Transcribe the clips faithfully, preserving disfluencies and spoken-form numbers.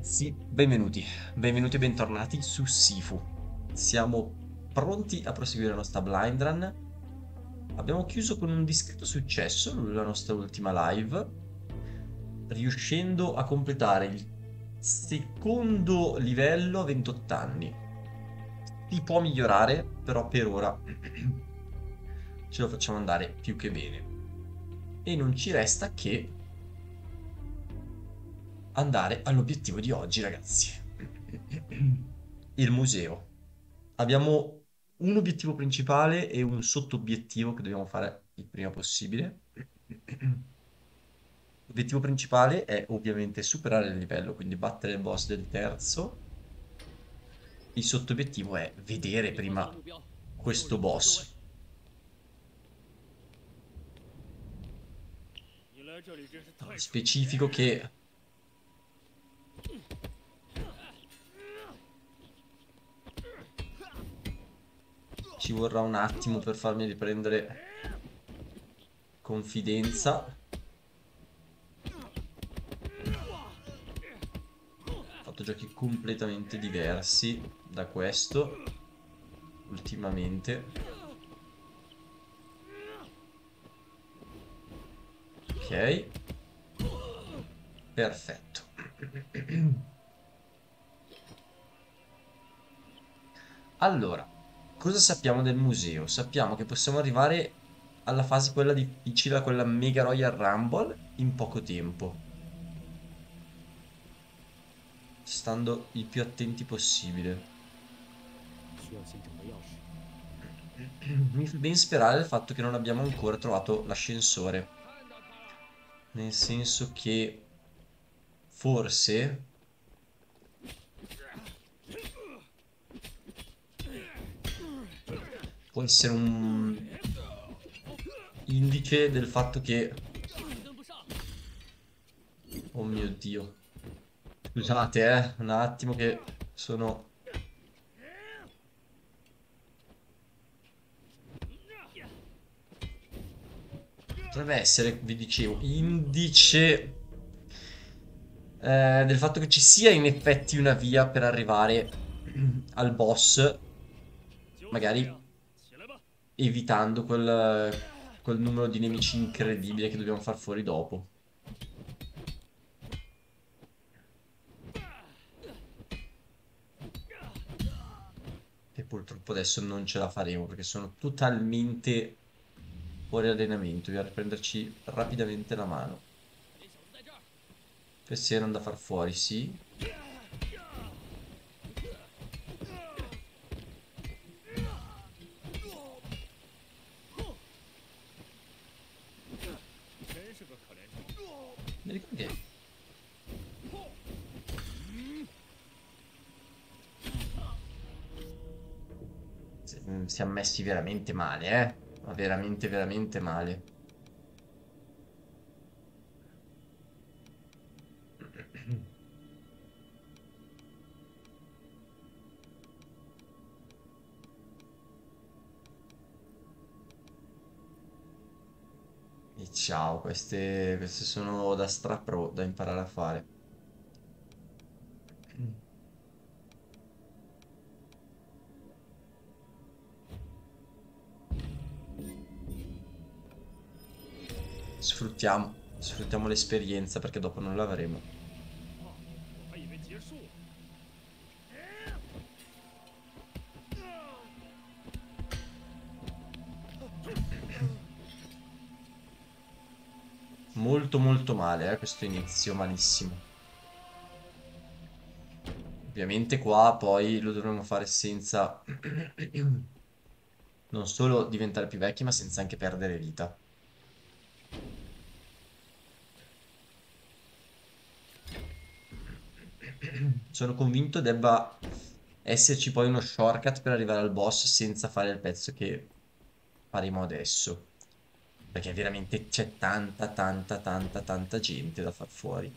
Ragazzi, benvenuti, benvenuti e bentornati su Sifu. Siamo pronti a proseguire la nostra blind run. Abbiamo chiuso con un discreto successo la nostra ultima live, riuscendo a completare il secondo livello a ventotto anni. Si può migliorare, però per ora ce lo facciamo andare più che bene. E non ci resta che andare all'obiettivo di oggi, ragazzi. Il museo. Abbiamo un obiettivo principale e un sottobiettivo che dobbiamo fare il prima possibile. L'obiettivo principale è ovviamente superare il livello, quindi battere il boss del terzo. Il sottobiettivo è vedere prima questo boss. Specifico che ci vorrà un attimo per farmi riprendere confidenza. Ho fatto giochi completamente diversi da questo ultimamente. Ok, perfetto. Allora, cosa sappiamo del museo? Sappiamo che possiamo arrivare alla fase quella difficile, a quella Mega Royal Rumble, in poco tempo, stando il più attenti possibile. Mi fa ben sperare il fatto che non abbiamo ancora trovato l'ascensore. Nel senso che forse può essere un indice del fatto che... Oh mio Dio. Scusate, eh, un attimo che sono... Potrebbe essere, vi dicevo, indice eh, del fatto che ci sia in effetti una via per arrivare al boss, magari evitando quel, quel numero di nemici incredibile che dobbiamo far fuori dopo. E purtroppo adesso non ce la faremo perché sono totalmente fuori allenamento. Dobbiamo riprenderci rapidamente la mano. Questi erano da far fuori, sì. Mi ricordo che si- mm, siamo messi veramente male, eh? Ma veramente, veramente male. E ciao, queste, queste sono da strapro da imparare a fare. Sfruttiamo, sfruttiamo l'esperienza perché dopo non l'avremo. Molto molto male, eh, questo inizio, malissimo. Ovviamente qua poi lo dovremo fare senza non solo diventare più vecchi, ma senza anche perdere vita. Sono convinto debba esserci poi uno shortcut per arrivare al boss senza fare il pezzo che faremo adesso. Perché veramente c'è tanta, tanta, tanta, tanta gente da far fuori.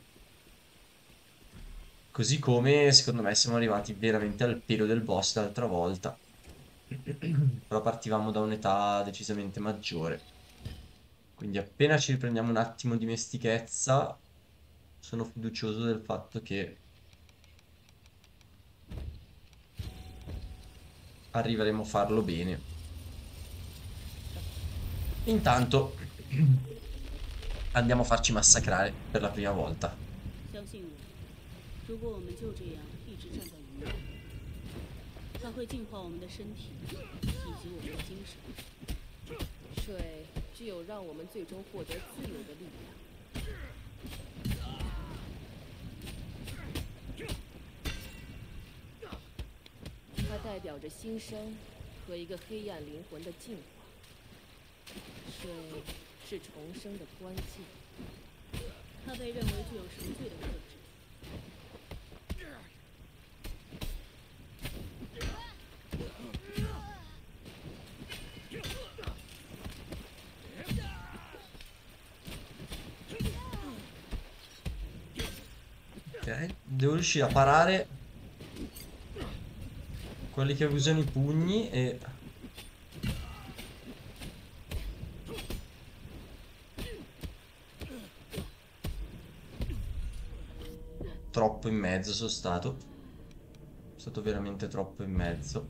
Così come, secondo me, siamo arrivati veramente al pelo del boss l'altra volta. Però partivamo da un'età decisamente maggiore. Quindi appena ci riprendiamo un attimo di mestichezza, sono fiducioso del fatto che arriveremo a farlo bene. Intanto andiamo a farci massacrare per la prima volta. 相信我，如果我们就这样一直站在原地，它会净化我们的身体以及我们的精神。 水具有让我们最终获得自由的力量。它代表着新生和一个黑暗灵魂的进化。水是重生的关键。 它被认为具有神罪的特质。 Ok, devo riuscire a parare quelli che usano i pugni e... Troppo in mezzo sono stato. Sono stato veramente troppo in mezzo.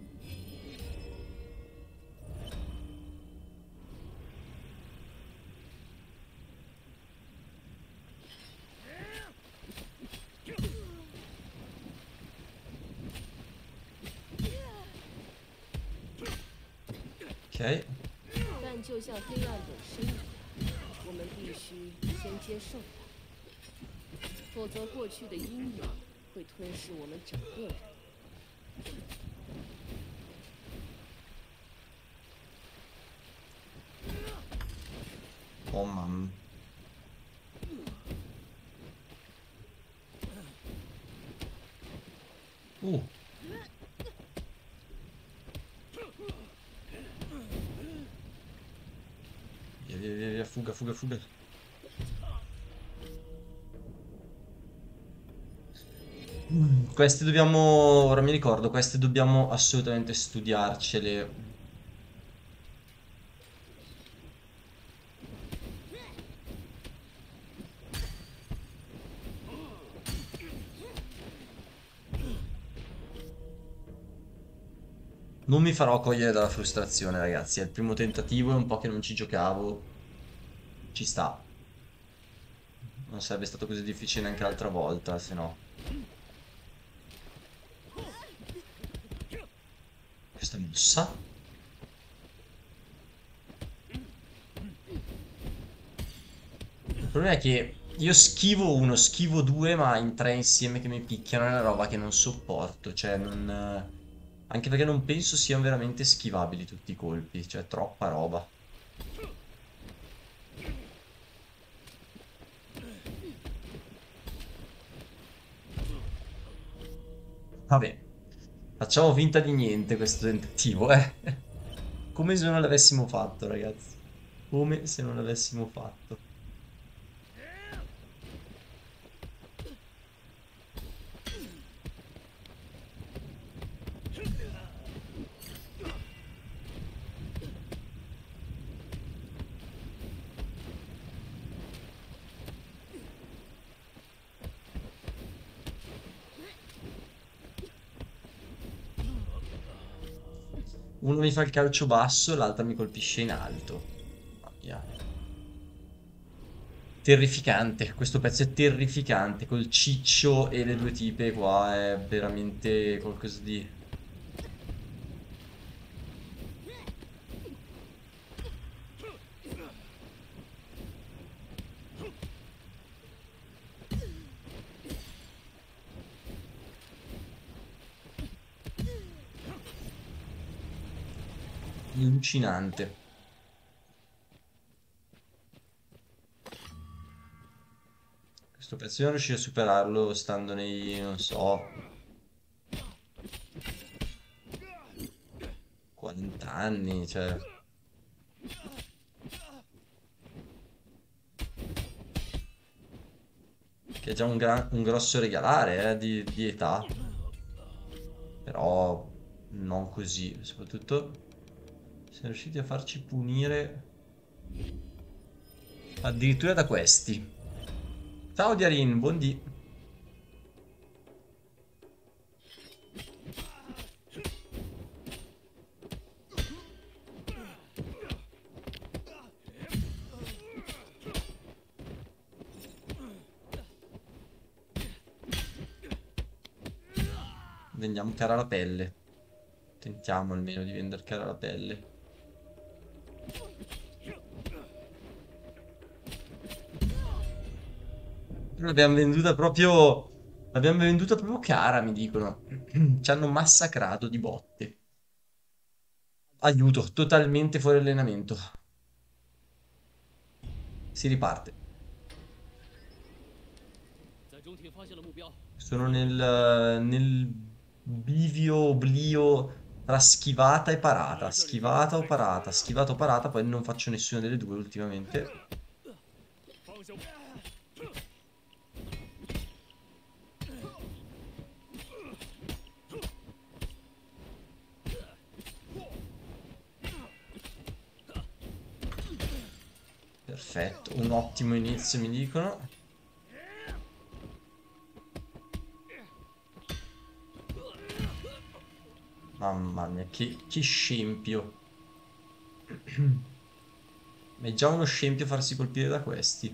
Ok. 但就像黑暗本身一样，我们必须先接受它，否则过去的阴影会吞噬我们整个人。 Oh mamma. Uh. Via, via, via, via, fuga, fuga, fuga. Mm, Queste dobbiamo, ora mi ricordo, queste dobbiamo assolutamente studiarcele. Non mi farò cogliere dalla frustrazione, ragazzi. È il primo tentativo, è un po' che non ci giocavo. Ci sta. Non sarebbe stato così difficile neanche l'altra volta, se no. Questa mossa? Il problema è che io schivo uno, schivo due, ma in tre insieme che mi picchiano è una roba che non sopporto. Cioè, non... Anche perché non penso siano veramente schivabili tutti i colpi. Cioè, troppa roba. Vabbè. Facciamo finta di niente questo tentativo, eh. Come se non l'avessimo fatto, ragazzi. Come se non l'avessimo fatto. Uno mi fa il calcio basso, l'altro mi colpisce in alto. Mamma mia. Terrificante, questo pezzo è terrificante, col ciccio e le due tipe qua è veramente qualcosa di... allucinante. Questo pezzo io non riuscirò a superarlo stando nei, non so, quaranta anni, cioè... Che è già un, gran- un grosso regalare, eh, di, di età. Però non così, soprattutto siamo riusciti a farci punire addirittura da questi. Ciao Diarin, buondì. vendiamo cara la pelle. Tentiamo almeno di vendere cara la pelle. L'abbiamo venduta proprio... L'abbiamo venduta proprio cara, mi dicono. Ci hanno massacrato di botte. Aiuto, totalmente fuori allenamento. Si riparte. 在中体发现了目标， Sono nel, nel bivio oblio tra schivata e parata. Schivata o parata, schivata o parata, poi non faccio nessuna delle due ultimamente. 方向。 Perfetto, un ottimo inizio mi dicono. Mamma mia, che, che scempio. È già uno scempio farsi colpire da questi.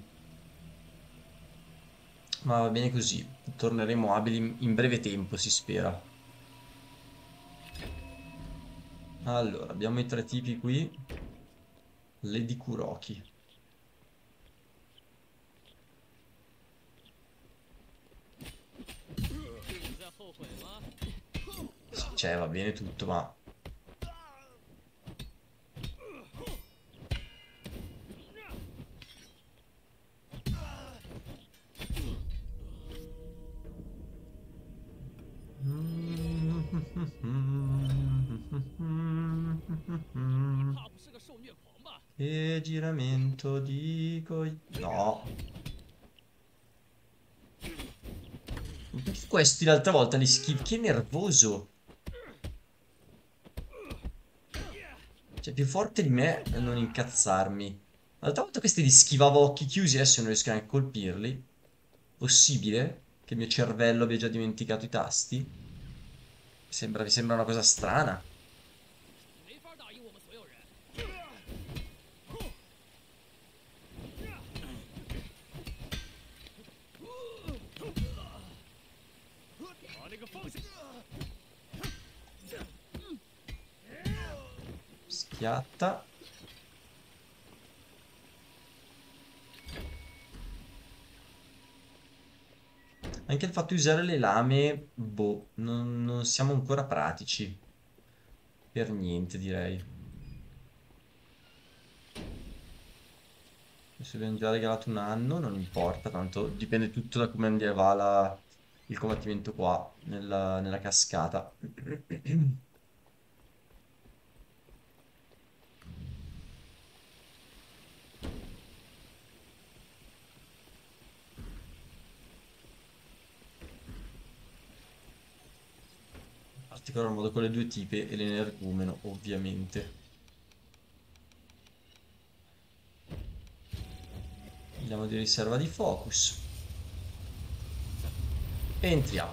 Ma va bene così. Torneremo abili in, in breve tempo, si spera. Allora, abbiamo i tre tipi qui. Lady Kuroki. 你在后悔吗？ Cioè, va bene tutto, ma... Che giramento di coi... No. Perché questi l'altra volta li schif... Che nervoso. Cioè, più forte di me a non incazzarmi. L'altra volta questi li schivavo a occhi chiusi, adesso non riesco neanche a colpirli. Possibile? Che il mio cervello abbia già dimenticato i tasti? Mi sembra, mi sembra una cosa strana. 没法打赢我们所有人。把那个放下。 Schiatta. Anche il fatto di usare le lame, boh, non, non siamo ancora pratici. Per niente, direi. Adesso abbiamo già regalato un anno, non importa, tanto dipende tutto da come andrà la- il combattimento qua, nella, nella cascata. In particolar modo con le due tipe e l'energumeno, ovviamente. Andiamo di riserva di focus. E entriamo.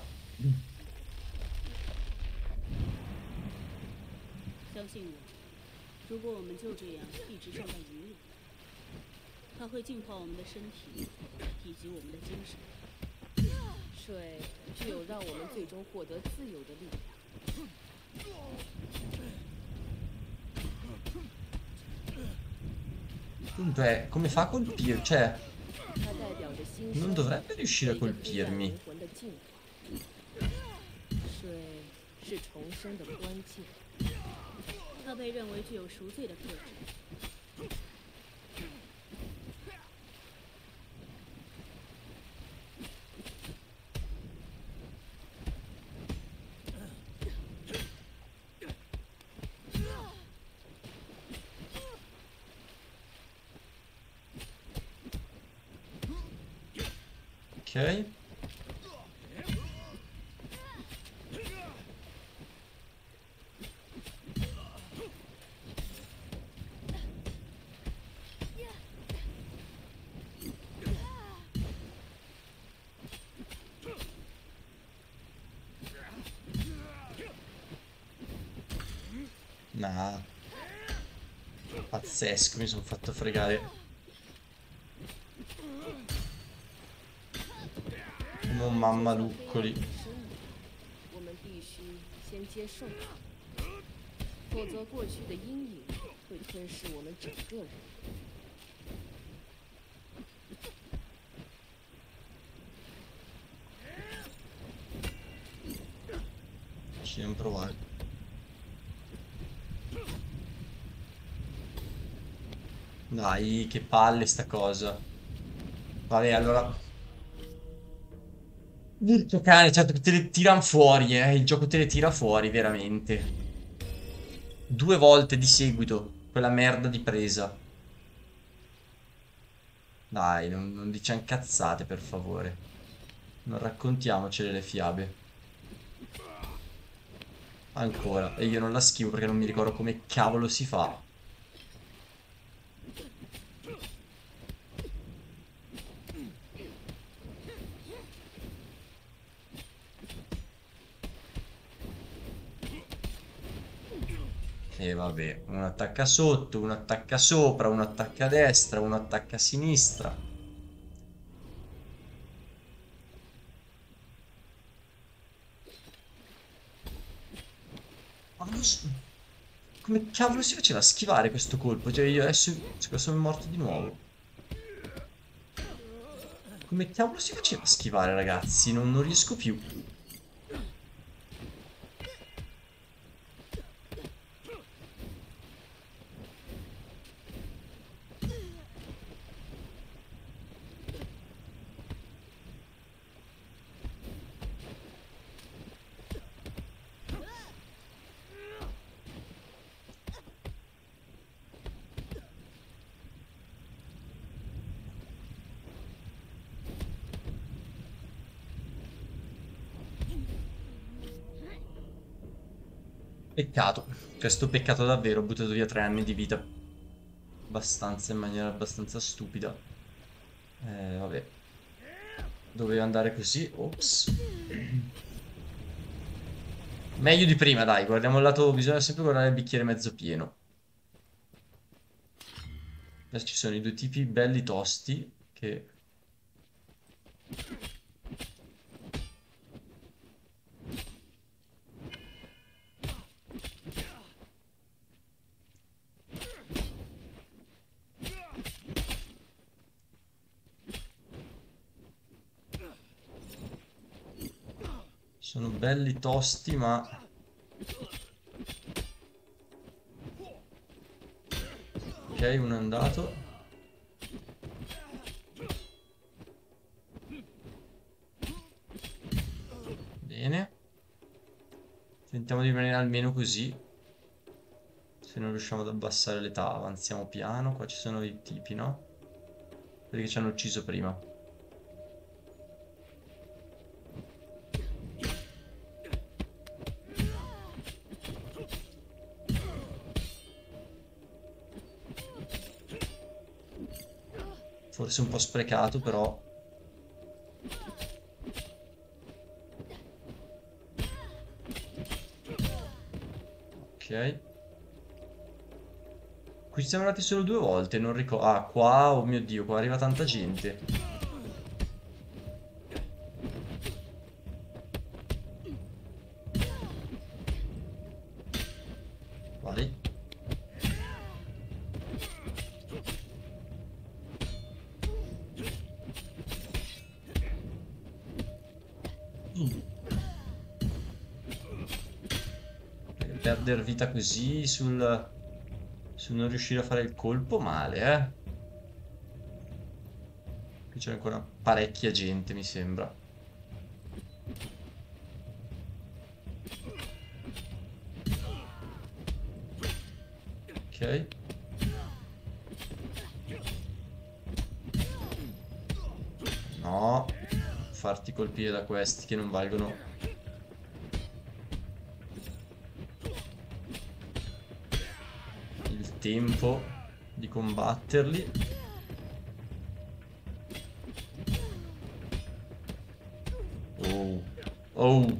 相信我，如果我们就这样一直站在云里，它会净化我们的身体以及我们的精神。 水具有让我们最终获得自由的力量。 Dunque, come fa a colpire? Cioè, 它代表着新 non 生 dovrebbe riuscire a 对着黑暗 colpirmi. 灵魂的净化。水是重生的关键。 它被认为具有赎罪的特质。 Ok. Nah. Pazzesco, mi sono fatto fregare. Come un mammaluccoli. 我们必须接受它，否则过去的阴影会吞噬我们整个人。 Ci devo provare. Dai, che palle sta cosa. Vabbè, allora. Porco cane, certo che te le tirano fuori, eh. Il gioco te le tira fuori, veramente. Due volte di seguito. Quella merda di presa. Dai, non, non diciamo cazzate, per favore. Non raccontiamocele le fiabe. Ancora. E io non la schivo perché non mi ricordo come cavolo si fa. E vabbè, uno attacca sotto, uno attacca sopra, uno attacca a destra, uno attacca a sinistra. Ma non so- Come cavolo si faceva a schivare questo colpo? Cioè io adesso cioè, sono morto di nuovo. Come cavolo si faceva a schivare, ragazzi? Non, non riesco più. Peccato. Questo peccato davvero. Ho buttato via tre anni di vita. Abbastanza, in maniera abbastanza stupida. Eh, vabbè. Doveva andare così. Ops. Meglio di prima, dai. Guardiamo il lato. Bisogna sempre guardare il bicchiere mezzo pieno. Adesso ci sono i due tipi belli tosti che... Sono belli tosti, ma... Ok, uno è andato. Bene. Tentiamo di rimanere almeno così. Se non riusciamo ad abbassare l'età, avanziamo piano. Qua ci sono i tipi, no? Quelli che ci hanno ucciso prima. Forse un po' sprecato, però. Ok. Qui ci siamo andati solo due volte, non ricordo. Ah, qua, oh mio Dio, qua arriva tanta gente. Vai. Perdere vita così sul... sul non riuscire a fare il colpo, male, eh. Qui c'è ancora parecchia gente, mi sembra. Ok. No. Farti colpire da questi che non valgono... tempo di combatterli. Oh. Oh.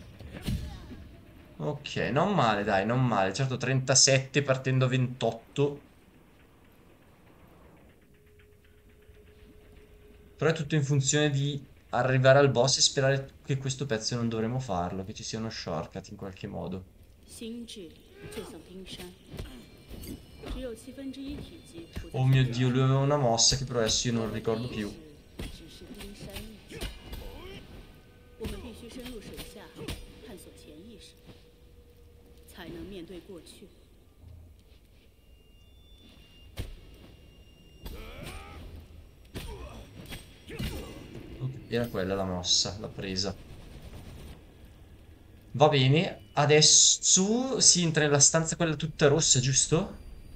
Ok, non male, dai, non male. Certo, trentasette partendo a ventotto. Però è tutto in funzione di arrivare al boss e sperare che questo pezzo non dovremo farlo, che ci sia uno shortcut in qualche modo. 心智就像冰山，只有七分之一体积处在 Oh mio 水面 Dio, lui aveva una mossa che però adesso io non ricordo 意 più. 识只是冰山一角。 我们必须深入水下，探索潜意识，才能面对过去。 Era quella la mossa, l'ha presa. Va bene, adesso si entra nella stanza quella tutta rossa, giusto?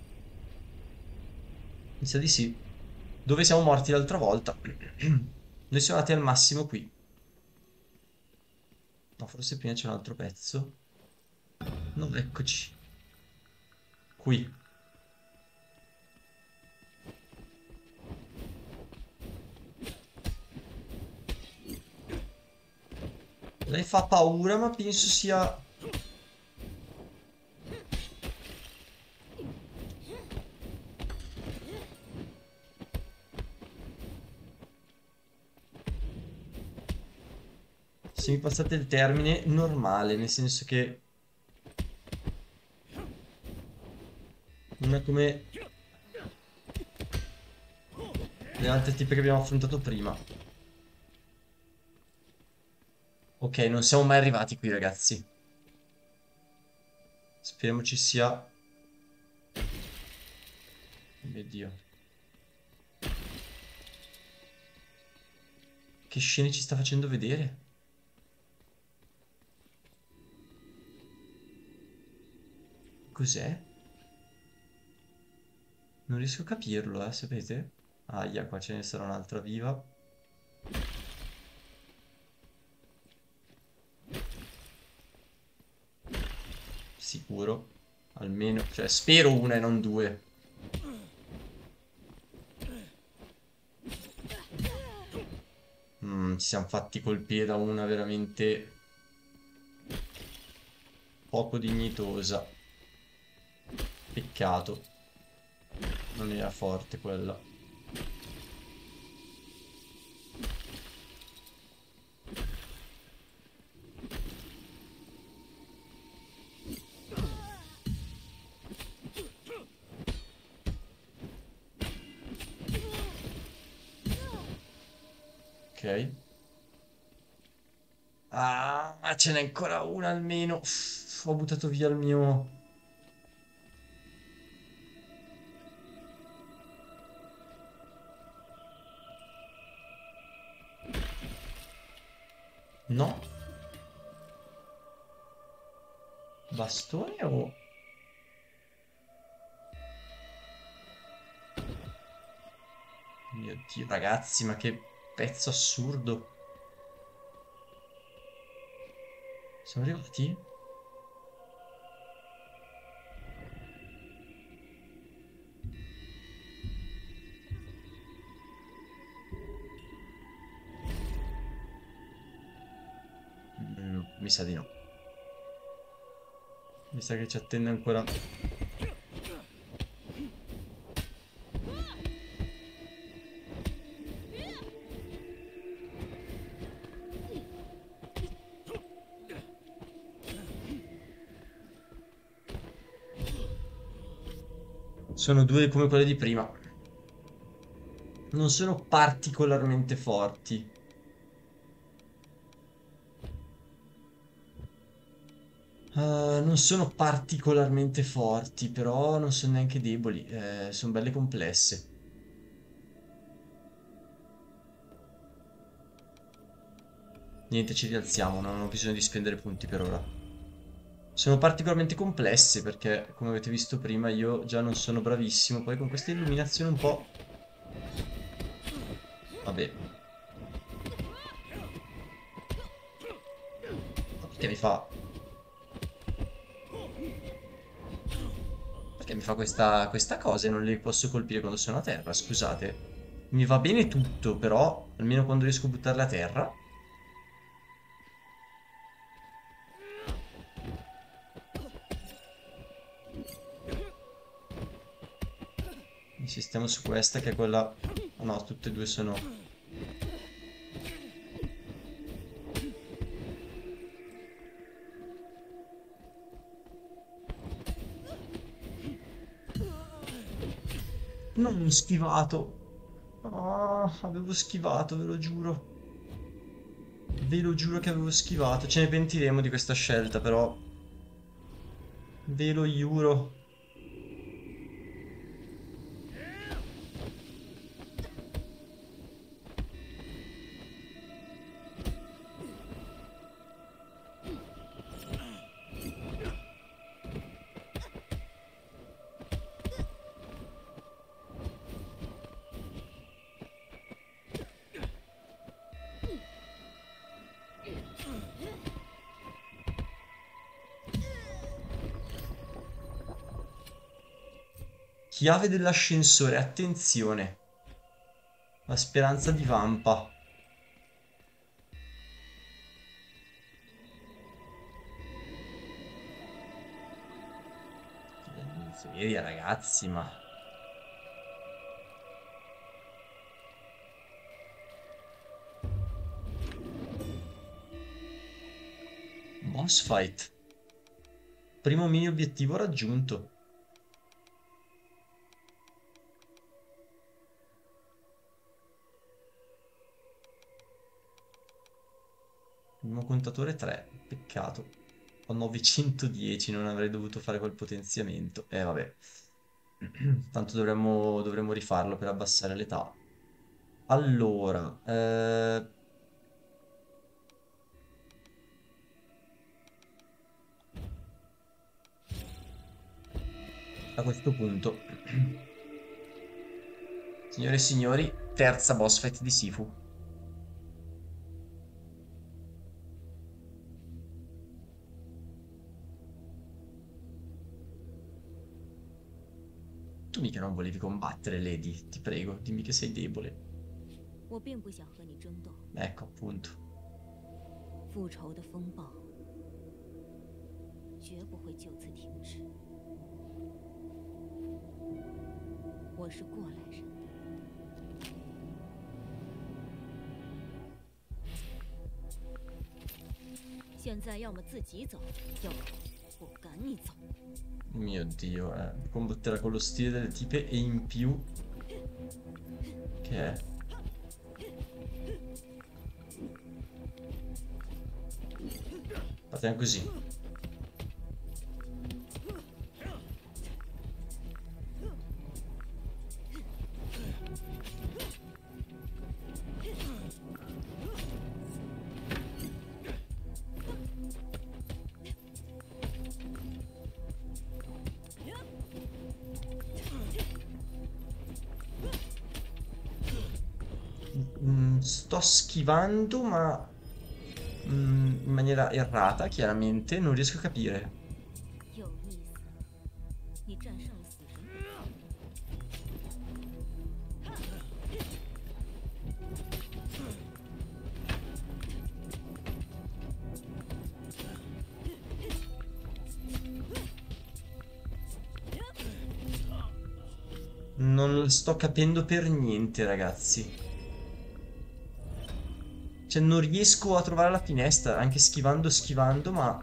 Mi sa di sì. Dove siamo morti l'altra volta. Noi siamo andati al massimo qui. No, forse prima c'è un altro pezzo. No, eccoci. Qui. Lei fa paura, ma penso sia... Se mi passate il termine, normale, nel senso che... Non è come... le altre tipe che abbiamo affrontato prima. Ok, non siamo mai arrivati qui, ragazzi. Speriamo ci sia... Oh mio Dio. Che scene ci sta facendo vedere? Cos'è? Non riesco a capirlo, eh, sapete? Aia, qua ce ne sarà un'altra viva. Sicuro. Almeno, cioè, spero una e non due. Mm, ci siamo fatti colpire da una veramente poco dignitosa. Peccato. Non era forte quella. Ok. Ah, ma ce n'è ancora una almeno. Uff, ho buttato via il mio... No? Bastone o... Mio Dio, ragazzi, ma che pezzo assurdo. Siamo arrivati? Mm, mi sa di no. Mi sa che ci attende ancora... Sono due come quelle di prima. Non sono particolarmente forti. Uh, non sono particolarmente forti, però non sono neanche deboli. Eh, sono belle complesse. Niente, ci rialziamo, non ho bisogno di spendere punti per ora. Sono particolarmente complesse perché, come avete visto prima, io già non sono bravissimo. Poi con queste illuminazioni un po'... Vabbè. Perché mi fa... Perché mi fa questa, questa cosa e non li posso colpire quando sono a terra, scusate. Mi va bene tutto, però, almeno quando riesco a buttarle a terra... Insistiamo su questa che è quella... Oh no, tutte e due sono... Non schivato. Ah, avevo schivato, ve lo giuro. Ve lo giuro che avevo schivato. Ce ne pentiremo di questa scelta, però. Ve lo giuro. Chiave dell'ascensore, attenzione. La speranza di Vampa. Che miseria, ragazzi, ma... Boss fight. Primo mini obiettivo raggiunto. Primo contatore tre. Peccato. Ho novecentodieci, non avrei dovuto fare quel potenziamento. Eh, vabbè. Tanto dovremmo, dovremmo rifarlo per abbassare l'età. Allora, eh... a questo punto, signore e signori, terza boss fight di Sifu. Tu mica non volevi combattere, Lady, ti prego, dimmi che sei debole. 我并不想和你争斗， Ecco, appunto. 复仇的风暴绝不会就此停止。我是过来人，现在要么自己走，要么我赶你走。 Mio Dio, eh. Combatterà con lo stile delle tipe e in più... Che è? Partiamo così. Mm, sto schivando, ma mm, in maniera errata, chiaramente, non riesco a capire. 有意思，你战胜了死神鬼。 Non la sto capendo per niente, ragazzi. Cioè, non riesco a trovare la finestra, anche schivando, schivando, ma...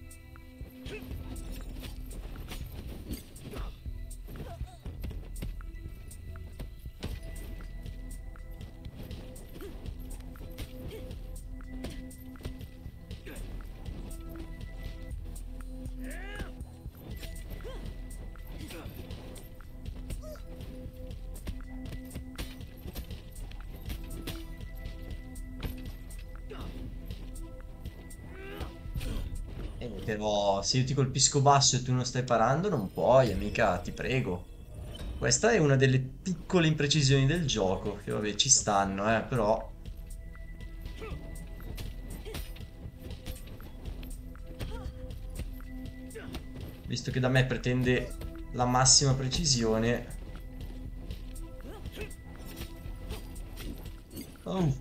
Eh, però se io ti colpisco basso e tu non stai parando, non puoi, amica, ti prego. Questa è una delle piccole imprecisioni del gioco, che vabbè ci stanno, eh, però... Visto che da me pretende la massima precisione... Oh.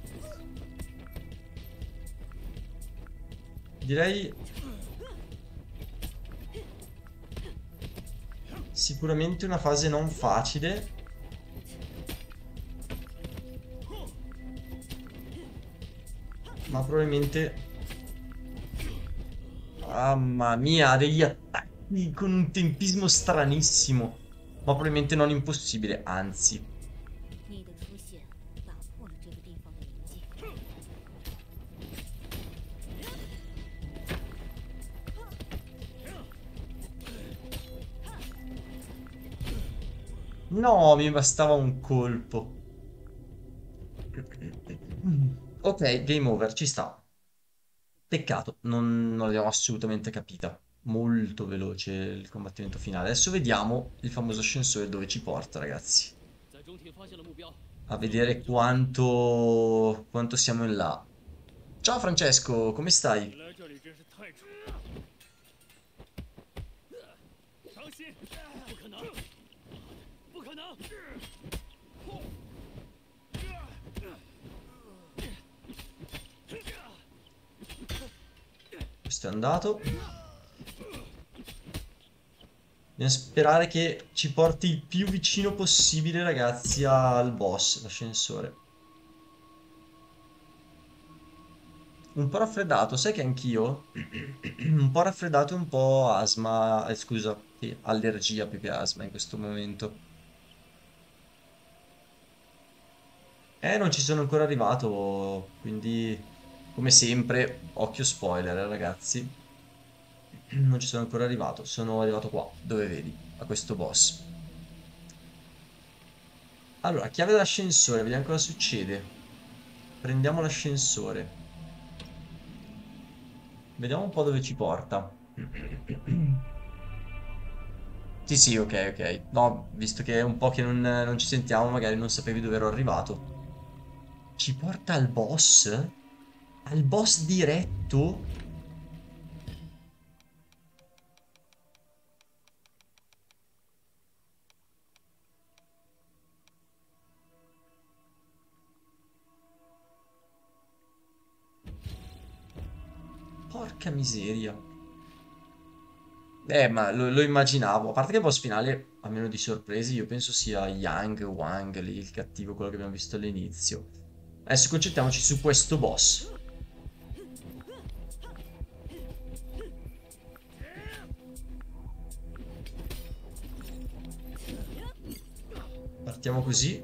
Direi... Sicuramente una fase non facile. Ma probabilmente... Mamma mia, ha degli attacchi con un tempismo stranissimo. ma probabilmente non impossibile, anzi. 你的出现打破了这个地方的宁静。 No, mi bastava un colpo. Ok, game over, ci sta. Peccato, non, non l'abbiamo assolutamente capita. Molto veloce il combattimento finale. Adesso vediamo il famoso ascensore dove ci porta, ragazzi. 在中庭发现了目标， A vedere quanto, quanto siamo in là. Ciao Francesco, come stai? 来这里真是太蠢了。伤心，不可能，不可能！ Questo è andato. Dobbiamo sperare che ci porti il più vicino possibile, ragazzi, al boss, l'ascensore. Un po' raffreddato, sai che anch'io? Un po' raffreddato e un po' asma, eh, scusa, sì, allergia più che asma in questo momento. Eh, non ci sono ancora arrivato, quindi, come sempre, occhio spoiler, eh, ragazzi. Non ci sono ancora arrivato, sono arrivato qua, dove vedi, a questo boss. Allora, chiave dell'ascensore, vediamo cosa succede. Prendiamo l'ascensore. Vediamo un po' dove ci porta. Sì, sì, ok, ok. No, visto che è un po' che non, non ci sentiamo, magari non sapevi dove ero arrivato. Ci porta al boss? Al boss diretto? Porca miseria. Eh, ma lo, lo immaginavo. A parte che il boss finale, almeno di sorpresi, io penso sia Yang Wang lì, il cattivo, quello che abbiamo visto all'inizio. Adesso concentriamoci su questo boss. Partiamo così.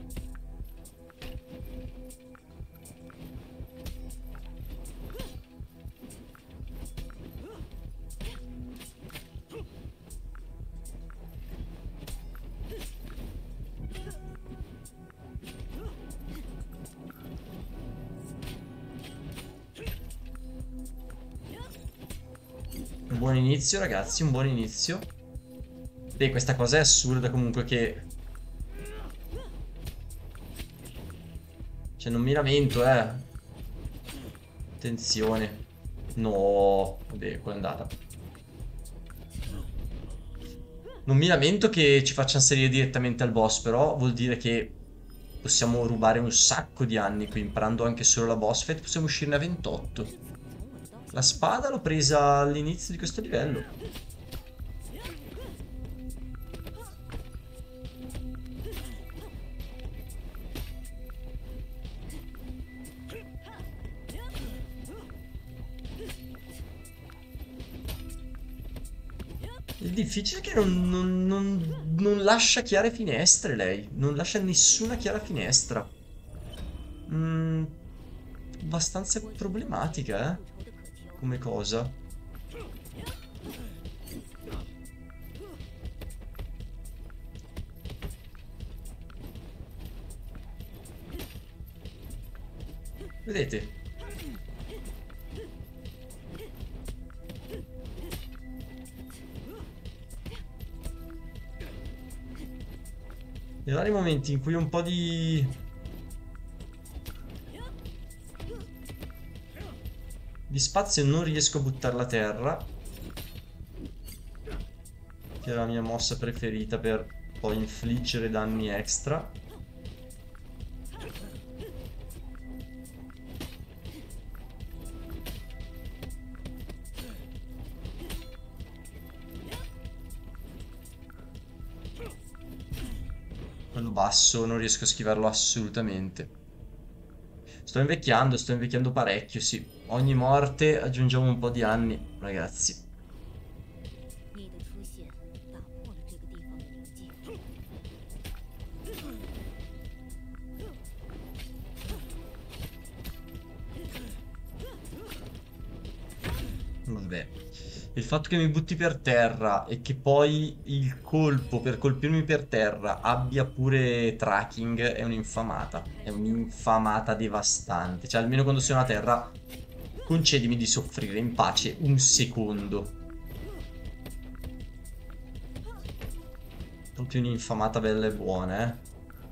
Un buon inizio, ragazzi, un buon inizio. Beh, questa cosa è assurda comunque che... Cioè, non mi lamento, eh. Attenzione. No. Vabbè, quella è andata. Non mi lamento che ci facciano salire direttamente al boss, però vuol dire che possiamo rubare un sacco di anni qui, imparando anche solo la boss fight, possiamo uscirne a ventotto. La spada l'ho presa all'inizio di questo livello. Il difficile è che non, non- non- non lascia chiare finestre lei. Non lascia nessuna chiara finestra. Mm, abbastanza problematica, eh? Come cosa. Vedete? Nei vari momenti in cui un po' di... di spazio non riesco a buttarla a terra, che è la mia mossa preferita per poi infliggere danni extra. Quello basso non riesco a schivarlo assolutamente. Sto invecchiando, sto invecchiando parecchio, sì. Ogni morte aggiungiamo un po' di anni, ragazzi. 你的出现打破了这个地方的宁静。 Vabbè. Il fatto che mi butti per terra e che poi il colpo per colpirmi per terra abbia pure tracking è un'infamata. È un'infamata devastante. Cioè, almeno quando sono a terra, concedimi di soffrire in pace un secondo. Proprio un'infamata bella e buona, eh.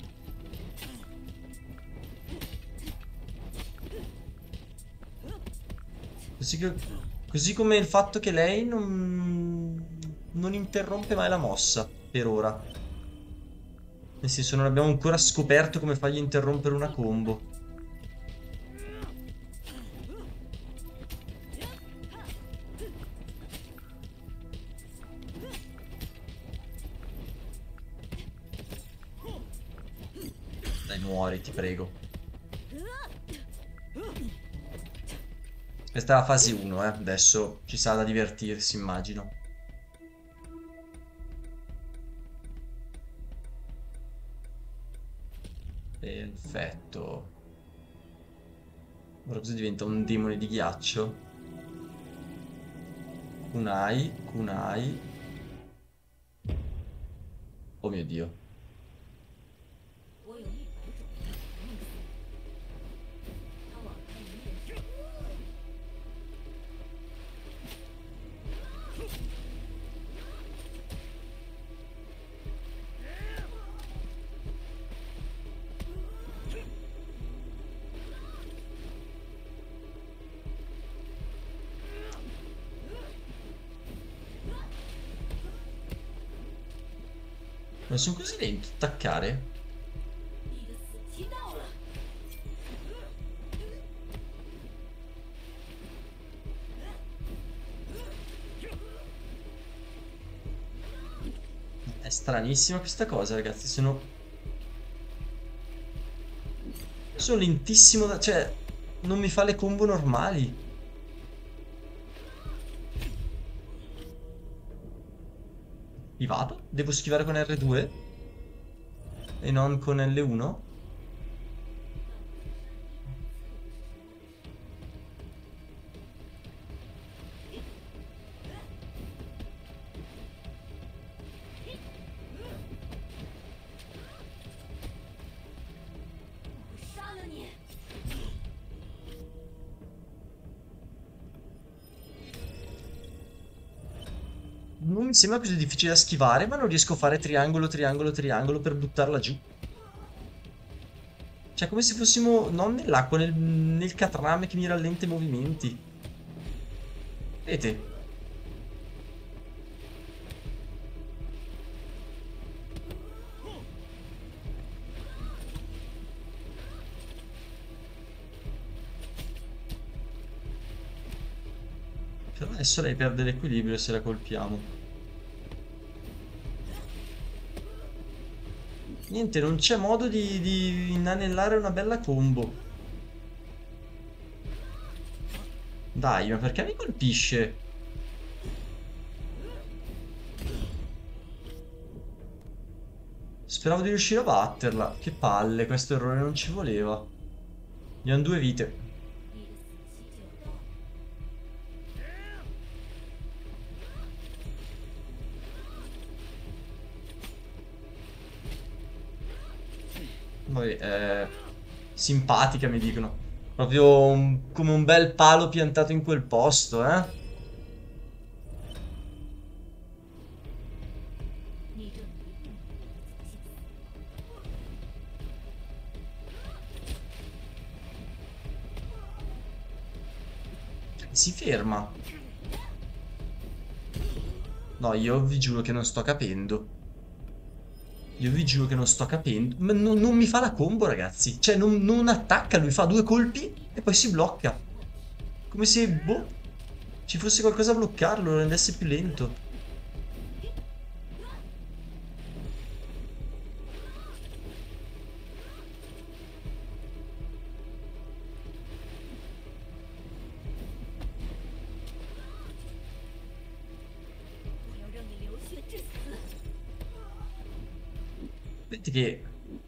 Così, che, così come il fatto che lei non, non interrompe mai la mossa, per ora. Nel senso, non abbiamo ancora scoperto come fargli interrompere una combo. Dai, muori, ti prego. Questa è la fase uno, eh. Adesso ci sarà da divertirsi, immagino. Perfetto. Ora cosa diventa? Un demone di ghiaccio? Kunai, kunai. Oh mio Dio. 我有一百种不同意思。他往开明点说， Ma sono così lento a attaccare? 你的死期到了。 È stranissima questa cosa, ragazzi. Sono... Sono lentissimo da... Cioè, non mi fa le combo normali. Schivato? Devo schivare con erre due? E non con elle uno? Non mi sembra così difficile da schivare, ma non riesco a fare triangolo, triangolo, triangolo per buttarla giù. Cioè, come se fossimo non nell'acqua, nel, nel catrame che mi rallenta i movimenti. Vedete? Però adesso lei perde l'equilibrio se la colpiamo. Niente, non c'è modo di, di inanellare una bella combo. Dai, ma perché mi colpisce? Speravo di riuscire a batterla. Che palle, questo errore non ci voleva. Gli hanno due vite. 你的死期就到了。 Poi, eh, simpatica mi dicono. Proprio un- come un bel palo piantato in quel posto, eh? 你这迷动的子期。 Si ferma. No, io vi giuro che non sto capendo. Io vi giuro che non sto capendo. Ma non, non mi fa la combo, ragazzi. Cioè, non, non attacca, lui fa due colpi e poi si blocca. Come se, boh, ci fosse qualcosa a bloccarlo, lo rendesse più lento. Vedi che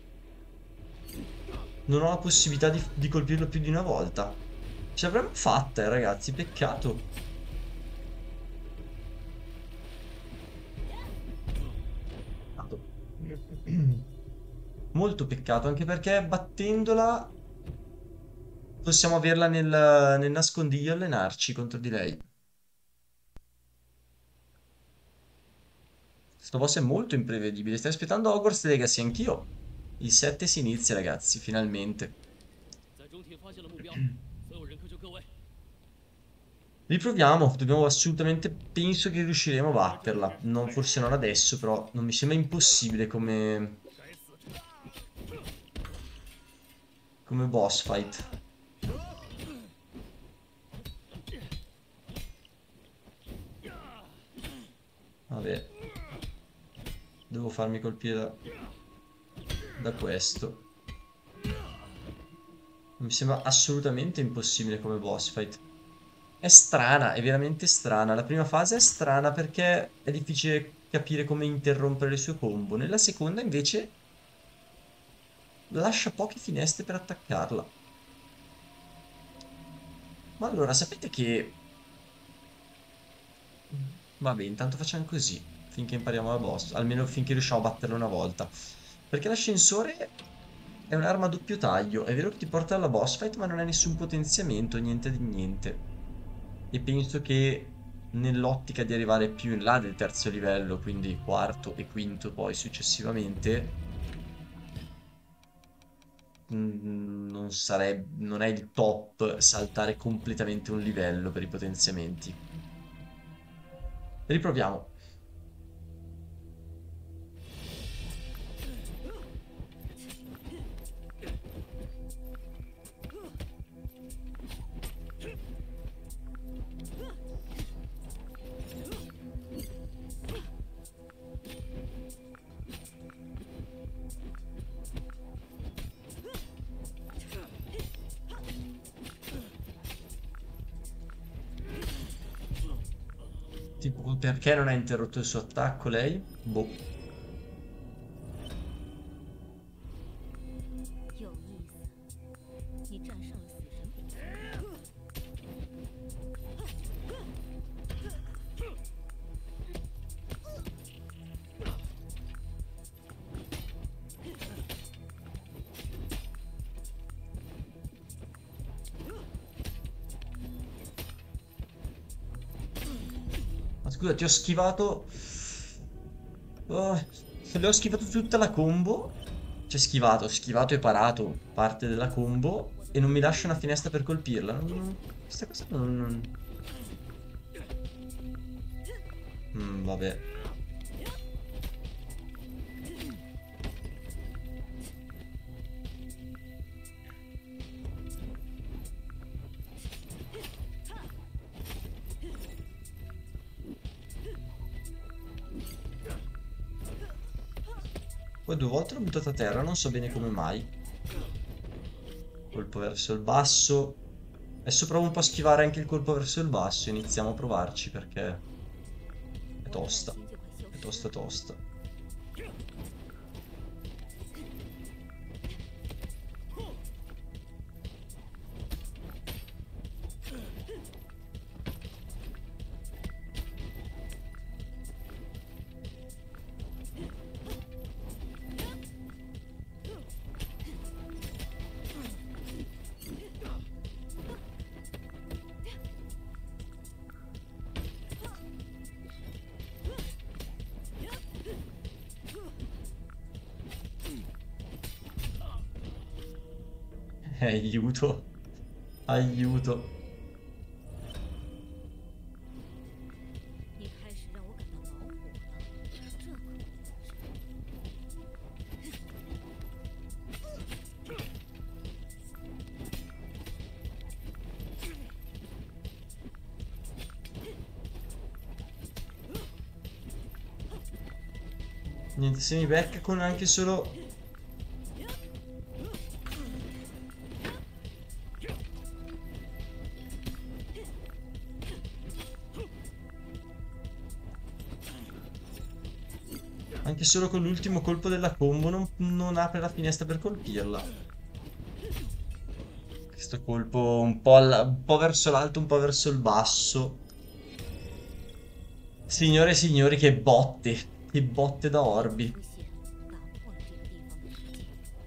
non ho la possibilità di, di colpirlo più di una volta. Ce l'avremmo fatta, eh, ragazzi, peccato. Molto peccato, anche perché battendola possiamo averla nel, nel nascondiglio e allenarci contro di lei. Questo boss è molto imprevedibile. Stai aspettando Hogwarts Legacy, anch'io. Il sette si inizia, ragazzi, finalmente. 在中体发现了目标，所有人科就各位。 Riproviamo, dobbiamo assolutamente, penso che riusciremo a batterla. Non, forse non adesso, però non mi sembra impossibile come, 该死！ come boss fight. Vabbè. Devo farmi colpire da, da questo. Mi sembra assolutamente impossibile come boss fight. È strana, è veramente strana. La prima fase è strana perché è difficile capire come interrompere le sue combo. Nella seconda invece lascia poche finestre per attaccarla. Ma allora, sapete che... Vabbè, intanto facciamo così, finché impariamo la boss, almeno finché riusciamo a batterla una volta. Perché l'ascensore è un'arma a doppio taglio, è vero che ti porta alla boss fight, ma non hai nessun potenziamento, niente di niente. E penso che nell'ottica di arrivare più in là del terzo livello, quindi quarto e quinto poi successivamente, mm, non sarebbe, non è il top saltare completamente un livello per i potenziamenti. Riproviamo. Tipo, perché non ha interrotto il suo attacco lei? Boh. 有意思，你战胜了死神比赛。 Ma scusa, ti ho schivato... Oh, le ho schivato tutta la combo. Cioè, schivato, schivato e parato parte della combo. E non mi lascia una finestra per colpirla. Non, non- questa cosa non... non- Mm, vabbè. Poi due volte l'ho buttata a terra, non so bene come mai. Colpo verso il basso. Adesso provo un po' a schivare anche il colpo verso il basso. Iniziamo a provarci perché è 我的 tosta. 耐心就快消 È 失了。 tosta tosta. Eh, aiuto. Aiuto. 你开始让我感到恼火了，这可不算什么。 Niente, se mi becca con anche solo... Anche solo con l'ultimo colpo della combo non, non apre la finestra per colpirla. Questo colpo un po', alla- un po' verso l'alto, un po' verso il basso. Signore e signori, che botte. Che botte da orbi. 出现打破了这个地方的世界。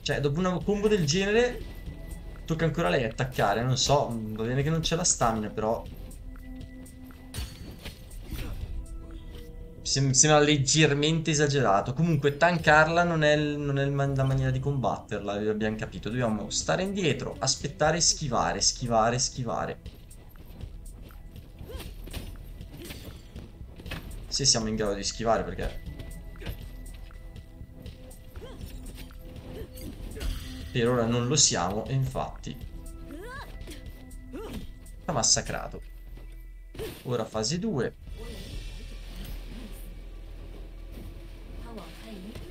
Cioè, dopo una combo del genere, tocca ancora a lei attaccare. Non so, va bene che non c'è la stamina, però Sem- sembra leggermente esagerato. Comunque, tankarla non è, il- non è il man- la maniera di combatterla, abbiamo capito. Dobbiamo stare indietro, aspettare e schivare, schivare, schivare. Se siamo in grado di schivare, perché per ora non lo siamo, e infatti ha massacrato. Ora fase due. 他网开一步，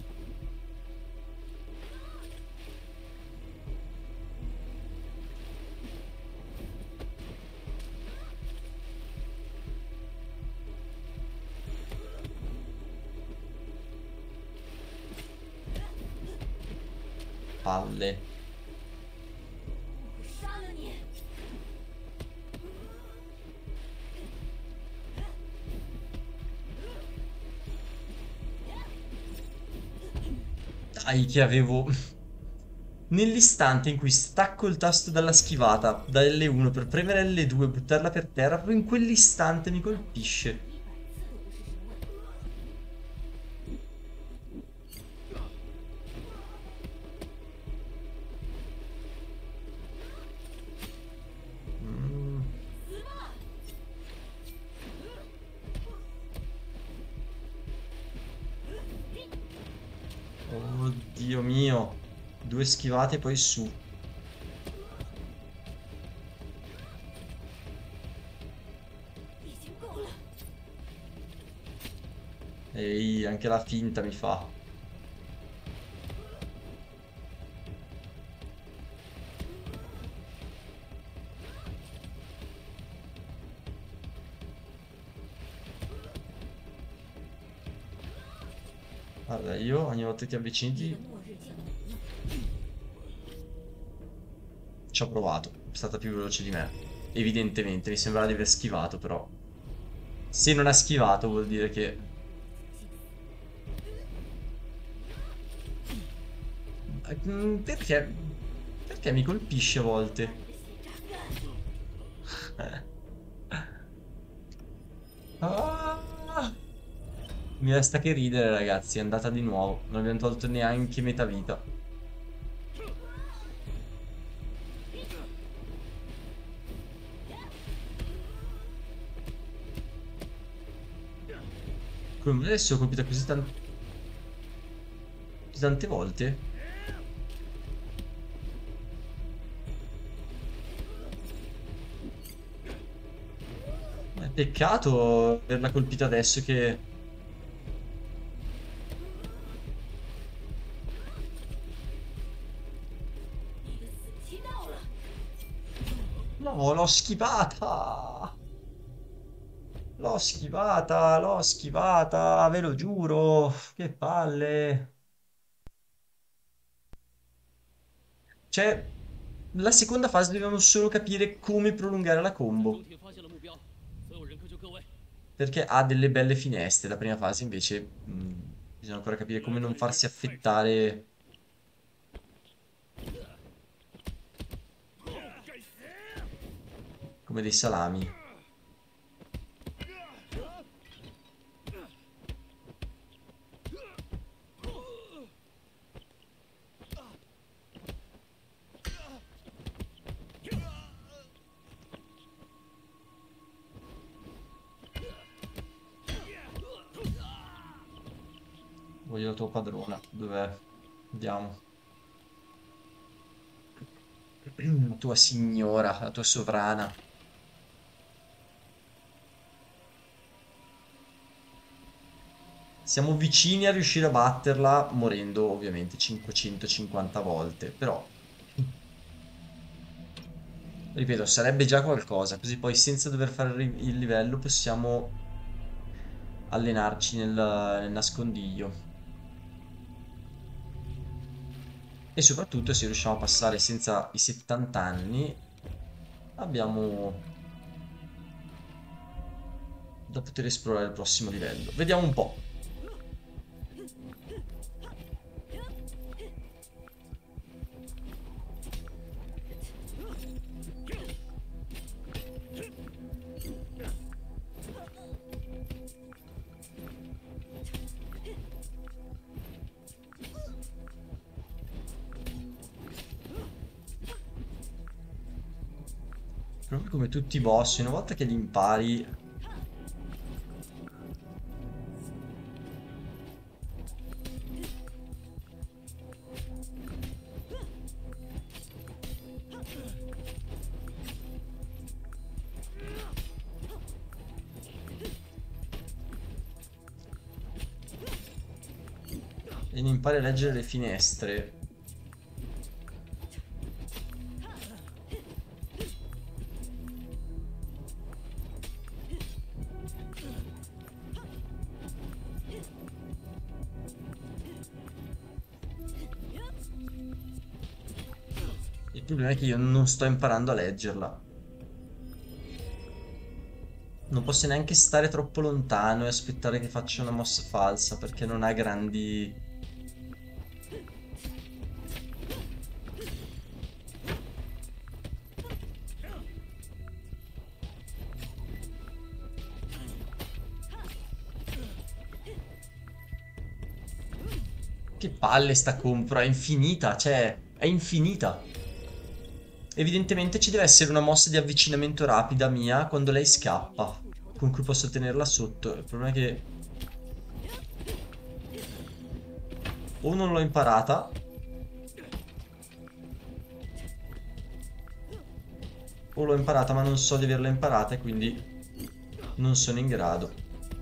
Palle. 我杀了你！ Dai, che avevo... Nell'istante in cui stacco il tasto dalla schivata da L uno per premere L due e buttarla per terra, proprio in quell'istante mi colpisce. 一百次都不是什么问题。 Mm. Oddio mio. Due schivate e poi su. 已经够了。 Ehi, anche la finta mi fa. Guarda, io ogni volta che ti 你的 avvicini 末日降临了。 ci ho provato. È stata più veloce di me. Evidentemente, mi sembrava di aver schivato, però. Se non ha schivato vuol dire che... Mm, Perché? Perché mi colpisce a volte? 把你的血榨干。 Ah! Mi resta che ridere, ragazzi. È andata di nuovo. Non abbiamo tolto neanche metà vita. Come mai adesso ho colpito così, tan- così tante volte? Ma è peccato averla colpita adesso che... 你的死期到了。 No, l'ho schivata! L'ho schivata, l'ho schivata, ve lo giuro. Che palle. Cioè, la seconda fase dobbiamo solo capire come prolungare la 中 combo. 铁发现了目标，所有人科就各位。 Perché ha delle belle finestre. La prima fase invece mh, bisogna ancora capire come non farsi affettare 该死！ come dei salami. Voglio la tua padrona. Dov'è? Andiamo. La tua signora, la tua sovrana. Siamo vicini a riuscire a batterla, morendo ovviamente cinquecentocinquanta volte, però... Ripeto, sarebbe già qualcosa, così poi senza dover fare il ri- il livello possiamo allenarci nel, nel nascondiglio. E soprattutto se riusciamo a passare senza i settanta anni, abbiamo da poter esplorare il prossimo livello. Vediamo un po'. Proprio come tutti i boss, una volta che li impari. E ne impari a leggere le finestre. Il problema è che io non sto imparando a leggerla. Non posso neanche stare troppo lontano e aspettare che faccia una mossa falsa perché non ha grandi... Che palle sta compra, è infinita, cioè, è infinita. Evidentemente ci deve essere una mossa di avvicinamento rapida mia quando lei scappa, con cui posso tenerla sotto. Il problema è che o non l'ho imparata, o l'ho imparata ma non so di averla imparata e quindi non sono in grado.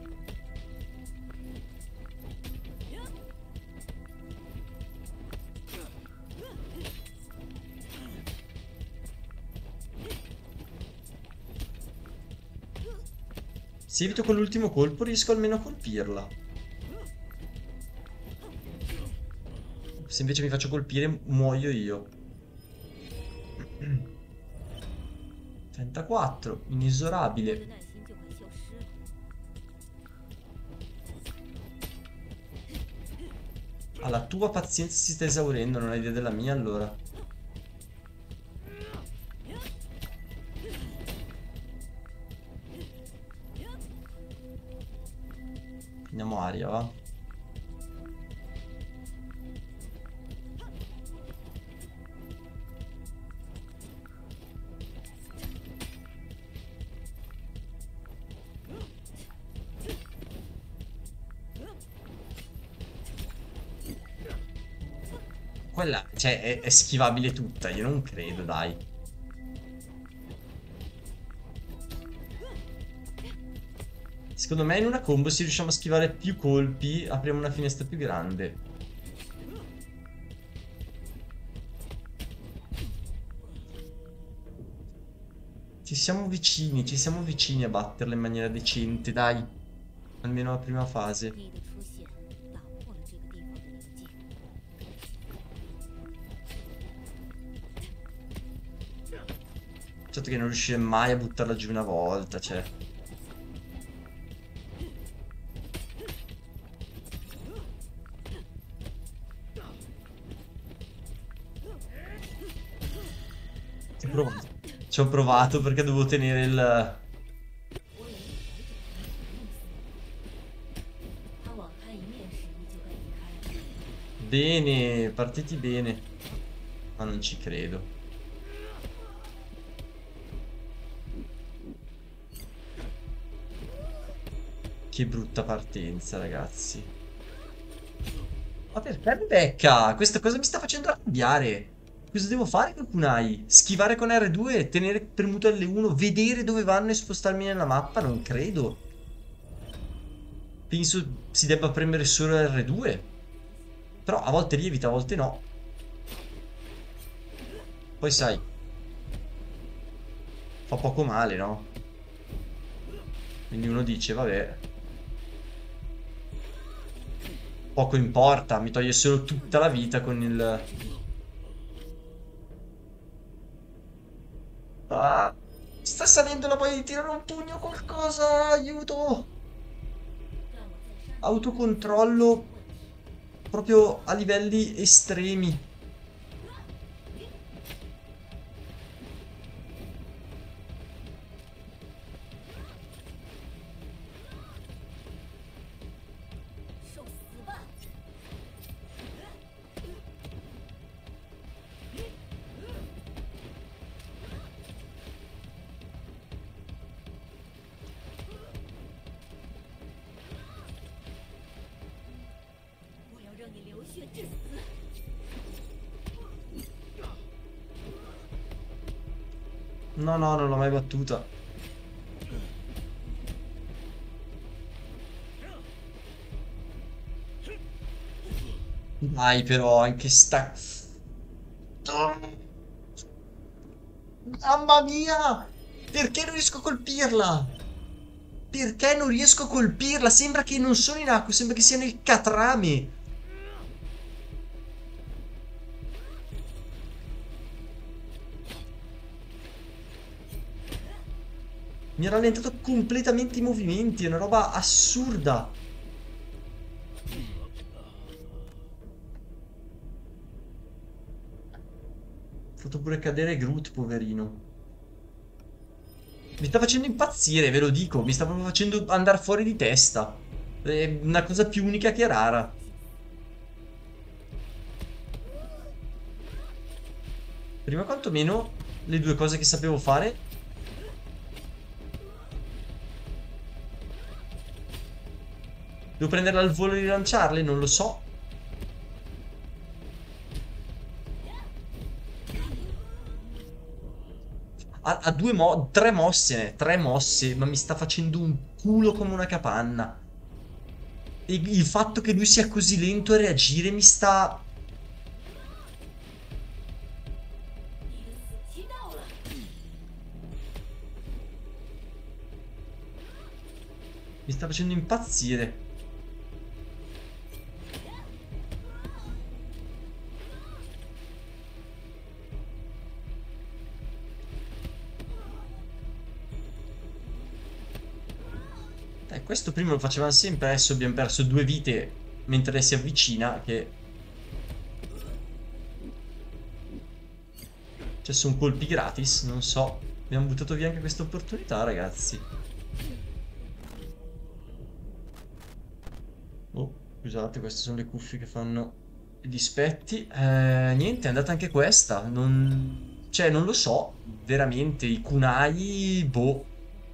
Se evito con l'ultimo colpo riesco almeno a colpirla. Se invece mi faccio colpire muoio io. trentaquattro, 我的 inesorabile. 耐心就快消失了。 Ah, la tua pazienza si sta esaurendo, non hai idea della mia allora. Prendiamo aria, va? Quella, cioè, è, è schivabile tutta, io non credo, dai. Secondo me in una combo se riusciamo a schivare più colpi, apriamo una finestra più grande. Ci siamo vicini, ci siamo vicini a batterla in maniera decente, dai. Almeno la prima fase. 你的出现打破了这个地方的宁静。 Certo che non riuscirei mai a buttarla giù una volta, cioè. Ci ho provato. Ci ho provato perché dovevo tenere il... 我有一百种可能弄死你。他网开一面时，你就该离开了。 Bene, partiti bene. Ma non ci credo. Che brutta partenza, ragazzi. Ma perché mi becca? Questa cosa mi sta facendo arrabbiare. Cosa devo fare con Kunai? Schivare con R due, tenere premuto L uno, vedere dove vanno e spostarmi nella mappa? Non credo. Penso si debba premere solo R due. Però a volte lievita, a volte no. Poi sai, fa poco male, no? Quindi uno dice, vabbè, poco importa, mi toglie solo tutta la vita con il... Ah, sta salendo la voglia di tirare un pugno o qualcosa, aiuto! 让我在山 Autocontrollo proprio a livelli estremi. 血致死。 No, no, non l'ho mai battuta. Dai, però, anche sta... Mamma mia! Perché non riesco a colpirla? Perché non riesco a colpirla? Sembra che non sono in acqua, sembra che sia nel catrame. Mi ha rallentato completamente i movimenti, è una roba assurda. Ha fatto pure cadere Groot, poverino. Mi sta facendo impazzire, ve lo dico, mi sta proprio facendo andare fuori di testa. È una cosa più unica che rara. Prima quantomeno le due cose che sapevo fare. Devo prenderla al volo e rilanciarle? Non lo so. Ha, ha due mo... tre mosse, tre mosse, ma mi sta facendo un culo come una capanna. E il fatto che lui sia così lento a reagire mi sta... 你的死期到了。 Mi sta facendo impazzire. Eh, questo prima lo facevamo sempre, adesso abbiamo perso due vite mentre lei si avvicina, che... Cioè, sono colpi gratis, non so. Abbiamo buttato via anche questa opportunità, ragazzi. Oh, scusate, queste sono le cuffie che fanno i dispetti. Eh, niente, è andata anche questa. Non... Cioè, non lo so. Veramente, i kunai, boh.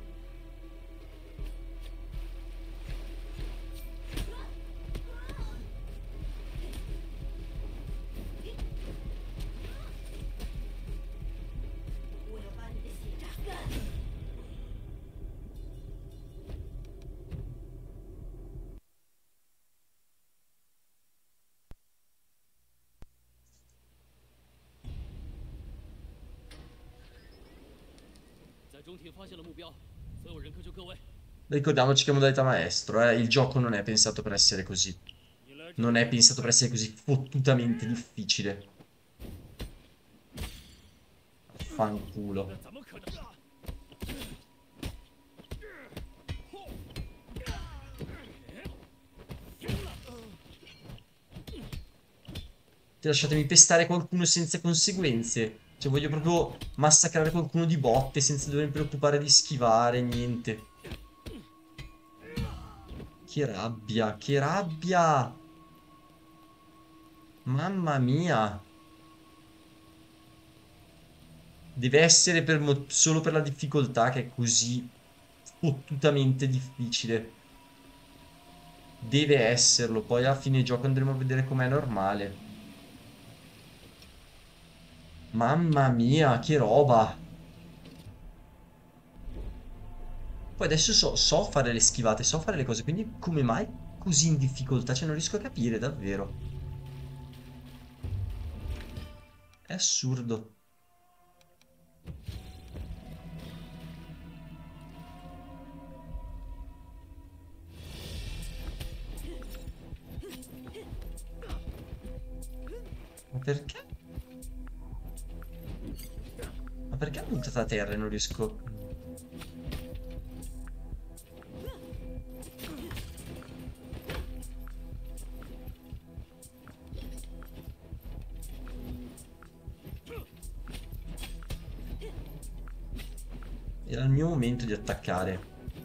Ricordiamoci che è modalità maestro, eh. Il gioco non è pensato per essere così. Non è pensato per essere così fottutamente difficile. Fanculo. Lasciatemi pestare qualcuno senza conseguenze. Cioè, voglio proprio massacrare qualcuno di botte senza dovermi preoccupare di schivare, niente. Che rabbia, che rabbia! Mamma mia! Deve essere per mo- solo per la difficoltà che è così fottutamente difficile. Deve esserlo, poi alla fine gioco andremo a vedere com'è normale. Mamma mia, che roba! Poi adesso so, so fare le schivate, so fare le cose, quindi come mai così in difficoltà? Cioè non riesco a capire, davvero. È assurdo. Ma perché? Ma perché è buttata a terra e non riesco... Era il mio momento di attaccare.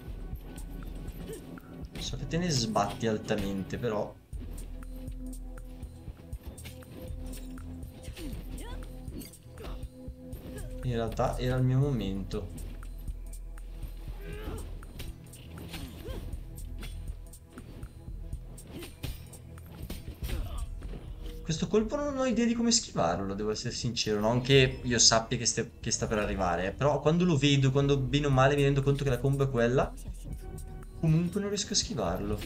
So che te ne sbatti altamente, però... In realtà era il mio momento. Questo colpo non ho idea di come schivarlo, devo essere sincero. Non che io sappia che, ste- che sta per arrivare, eh, però quando lo vedo, quando bene o male mi rendo conto che la combo è quella, 小幸福的。 comunque non riesco a schivarlo.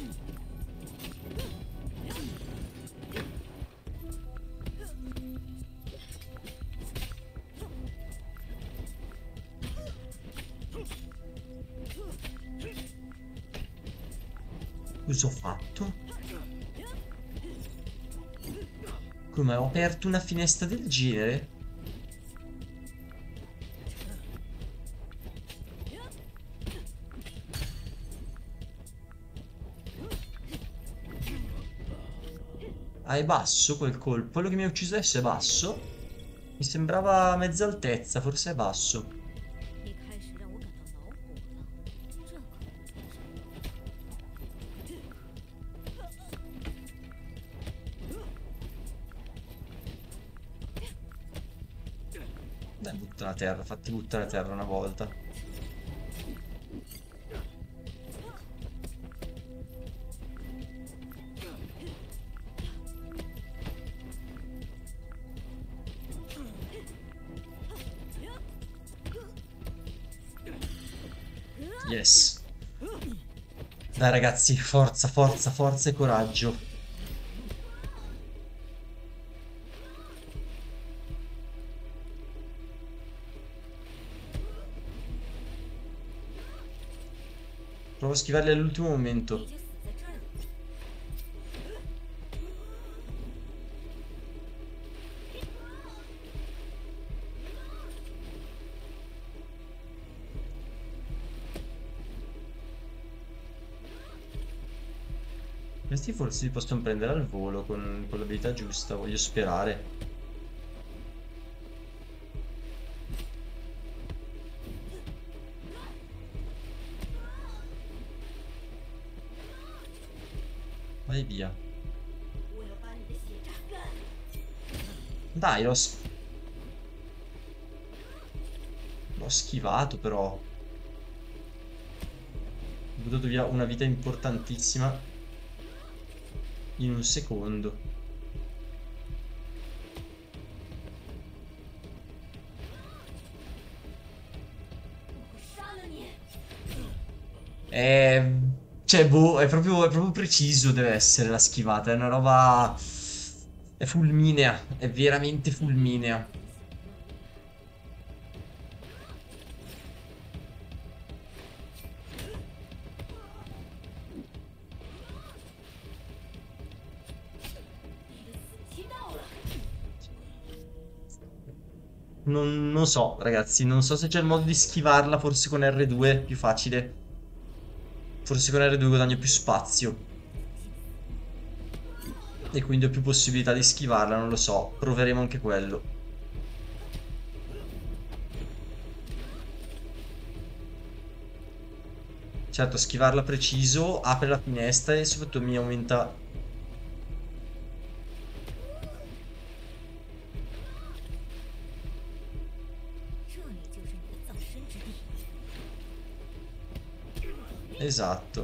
Cosa ho fatto? Come ho aperto una finestra del genere? Ah, è basso quel colpo. Quello che mi ha ucciso adesso è basso. Mi sembrava a mezza altezza, forse è basso. 你开始让我感到恼火了，这可不是。 Dai, butta la terra, fatti buttare a terra una volta. Yes. Dai ragazzi, forza, forza, forza e coraggio. Provo a schivarli all'ultimo 你 momento. 已经死在这儿了。 Questi forse si possono prendere al volo con, con l'abilità giusta, voglio sperare. Vai via. 我要把你的血榨干。 Dai, l'ho s- l'ho schivato però. Ho buttato via una vita importantissima in un secondo. È... Cioè, boh, è proprio, è proprio preciso deve essere la schivata. È una roba... È fulminea. È veramente fulminea. Non, non so, ragazzi. Non so se c'è il modo di schivarla. Forse con erre due è più facile. Forse con erre due guadagno più spazio. E quindi ho più possibilità di schivarla, non lo so. Proveremo anche quello. Certo, schivarla preciso apre la finestra e soprattutto mi aumenta... 这里就是你的葬身之地。 Esatto.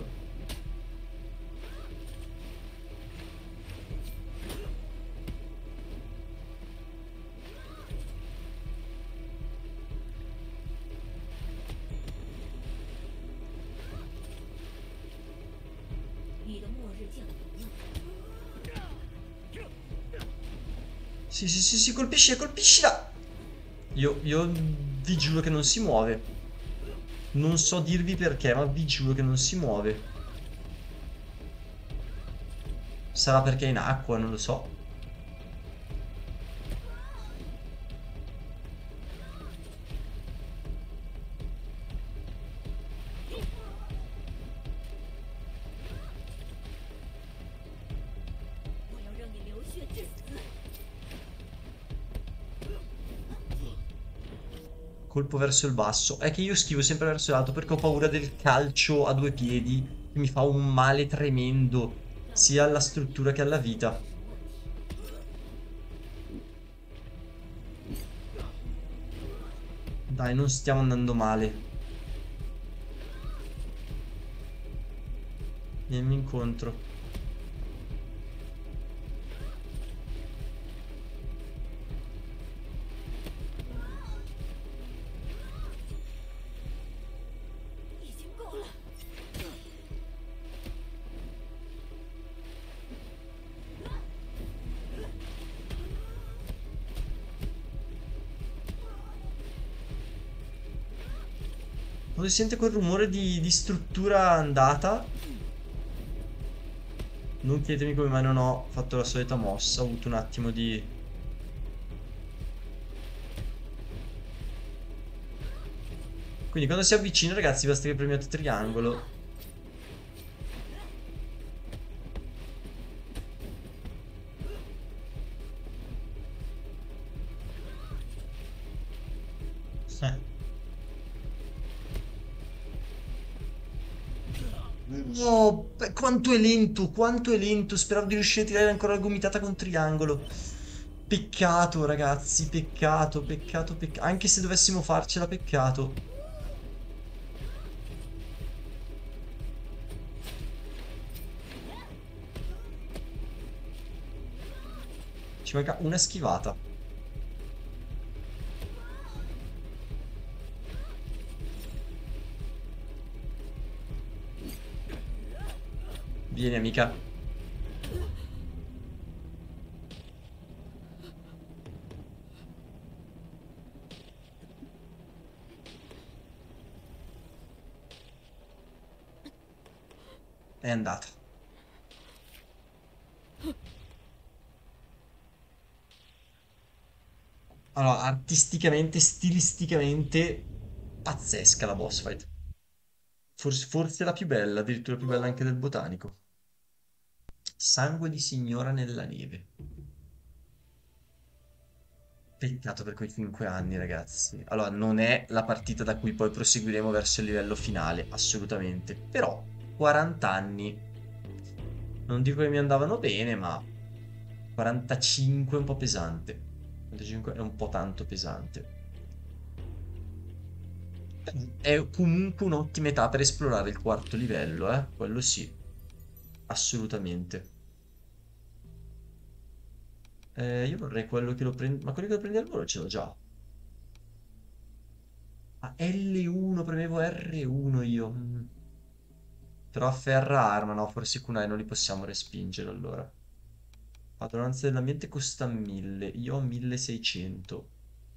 Sì, sì, sì, sì, colpisci, colpiscila! Io, io vi giuro che non si muove. Non so dirvi perché, ma vi giuro che non si muove. Sarà perché è in acqua, non lo so. Colpo verso il basso. È che io schivo sempre verso l'alto perché ho paura del calcio a due piedi che mi fa un male tremendo sia alla struttura che alla vita. Dai, non stiamo andando male. Vieni incontro. Quando si sente quel rumore di, di struttura andata, non chiedetemi come mai non ho fatto la solita mossa, ho avuto un attimo di... Quindi quando si avvicina, ragazzi, basta che premiate triangolo. Eh. No, beh, quanto è lento, quanto è lento. Speravo di riuscire a tirare ancora la gomitata con triangolo. Peccato, ragazzi, peccato, peccato, peccato. Anche se dovessimo farcela, peccato. Ci manca una schivata. Vieni, amica. È andata. Allora, artisticamente, stilisticamente, pazzesca la boss fight. Forse, forse la più bella, addirittura più bella anche del botanico. Sangue di signora nella neve. Peccato per quei cinque anni, ragazzi. Allora, non è la partita da cui poi proseguiremo verso il livello finale, assolutamente. Però, quaranta anni. Non dico che mi andavano bene, ma quarantacinque è un po' pesante. quarantacinque è un po' tanto pesante. È comunque un'ottima età per esplorare il quarto livello, eh? Quello sì, assolutamente. Eh, io vorrei quello che lo prende... Ma quello che lo prende al volo ce l'ho già. Ah, L uno, premevo R uno io. Mm. Però afferra arma, no, forse i kunai non li possiamo respingere allora. Padronanza dell'ambiente costa mille, io ho milleseicento.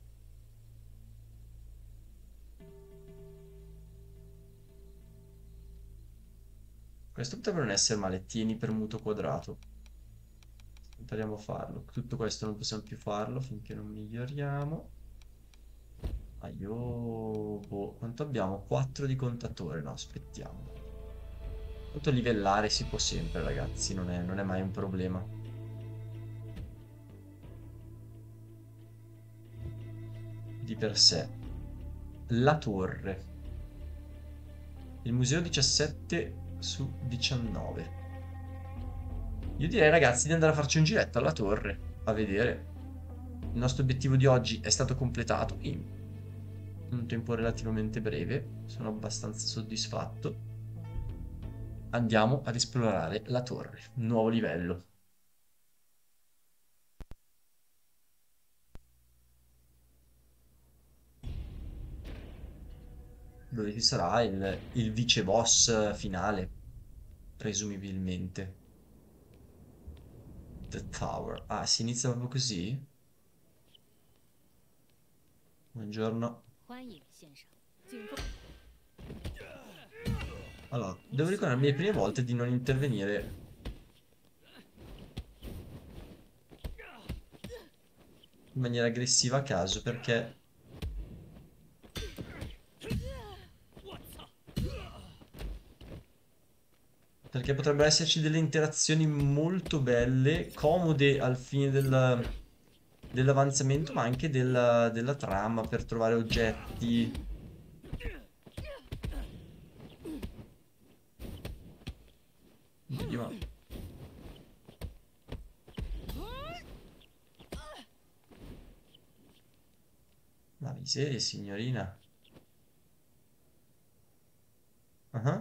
Questo potrebbe non essere male, tieni premuto quadrato. Impariamo a farlo. Tutto questo non possiamo più farlo finché non miglioriamo. Ah, io... Boh, quanto abbiamo? quattro di contatore, no, aspettiamo. Tanto livellare si può sempre, ragazzi, non è, non è mai un problema. Di per sé. La torre. Il museo diciassette su diciannove. Io direi, ragazzi, di andare a farci un giretto alla torre, a vedere. Il nostro obiettivo di oggi è stato completato in un tempo relativamente breve. Sono abbastanza soddisfatto. Andiamo ad esplorare la torre. Nuovo livello. Dove ci sarà il, il vice boss finale, presumibilmente. The Tower. Ah, si inizia proprio così? Buongiorno. 欢迎先生，请坐。 Allora, devo ricordarmi le prime volte di non intervenire in maniera aggressiva a caso, perché... Perché potrebbero esserci delle interazioni molto belle, comode al fine del- dell'avanzamento, ma anche della, della trama per trovare oggetti. Oddio, ma... Ma miseria, signorina. Ah.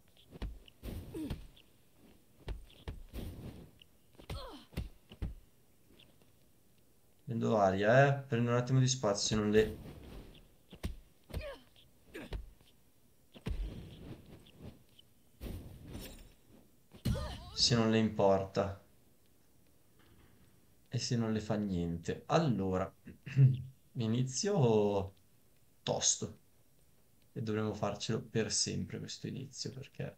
Prendo aria, eh. Prendo un attimo di spazio, se non le... Se non le importa. E se non le fa niente. Allora, inizio tosto. E dovremo farcelo per sempre questo inizio, perché...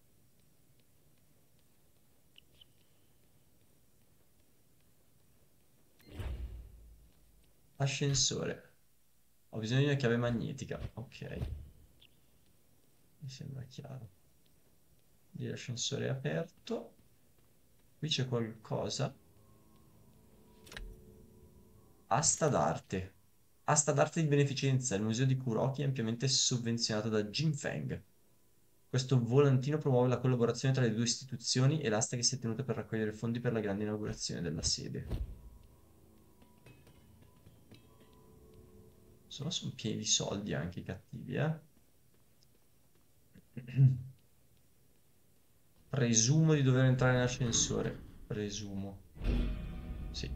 Ascensore. Ho bisogno di una chiave magnetica. Ok. Mi sembra chiaro. Lì l'ascensore è aperto. Qui c'è qualcosa. Asta d'arte. Asta d'arte di beneficenza. Il museo di Kuroki è ampiamente sovvenzionato da Jin Feng. Questo volantino promuove la collaborazione tra le due istituzioni e l'asta che si è tenuta per raccogliere fondi per la grande inaugurazione della sede. Sono, sono pieni di soldi anche i cattivi, eh? Presumo di dover entrare nell'ascensore. Presumo. Sì.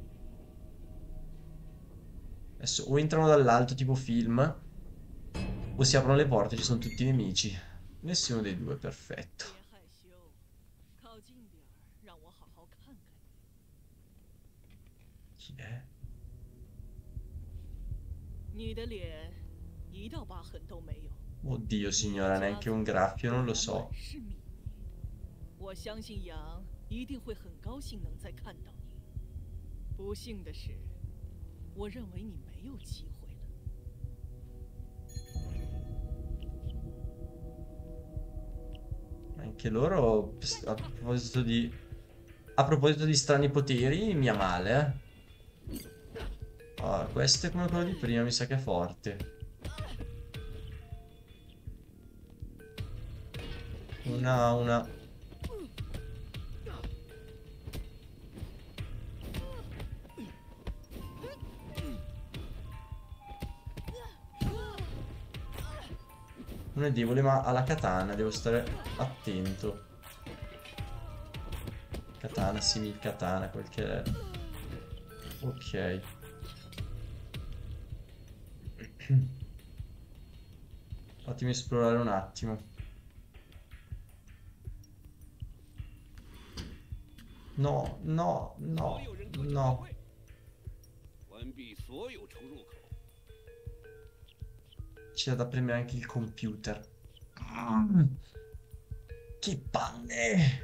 Adesso o entrano dall'alto tipo film, o si aprono le porte e ci sono tutti i nemici. Nessuno dei due, perfetto. 别害羞，靠近点儿，让我好好看看你。 Chi è? 你的脸一道疤痕都没有。 Oddio signora, neanche un graffio, non lo so. 是你，我相信杨一定会很高兴能再看到你。不幸的是，我认为你没有机会了。 Anche loro, a proposito di... A proposito di strani poteri, mia male, eh. Ah, questo è come quello di prima, mi sa che è forte. Una, una... Uno è debole, ma ha la katana, devo stare attento. Katana, simil katana, quel che è. Ok. Fatemi esplorare un attimo. No, no, no, 所有人各自开 no. 会，关闭所有出入口。 C'è da premere anche il computer. Che palle!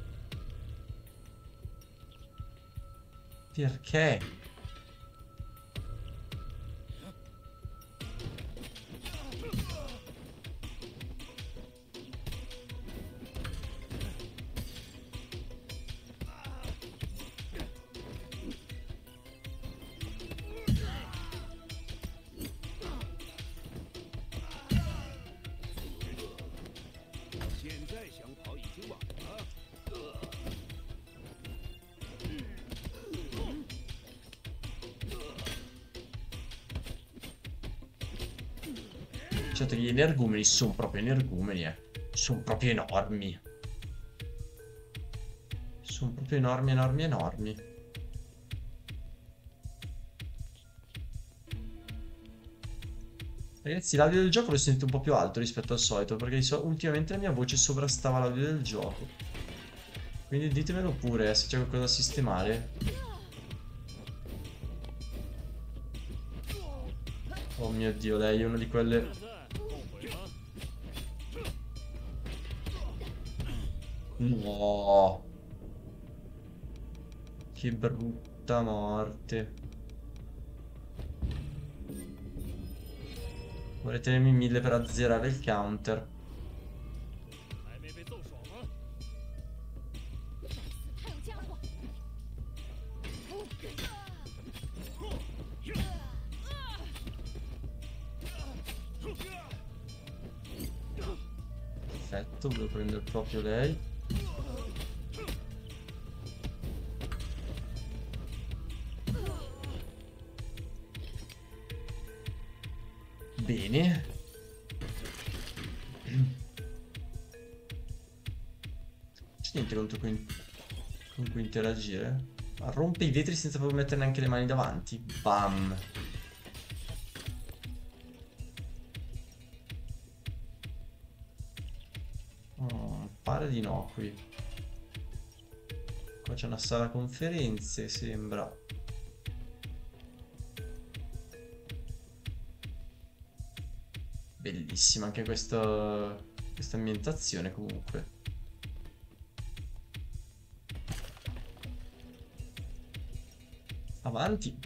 Perché? Certo che gli energumeni sono proprio energumeni, eh. Sono proprio enormi. Sono proprio enormi, enormi, enormi. Ragazzi, l'audio del gioco lo sentite un po' più alto rispetto al solito, perché so, ultimamente la mia voce sovrastava l'audio del gioco. Quindi ditemelo pure, eh, se c'è qualcosa da sistemare. Oh mio Dio, lei è una di quelle... 现在后悔吗？ No. Che brutta morte. Vorrei tenermi mille per azzerare il counter. 还没被揍爽吗？ 还有家伙！ Perfetto, volevo prendere proprio lei. Bene. C'è niente contro cui, con cui interagire. Ma rompe i vetri senza proprio mettere neanche le mani davanti. Bam. Oh, pare di no qui. Qua c'è una sala conferenze, sembra. Bellissimo. bellissima anche questa, questa ambientazione comunque. Avanti.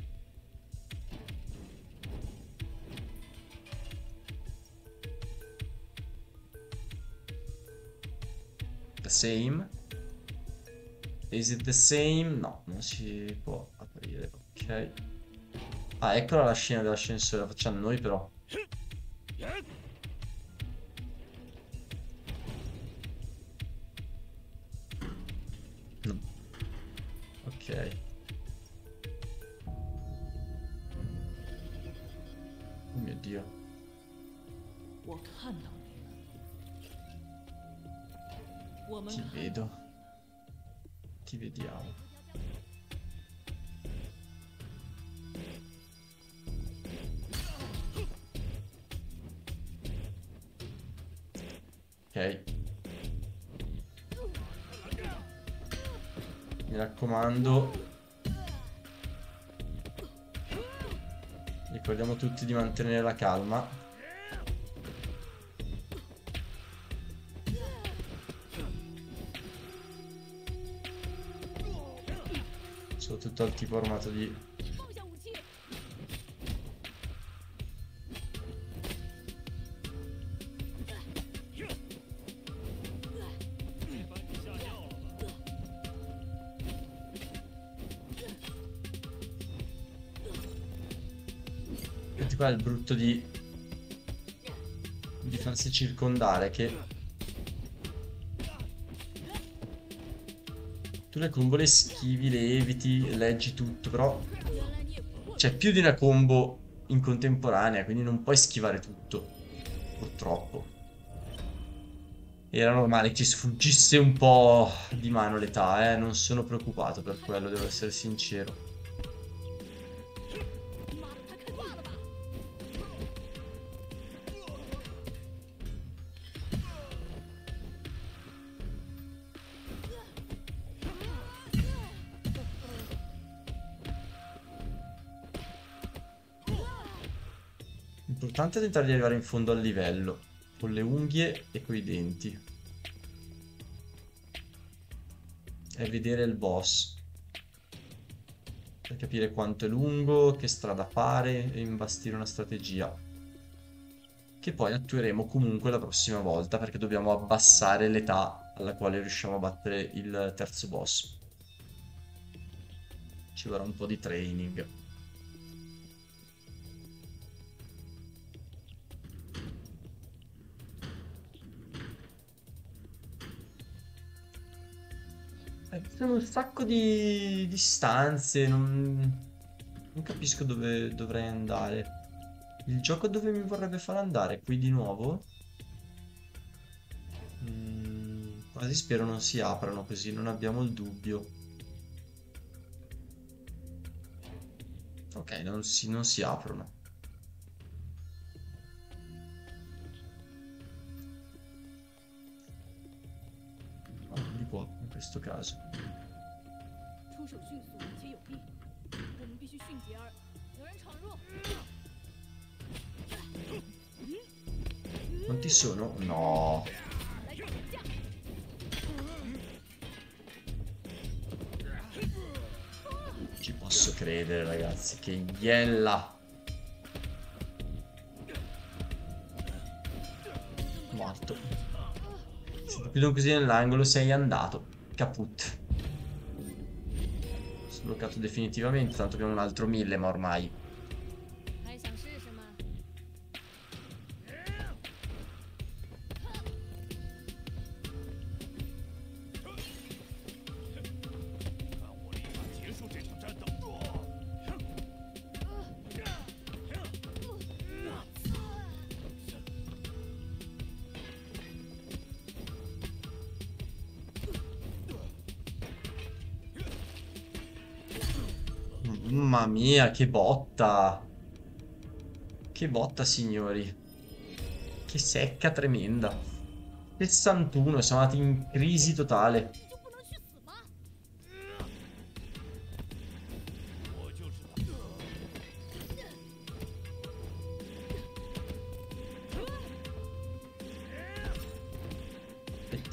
The same. Is it the same? No, non si può aprire. Ok. Ah, eccola la scena dell'ascensore. La facciamo noi però. No. Ok. Oh mio Dio. 我看到你了。我们 Ti 看 vedo. Ti vediamo. Ok. Mi raccomando. Ricordiamo tutti di mantenere la calma. Soprattutto al tipo armato di... 放下武器。 把你吓尿了吧？ Senti qua il brutto di... di farsi circondare che... Tu le combo le schivi, le eviti, leggi tutto, però 原来你也不过 c'è più di una combo in contemporanea, quindi non puoi schivare tutto, purtroppo. Era normale che ci sfuggisse un po' di mano l'età, eh, non sono preoccupato per quello, devo essere sincero. 妈的，他开挂了吧？ L'importante è tentare di arrivare in fondo al livello, con le unghie e coi denti. E vedere il boss. Per capire quanto è lungo, che strada fare e imbastire una strategia. Che poi attueremo comunque la prossima volta, perché dobbiamo abbassare l'età alla quale riusciamo a battere il terzo boss. Ci vorrà un po' di training. Eh, ci sono un sacco di, di stanze, non, non capisco dove dovrei andare. Il gioco dove mi vorrebbe far andare? Qui di nuovo? Mm, quasi spero non si aprano così non abbiamo il dubbio. Ok, non si, non si aprono. Ah, di qua, in questo caso. 出手迅速且有力，我们必须迅捷而。有人闯入， Quanti sono? No. 来个等价。 Ci posso credere, ragazzi. Che iella. Morto. Se ti chiudono così nell'angolo sei andato. Caput. Sbloccato definitivamente. Tanto abbiamo un altro mille, ma ormai. 还想试试吗？ 看我立马结束这场战斗！ Mamma mia, che botta. Che botta, signori. Che secca tremenda. sessantuno, siamo andati in crisi totale. 就不能去死吗？ 我就是。 啊！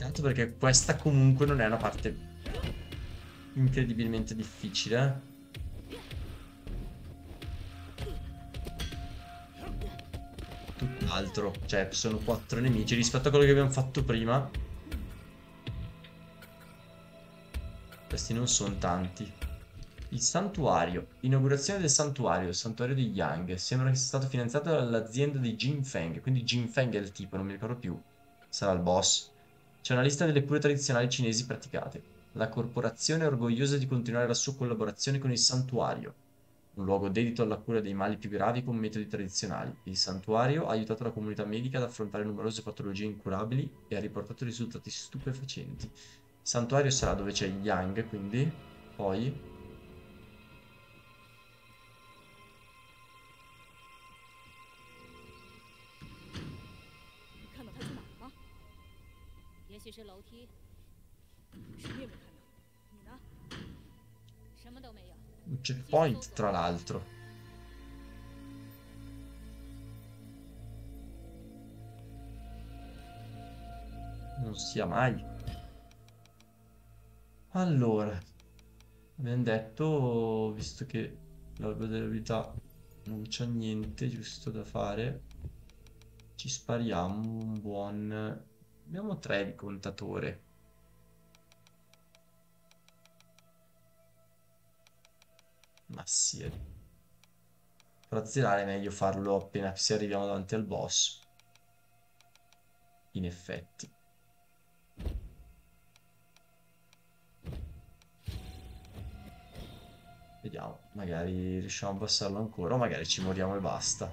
Tanto perché questa comunque non è una parte incredibilmente difficile. Tutt'altro. Cioè, sono quattro nemici rispetto a quello che abbiamo fatto prima. Questi non sono tanti. Il santuario. Inaugurazione del santuario. Il santuario di Yang. Sembra che sia stato finanziato dall'azienda di Jin Feng. Quindi Jin Feng è il tipo, non mi ricordo più. Sarà il boss. C'è una lista delle cure tradizionali cinesi praticate. La corporazione è orgogliosa di continuare la sua collaborazione con il santuario, un luogo dedito alla cura dei mali più gravi con metodi tradizionali. Il santuario ha aiutato la comunità medica ad affrontare numerose patologie incurabili e ha riportato risultati stupefacenti. Il santuario sarà dove c'è Yang, quindi poi 看到他去哪儿了？也许是楼梯。什么也没看到。你呢？什么都没有。 un checkpoint, tra l'altro. Non sia mai. Allora, abbiamo detto, visto che l'albero dell'abilità non c'è niente giusto da fare, ci spariamo un buon... Abbiamo tre di contatore. Ma sì, eh. per azzerare è meglio farlo appena si arriviamo davanti al boss. In effetti. Vediamo, magari riusciamo a passarlo ancora o magari ci moriamo e basta.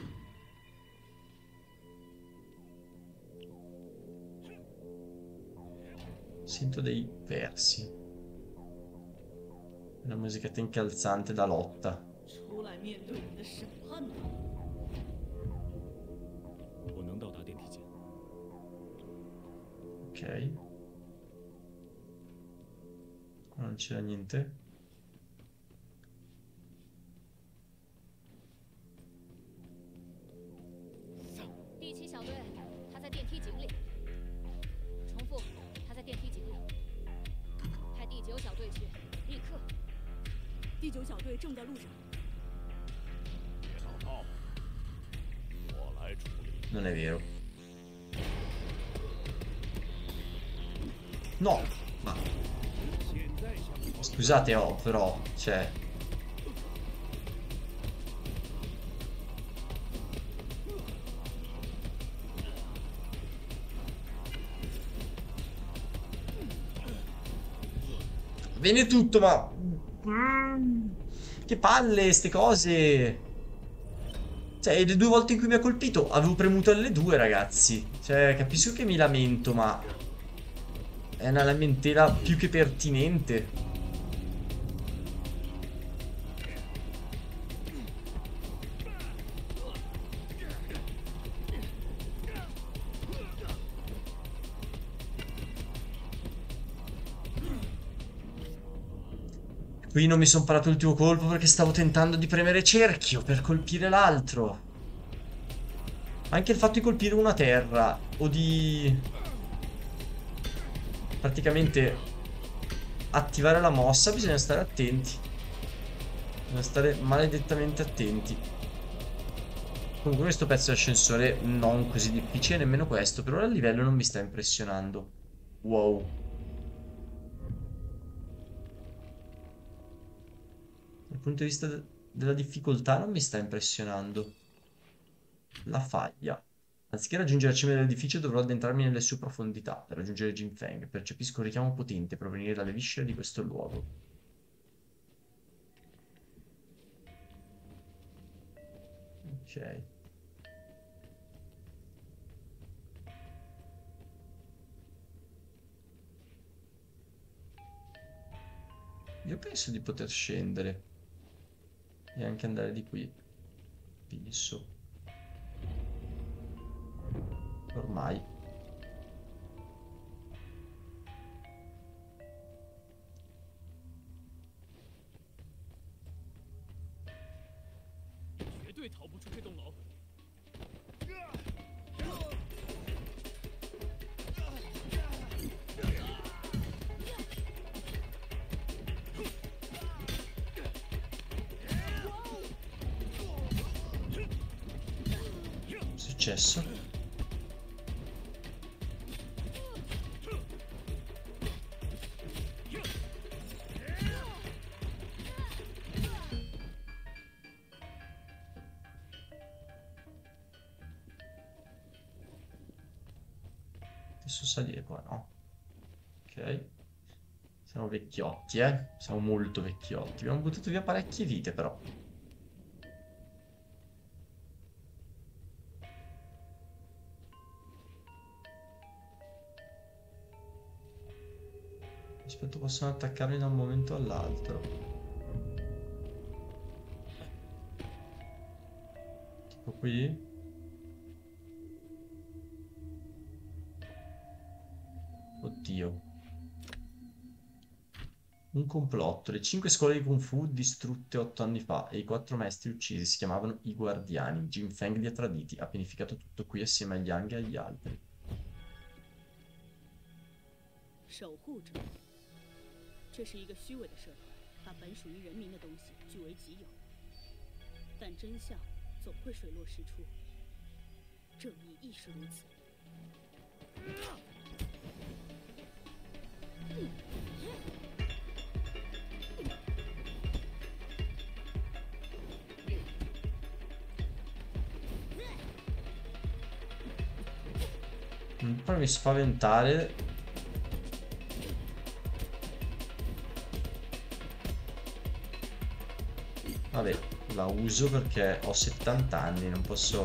Sento dei versi. Una musichetta incalzante da lotta. 出来面对你的审判吧。 我能到达电梯间。 Ok. Non c'era niente. 第七小队，他在电梯井里。重复，他在电梯井里。派第九小队去，立刻。第九小队正在路上。 别闹闹，我来处理。 Non è vero. No, ma... Scusate, oh, però, cioè... Bene tutto, ma... Che palle, ste cose! Cioè, le due volte in cui mi ha colpito avevo premuto le due, ragazzi. Cioè, capisco che mi lamento, ma... È una lamentela più che pertinente. Qui non mi sono parato l'ultimo colpo perché stavo tentando di premere cerchio per colpire l'altro. Anche il fatto di colpire una terra o di... praticamente attivare la mossa, bisogna stare attenti. Bisogna stare maledettamente attenti. Comunque questo pezzo di ascensore non così difficile, nemmeno questo. Per ora il livello non mi sta impressionando. Wow. Dal punto di vista de- della difficoltà non mi sta impressionando. La faglia. Anziché raggiungere la cima dell'edificio dovrò addentrarmi nelle sue profondità per raggiungere Jin Feng. Percepisco un richiamo potente provenire dalle viscere di questo luogo. Ok. Io penso di poter scendere e anche andare di qui. Penso. Ormai. successo? Adesso salire qua, no? Ok. Siamo vecchiotti, eh? Siamo molto vecchiotti. Abbiamo buttato via parecchie vite, però. Aspetta, possono attaccarmi da un momento all'altro. Tipo qui? Oddio. Un complotto. Le cinque scuole di Kung Fu distrutte otto anni fa e i quattro maestri uccisi si chiamavano i Guardiani. Jin Feng li ha traditi. Ha pianificato tutto qui assieme agli Yang e agli altri. 守护者，这是一个虚伪的社团，把本属于人民的东西据为己有。但真相总会水落石出，正义亦是如此。 Non farmi spaventare. Vabbè, la uso perché ho settanta anni, non posso...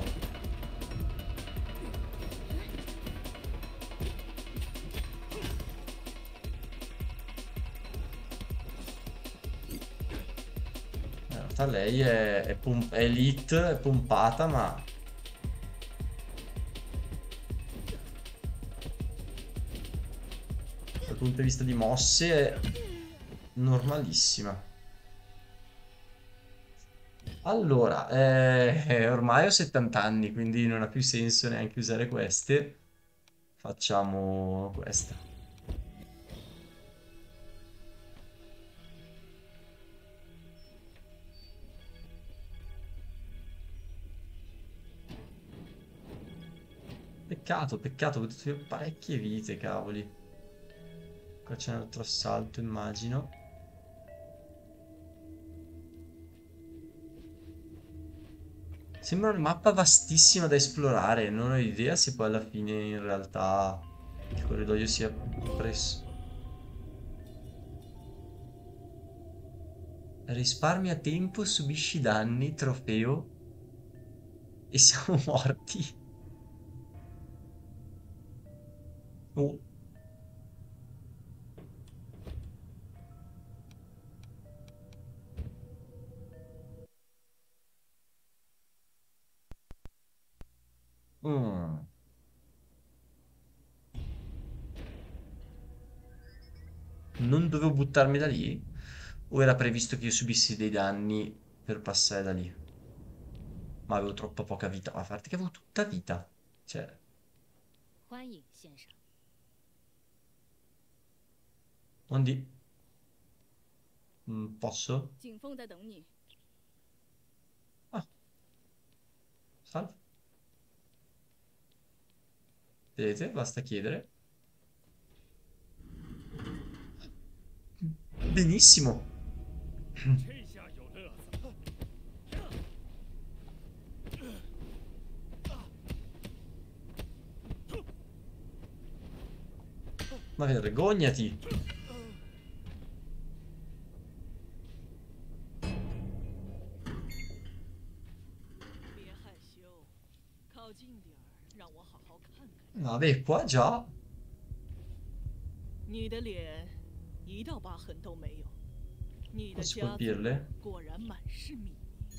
In realtà lei è, è, pom- è elite, è pompata, ma... dal punto di vista di mosse è normalissima. Allora, eh, ormai ho settanta anni, quindi non ha più senso neanche usare queste. Facciamo questa. Peccato, peccato, ho buttato via parecchie vite, cavoli. Qua c'è un altro assalto, immagino. Sembra una mappa vastissima da esplorare, non ho idea se poi alla fine in realtà il corridoio sia presso. Risparmia tempo, subisci danni, trofeo e siamo morti. Oh. Mm. Non dovevo buttarmi da lì? O era previsto che io subissi dei danni per passare da lì? Ma avevo troppa poca vita. A parte che avevo tutta vita. Cioè... 欢迎，先生。 Quindi... Mm, posso? 景凤在等你。 Ah. Salve. Vedete? Basta chiedere. Benissimo. 这下有乐子了。 Ma vergognati. 别害羞，靠近点儿，让我好好看看。 Vabbè, qua già. 你的脸一道疤痕都没有，你的 Posso 家族 colpirle? 果然满是秘密。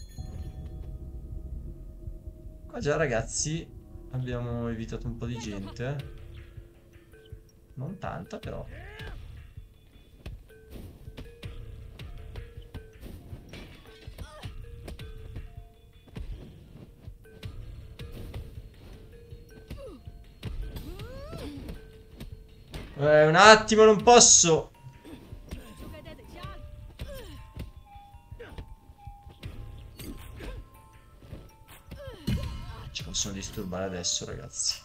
Qua già, ragazzi, abbiamo evitato un po' di gente. eh. Non tanta, però. Eh, un attimo, non posso. 就该待在家里。 Ci sono disturbare adesso, ragazzi.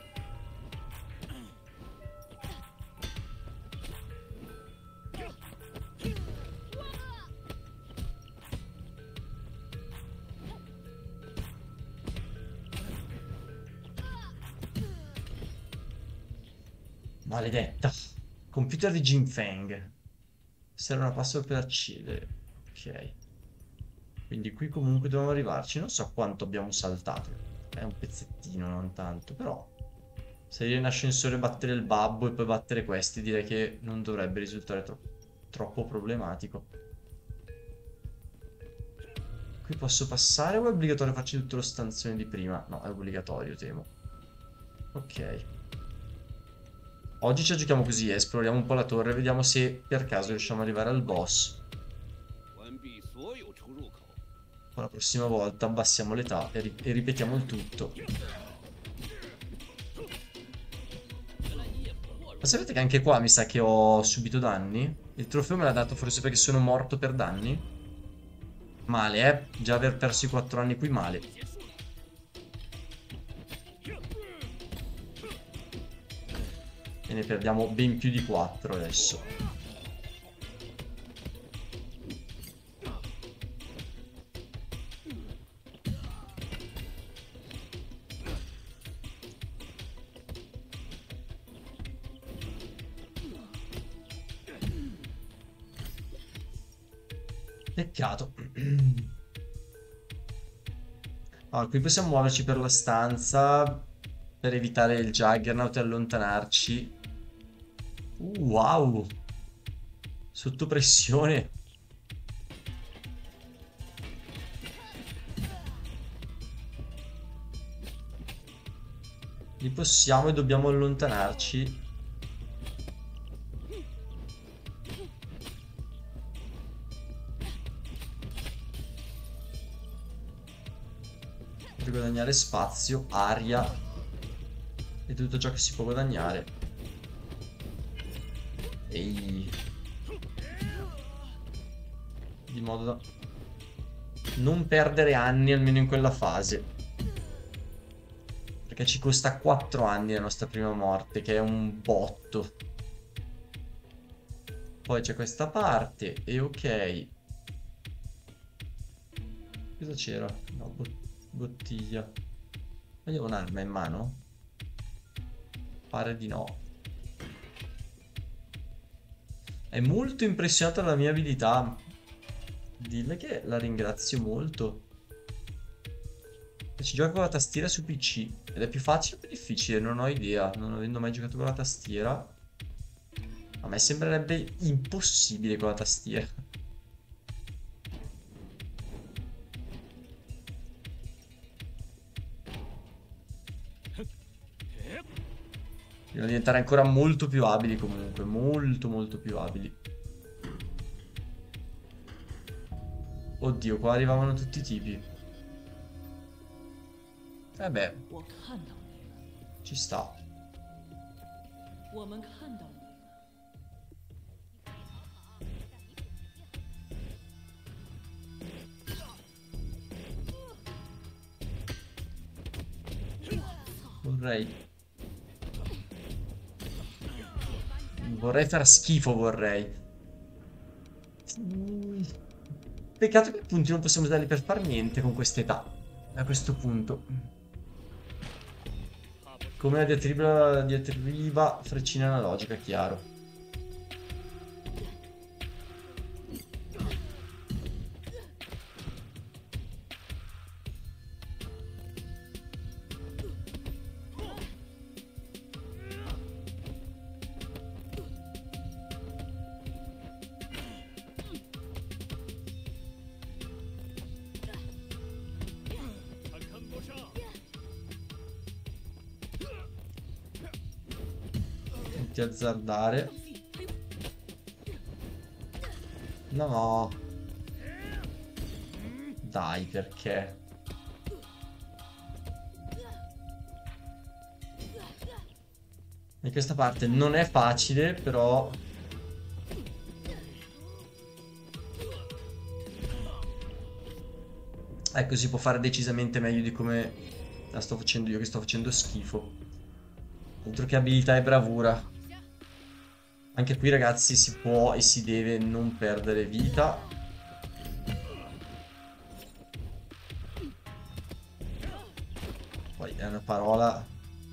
Maledetta. Computer di Jin Feng. Serve una password per accedere. Ok. Quindi qui comunque dobbiamo arrivarci. Non so quanto abbiamo saltato. È un pezzettino, non tanto. Però salire in ascensore, battere il babbo e poi battere questi, direi che non dovrebbe risultare tro troppo problematico. Qui posso passare o è obbligatorio farci tutto lo stanzione di prima? No, è obbligatorio, temo. Ok. Oggi ci giochiamo così, eh. Esploriamo un po' la torre, vediamo se per caso riusciamo ad arrivare al boss. Poi la prossima volta abbassiamo l'età e, ri e ripetiamo il tutto. Ma sapete che anche qua mi sa che ho subito danni? Il trofeo me l'ha dato forse perché sono morto per danni? Male, eh? Già aver perso i quattro anni qui, male. E ne perdiamo ben più di quattro adesso. Peccato. Allora, qui possiamo muoverci per la stanza per evitare il Juggernaut e allontanarci. Uh, wow! Sotto pressione. Li possiamo e dobbiamo allontanarci. Per guadagnare spazio, aria e tutto ciò che si può guadagnare. Ehi. Di modo da non perdere anni almeno in quella fase, perché ci costa quattro anni la nostra prima morte, che è un botto. Poi c'è questa parte e ok. Cosa c'era? No, bot bottiglia. Voglio un'arma in mano? Pare di no. È molto impressionata dalla mia abilità. Dille che la ringrazio molto. Si gioca con la tastiera su P C ed è più facile o più difficile? Non ho idea. Non avendo mai giocato con la tastiera, a me sembrerebbe impossibile con la tastiera. Devono diventare ancora molto più abili comunque. Molto molto più abili. Oddio, qua arrivavano tutti i tipi. Vabbè, ci sta. Vorrei Vorrei far schifo, vorrei. Peccato che i punti non possiamo usarli per far niente con quest'età. A questo punto. Come la diatriba, diatriba freccina analogica, chiaro. Ti azzardare. No. Dai, perché? E questa parte non è facile, però ecco, si può fare decisamente meglio di come La sto facendo io che sto facendo schifo. Altro che abilità e bravura. Anche qui ragazzi si può e si deve non perdere vita. Poi è una parola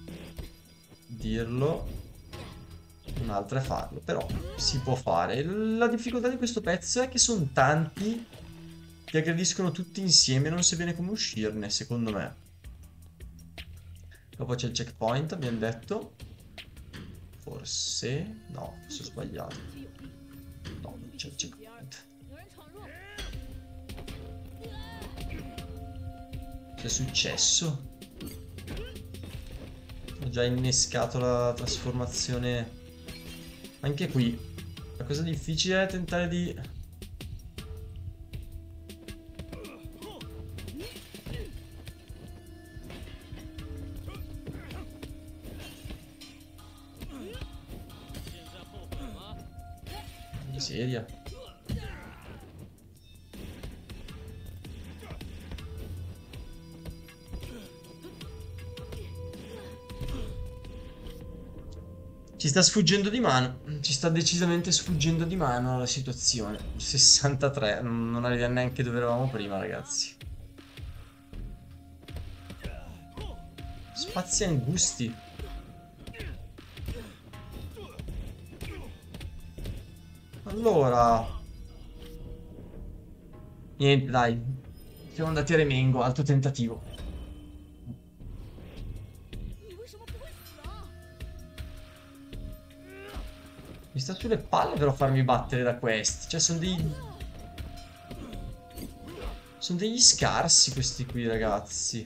dirlo, un'altra è farlo, però si può fare. La difficoltà di questo pezzo è che sono tanti che aggrediscono tutti insieme e non si bene come uscirne, secondo me. Dopo c'è il checkpoint, abbiamo detto. Forse... no, forse ho sbagliato. No, non c'è il checkpoint. Che è successo? Ho già innescato la trasformazione. Anche qui la cosa difficile è tentare di... Miseria. Ci sta sfuggendo di mano, ci sta decisamente sfuggendo di mano la situazione. sessantatré, non arriviamo neanche dove eravamo prima, ragazzi. Spazi angusti. Allora... niente, dai. Siamo andati a Remengo, alto tentativo. Mi sta sulle palle però farmi battere da questi. Cioè sono dei... sono degli scarsi questi qui, ragazzi.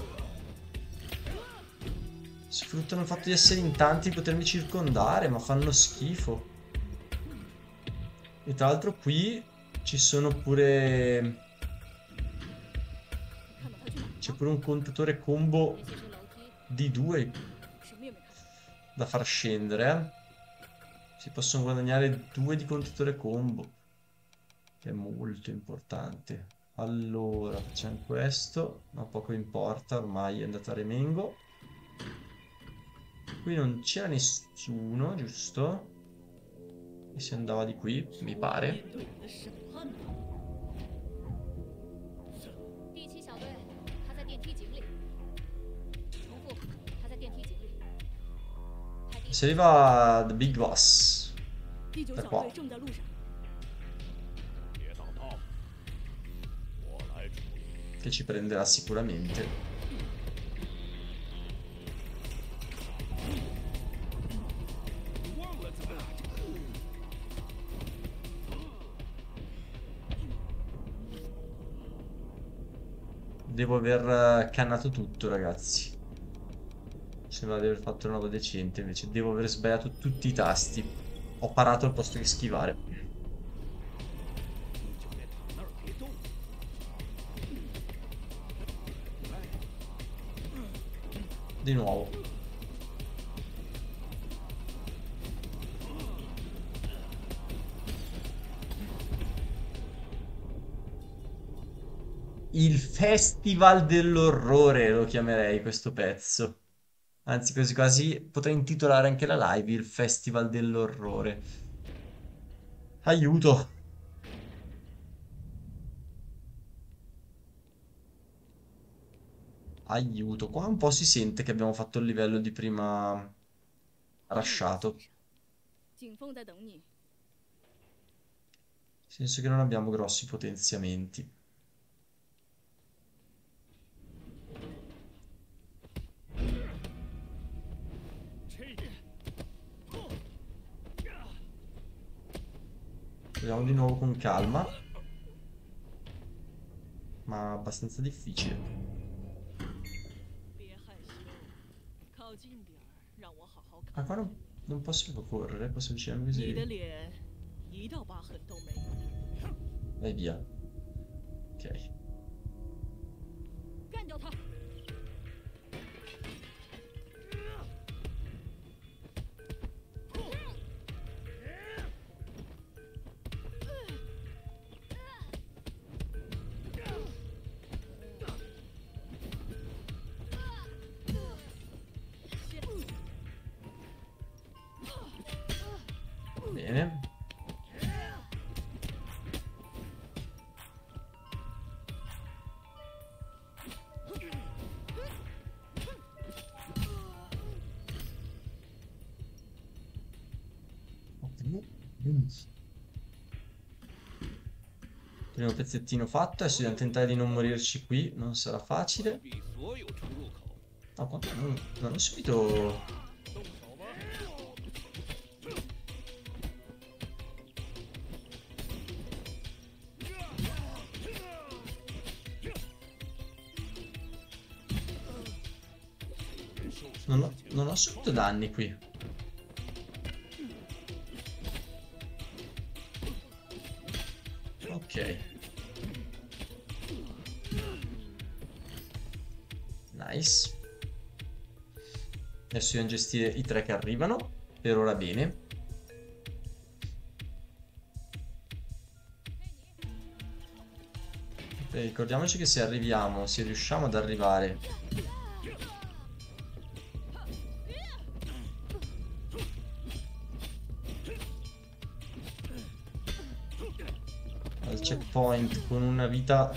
Sfruttano il fatto di essere in tanti e potermi circondare, ma fanno schifo. E tra l'altro qui ci sono pure... c'è pure un contatore combo di due da far scendere, eh. Si possono guadagnare due di contatore combo, che è molto importante. Allora, facciamo questo, ma poco importa, ormai è andata a Remengo. Qui non c'era nessuno, giusto? E si andava di qui, mi pare. Si arriva The Big Boss. Da qua. Che ci prenderà sicuramente. Devo aver cannato tutto, ragazzi. Sembra di aver fatto una roba decente, invece devo aver sbagliato tutti i tasti. Ho parato al posto che schivare. Di nuovo. Il Festival dell'orrore lo chiamerei questo pezzo. Anzi, quasi quasi potrei intitolare anche la live il Festival dell'orrore. Aiuto! Aiuto. Qua un po' si sente che abbiamo fatto il livello di prima rasciato. Nel senso che non abbiamo grossi potenziamenti. Proviamo di nuovo con calma. Ma abbastanza difficile. Ah, qua non, non posso proprio correre, posso avvicinarmi così. Vai via. Ok. Bene. Primo pezzettino fatto, adesso dobbiamo tentare di non morirci qui, non sarà facile. No, qua non, non ho subito... Non ho, non ho subito danni qui. Ok. Nice. Adesso dobbiamo gestire i tre che arrivano. Per ora bene. Ok, ricordiamoci che se arriviamo, se riusciamo ad arrivare al checkpoint con una vita...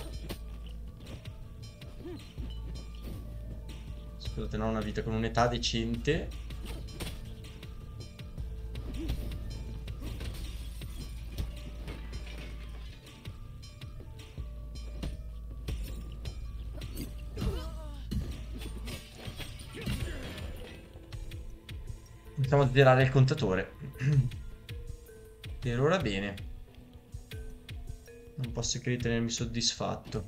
Scusate, non una vita, con un'età decente. Iniziamo a zerare il contatore. Per ora bene. Non posso che ritenermi soddisfatto.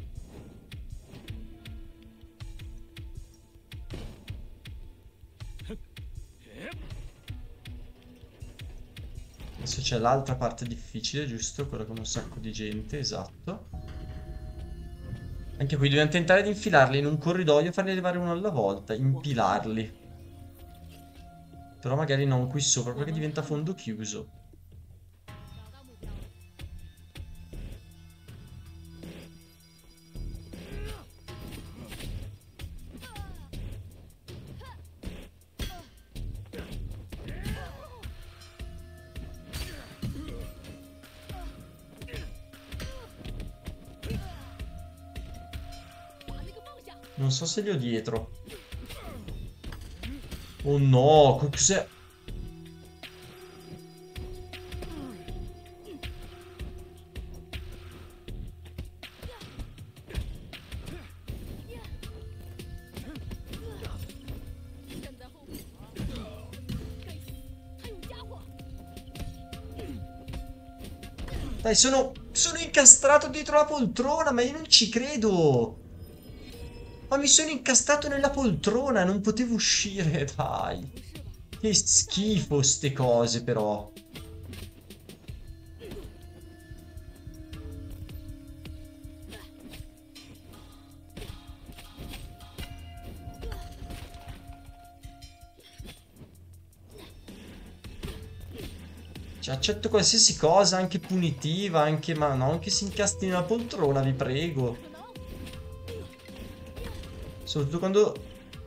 Adesso c'è l'altra parte difficile, giusto? Quella con un sacco di gente, esatto. Anche qui dobbiamo tentare di infilarli in un corridoio e farli arrivare uno alla volta, impilarli. Però magari non qui sopra perché diventa fondo chiuso. Non so se li ho dietro. Oh no, cos'è? Dai, sono, sono incastrato dietro la poltrona, ma io non ci credo. Ma mi sono incastrato nella poltrona, non potevo uscire, dai. Che schifo ste cose, però. Cioè, accetto qualsiasi cosa, anche punitiva, anche... Ma non che si incastri nella poltrona, vi prego. Soprattutto quando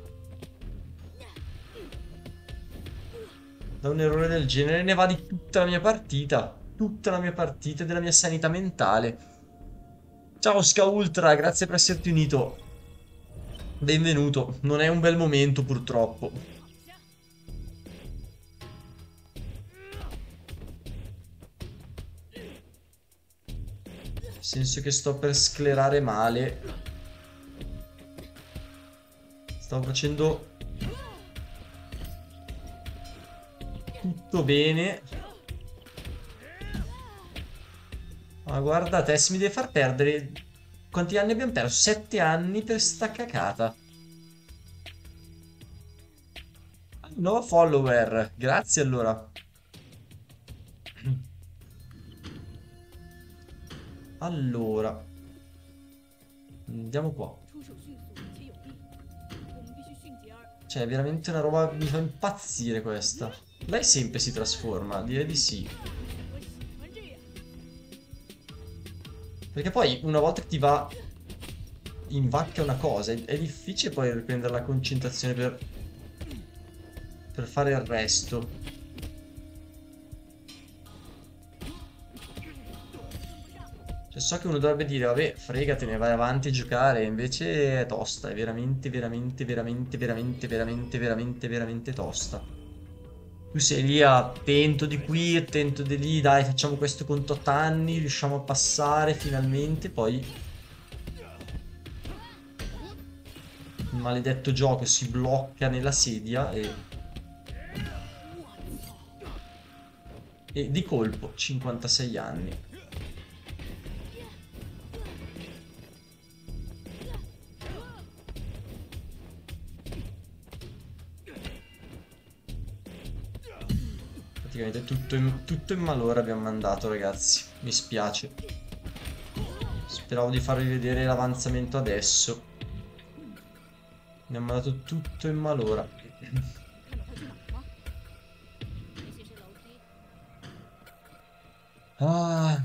da un errore del genere ne va di tutta la mia partita. Tutta la mia partita e della mia sanità mentale. Ciao Ska Ultra, grazie per esserti unito. Benvenuto. Non è un bel momento purtroppo. Nel senso che sto per sclerare male. Stavo facendo tutto bene. Ma guarda te, se mi deve far perdere... Quanti anni abbiamo perso? Sette anni per sta cacata. Nuovo follower. Grazie allora. Allora. Andiamo qua. Cioè, è veramente una roba... Mi fa impazzire questa. Lei sempre si trasforma, direi di sì. Perché poi, una volta che ti va in vacca una cosa, è, è difficile poi riprendere la concentrazione per... per fare il resto. Cioè, so che uno dovrebbe dire, vabbè, fregatene, vai avanti a giocare, invece è tosta, è veramente, veramente, veramente, veramente, veramente, veramente, veramente tosta. Tu sei lì attento di qui, attento di lì, dai, facciamo questo con tot anni, riusciamo a passare finalmente, poi il maledetto gioco si blocca nella sedia e... e di colpo cinquantasei anni. Praticamente tutto in, tutto in malora abbiamo mandato, ragazzi. Mi spiace. Speravo di farvi vedere l'avanzamento adesso. Abbiamo mandato tutto in malora. Ah.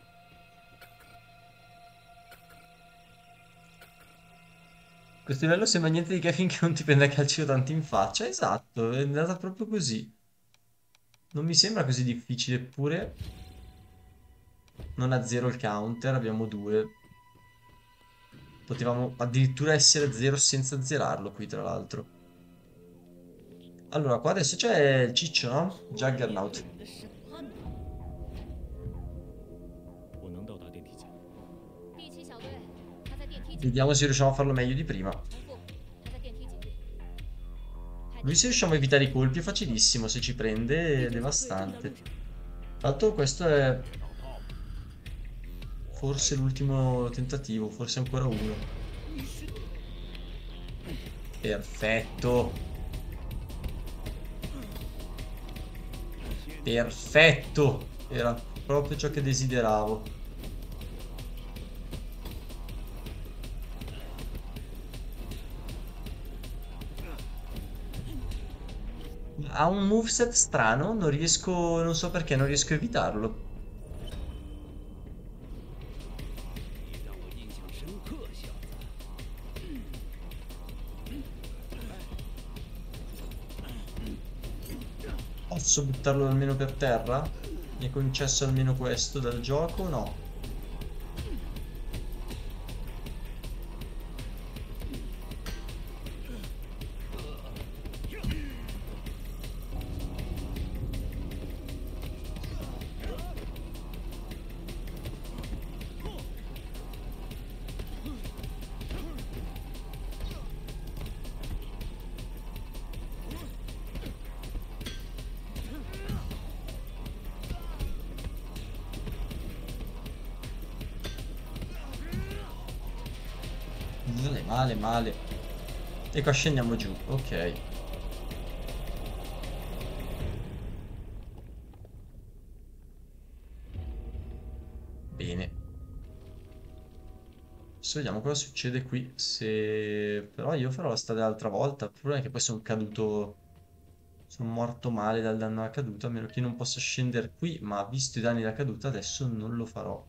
Questo livello sembra niente di che finché non ti prende a calcio tanto in faccia. Esatto, è andata proprio così. Non mi sembra così difficile, eppure non ha zero il counter, abbiamo due. Potevamo addirittura essere zero senza zerarlo qui, tra l'altro. Allora, qua adesso c'è il ciccio, no? Juggernaut. Vediamo se riusciamo a farlo meglio di prima. Lui se riusciamo a evitare i colpi è facilissimo, se ci prende è devastante. Tra l'altro questo è forse l'ultimo tentativo, forse ancora uno. Perfetto. Perfetto. Era proprio ciò che desideravo. Ha un moveset strano, non riesco, non so perché, non riesco a evitarlo. Posso buttarlo almeno per terra? Mi è concesso almeno questo dal gioco? No. Male, male, male. E qua scendiamo giù, ok. Bene. Adesso vediamo cosa succede qui. Se... Però io farò la strada l'altra volta. Il problema è che poi sono caduto... Sono morto male dal danno alla caduta, a meno che non possa scendere qui, ma visto i danni da caduta adesso non lo farò.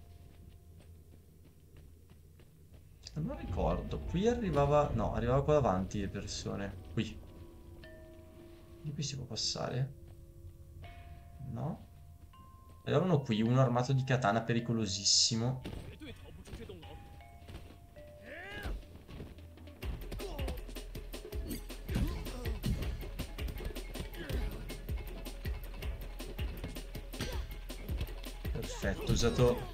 Non ricordo, qui arrivava... No, arrivava qua davanti le persone. Qui. Di qui si può passare? No? Arrivavano qui, uno armato di katana pericolosissimo. Perfetto, ho usato...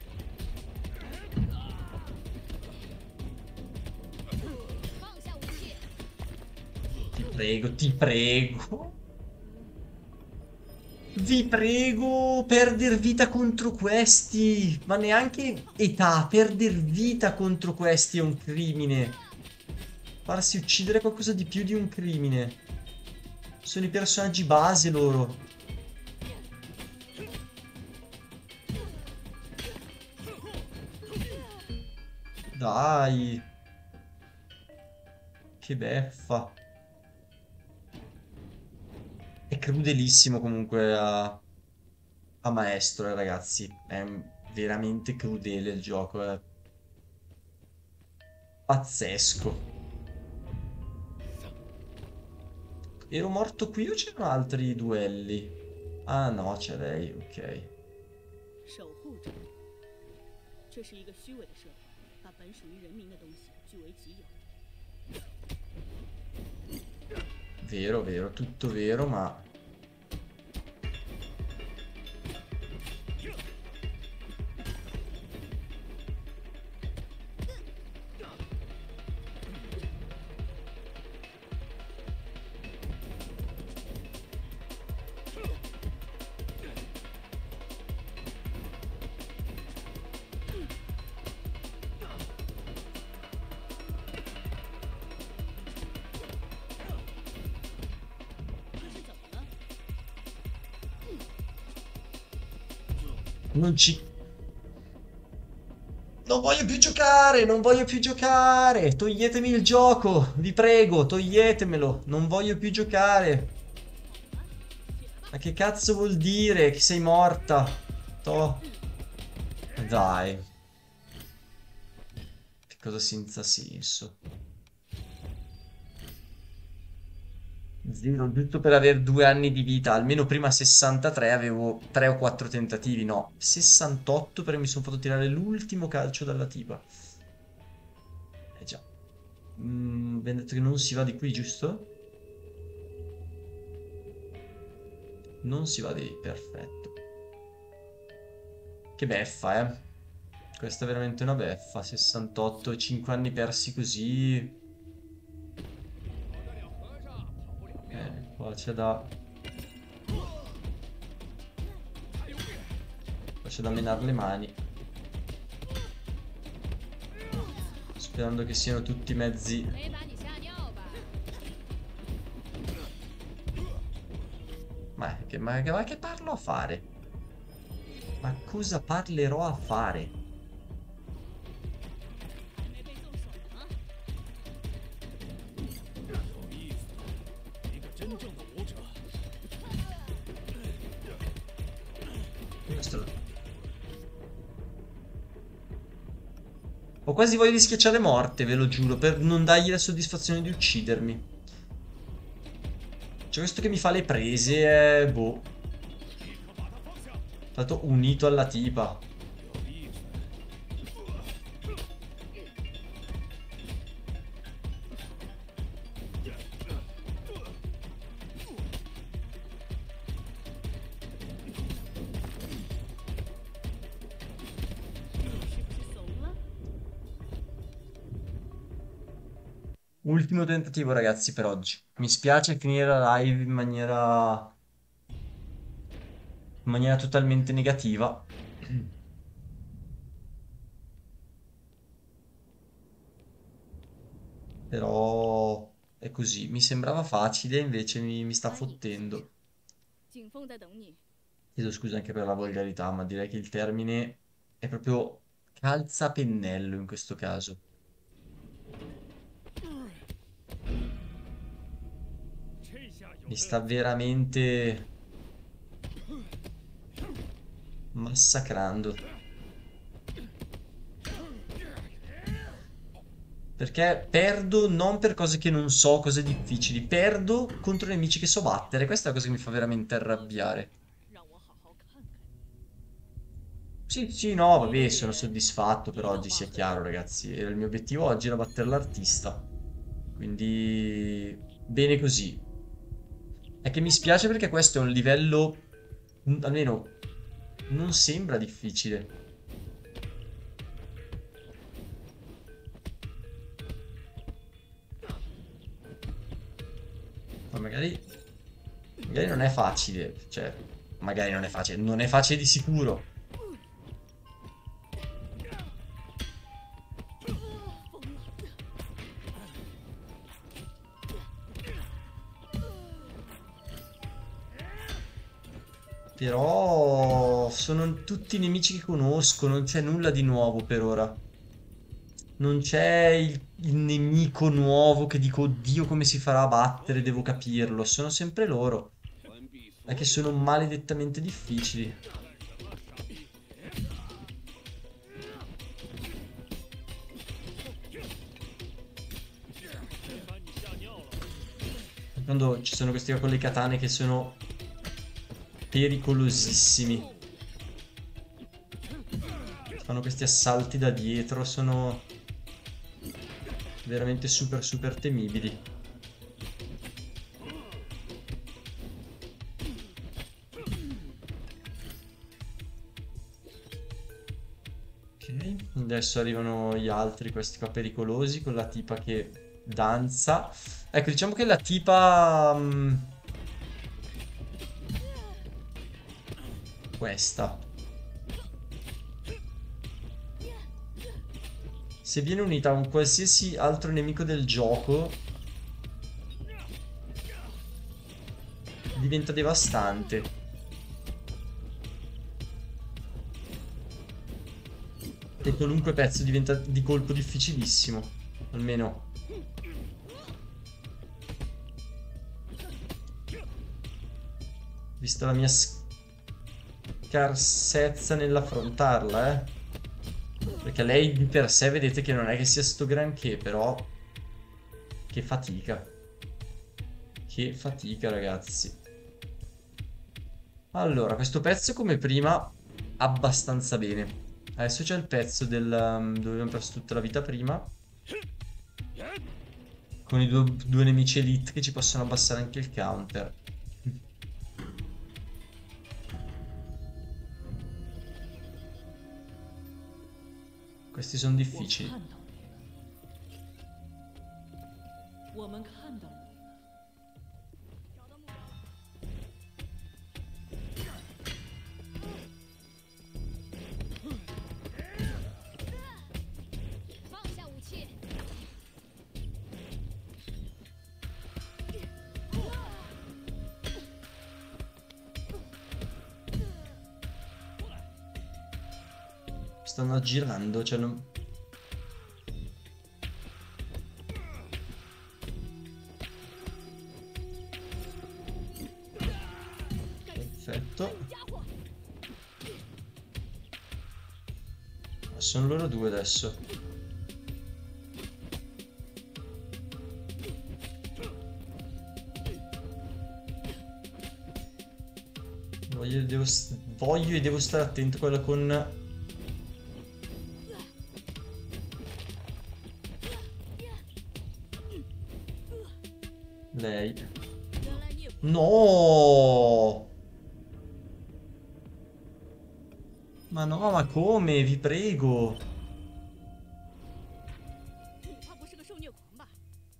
Ti prego, ti prego. Vi prego, perder vita contro questi. Ma neanche età, perder vita contro questi è un crimine. Farsi uccidere è qualcosa di più di un crimine. Sono i personaggi base loro. Dai. Che beffa. È crudelissimo comunque a, a maestro, eh, ragazzi. È veramente crudele il gioco, è pazzesco. Ero morto qui o c'erano altri duelli? Ah no, c'è lei, ok. 这是一个虚伪的社团，把本属于人民的东西据为己有。 Vero, vero, tutto vero, ma... Non ci... Non voglio più giocare, non voglio più giocare. Toglietemi il gioco, vi prego, toglietemelo. Non voglio più giocare. Ma che cazzo vuol dire che sei morta? Toh. Dai. Che cosa senza senso. Zero, giusto per avere due anni di vita. Almeno prima sessantatré avevo tre o quattro tentativi. No, sessantotto perché mi sono fatto tirare l'ultimo calcio dalla tipa. Eh già. Mm, abbiamo detto che non si va di qui, giusto? Non si va di lì, perfetto. Che beffa, eh. Questa è veramente una beffa. sessantotto e cinque anni persi così. Eh, qua c'è da... Qua c'è da menare le mani. Sperando che siano tutti mezzi... Ma che, ma, ma che parlo a fare? Ma cosa parlerò a fare? Ho quasi voglia di schiacciare morte, ve lo giuro, per non dargli la soddisfazione di uccidermi. C'è questo che mi fa le prese, eh, boh. Tanto unito alla tipa. Ultimo tentativo, ragazzi, per oggi. Mi spiace finire la live in maniera... in maniera totalmente negativa. Però... è così. Mi sembrava facile, invece mi, mi sta fottendo. Chiedo scusa anche per la volgarità, ma direi che il termine è proprio calzapennello in questo caso. Mi sta veramente massacrando. Perché perdo non per cose che non so, cose difficili. Perdo contro nemici che so battere. Questa è la cosa che mi fa veramente arrabbiare. Sì, sì, no, vabbè, sono soddisfatto per oggi, sia chiaro, ragazzi. Il mio obiettivo oggi era battere l'artista. Quindi... bene così. È che mi spiace perché questo è un livello, almeno, non sembra difficile. Ma magari, magari non è facile, cioè, magari non è facile, non è facile di sicuro. Però sono tutti nemici che conosco, non c'è nulla di nuovo per ora. Non c'è il, il nemico nuovo che dico, oddio come si farà a battere, devo capirlo. Sono sempre loro. È che sono maledettamente difficili. Quando ci sono questi con le katane che sono... pericolosissimi. fanno questi assalti da dietro, sono veramente super super temibili. Ok, adesso arrivano gli altri, questi qua pericolosi, con la tipa che danza. Ecco, diciamo che la tipa... mm, questa. Se viene unita a un qualsiasi altro nemico del gioco, diventa devastante. E qualunque pezzo diventa di colpo difficilissimo. Almeno. Vista la mia scarsezza nell'affrontarla, eh. Perché lei di per sé vedete che non è che sia sto granché, però che fatica. Che fatica, ragazzi. Allora, questo pezzo come prima abbastanza bene. Adesso c'è il pezzo del um, dove abbiamo perso tutta la vita prima, con i due, due nemici elite che ci possono abbassare anche il counter. Questi sono difficili. 我们看到你了。 放下武器。 Stanno aggirando, cioè non... Perfetto. Sono loro due adesso. Voglio, devo, voglio e devo stare attento a quella con... lei. No! Ma no, ma come? Vi prego. 他不是个受虐狂吧？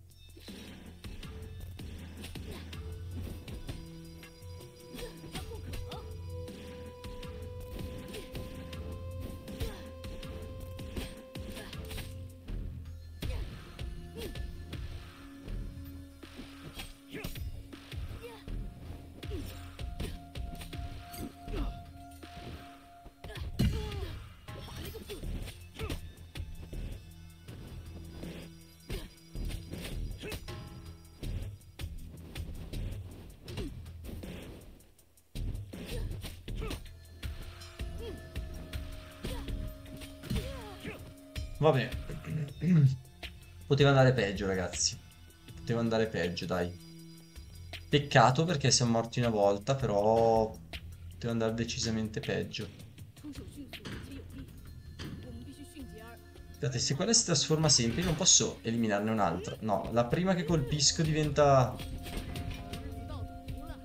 Va bene. Poteva andare peggio, ragazzi. Poteva andare peggio, dai. Peccato perché siamo morti una volta, però poteva andare decisamente peggio. 出手迅速且有力，我们必须迅捷而 Aspettate, se quella si trasforma sempre, io non posso eliminarne un'altra. No, la prima che colpisco diventa... 日子到头了。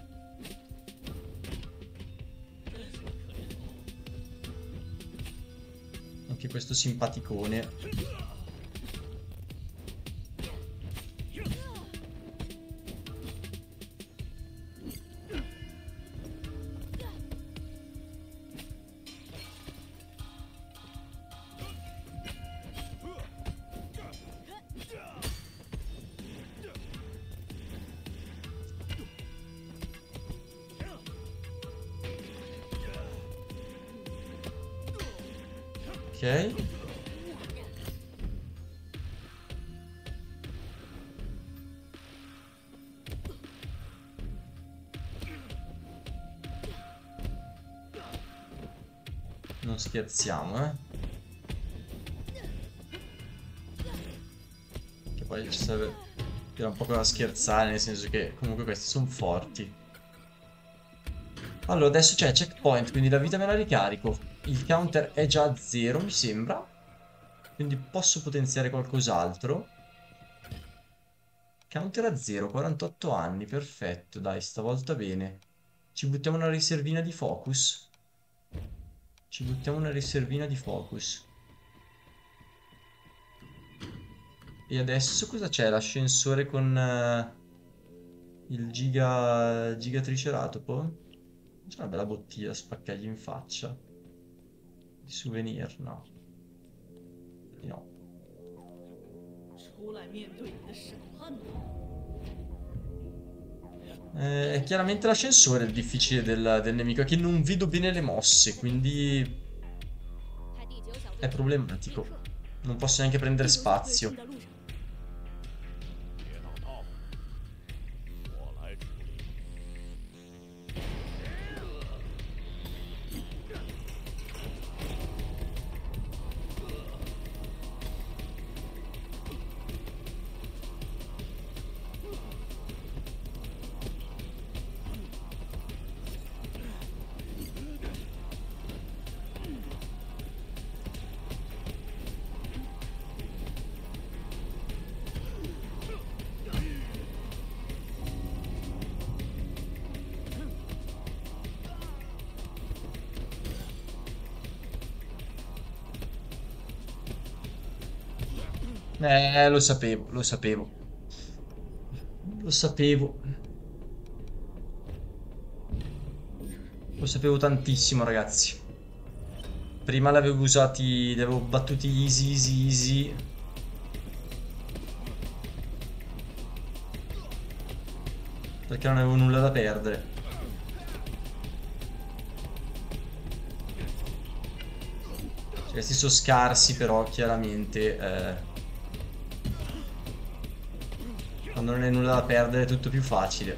anche questo simpaticone. Ok. Non scherziamo, eh. Che poi ci serve... era un po' da scherzare, nel senso che comunque questi sono forti. Allora, adesso c'è checkpoint, quindi la vita me la ricarico. Il counter è già a zero, mi sembra. Quindi posso potenziare qualcos'altro. Counter a zero, quarantotto anni, perfetto, dai, stavolta bene. Ci buttiamo una riservina di focus. Ci buttiamo una riservina di focus. E adesso cosa c'è? L'ascensore con eh, il giga, giga triceratopo? C'è una bella bottiglia da spaccargli in faccia. Di souvenir, no. No. 出来面对你的审判吧。 Eh, è chiaramente l'ascensore il difficile del, del nemico, è che non vedo bene le mosse, quindi 派第九小队 è problematico. Non posso neanche prendere 第九小队 spazio. 正在路上。 别闹闹，我来处理。 Eh, lo sapevo, lo sapevo. Lo sapevo. Lo sapevo tantissimo, ragazzi. Prima l'avevo usati, li avevo battuti easy, easy, easy. Perché non avevo nulla da perdere. Cioè, questi sono scarsi, però chiaramente... Eh, quando non hai nulla da perdere è tutto più facile.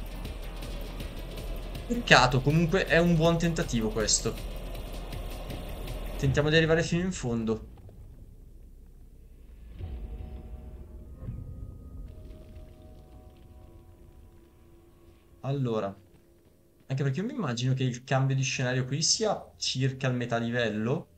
Peccato, comunque è un buon tentativo questo. Tentiamo di arrivare fino in fondo. Allora, anche perché io mi immagino che il cambio di scenario qui sia circa al metà livello.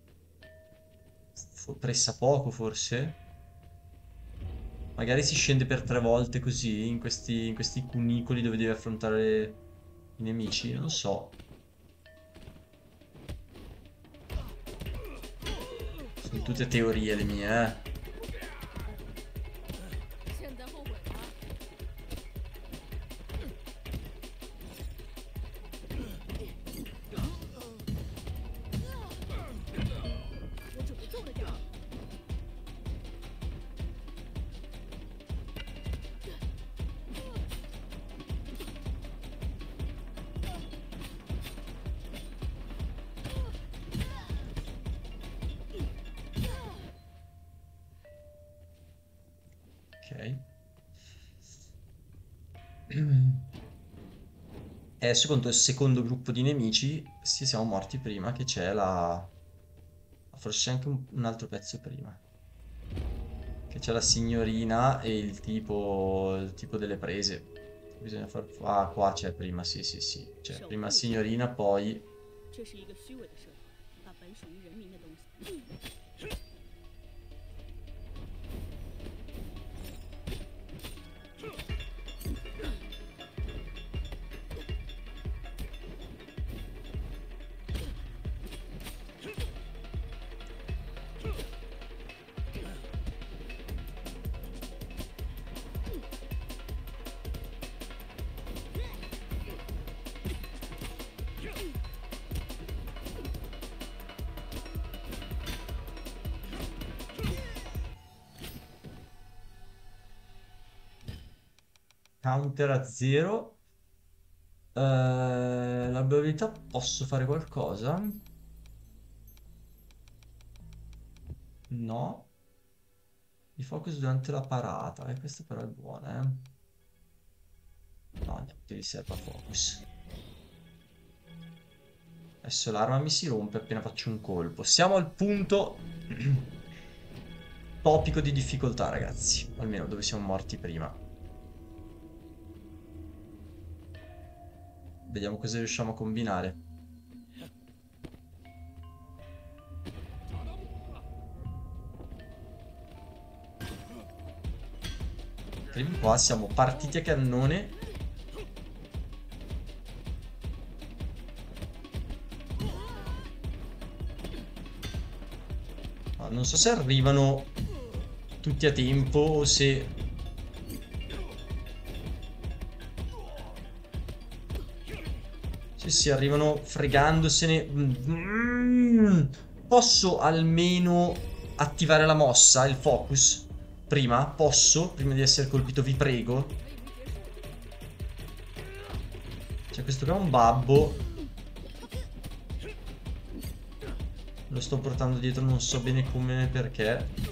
Fo- Pressa poco, forse. Magari si scende per tre volte così, in questi, in questi cunicoli dove devi affrontare i nemici, non so. Sono tutte teorie le mie, eh. 现在后悔了？ 我准备重了点儿。 Ok. E adesso contro il secondo gruppo di nemici, sì, siamo morti prima, che c'è la... Forse c'è anche un, un altro pezzo prima. Che c'è la signorina e il tipo, il tipo delle prese. Bisogna far... Ah, qua c'è prima, sì, sì, sì. C'è prima la signorina, poi... 这是一个虚伪的社团，把本属于人民的东西。 Counter a zero. Eh, l'abilità posso fare qualcosa? No. Di focus durante la parata. Eh, questa però è buona, eh. No, niente, riserva focus. Adesso l'arma mi si rompe appena faccio un colpo. Siamo al punto topico di difficoltà, ragazzi. Almeno dove siamo morti prima. Vediamo cosa riusciamo a combinare. Qua siamo partiti a cannone. No, non so se arrivano tutti a tempo o se... Se si arrivano fregandosene. Mm, posso almeno attivare la mossa, il focus? Prima? Posso? Prima di essere colpito, vi prego. Cioè, questo qua è un babbo. Lo sto portando dietro, non so bene come né perché.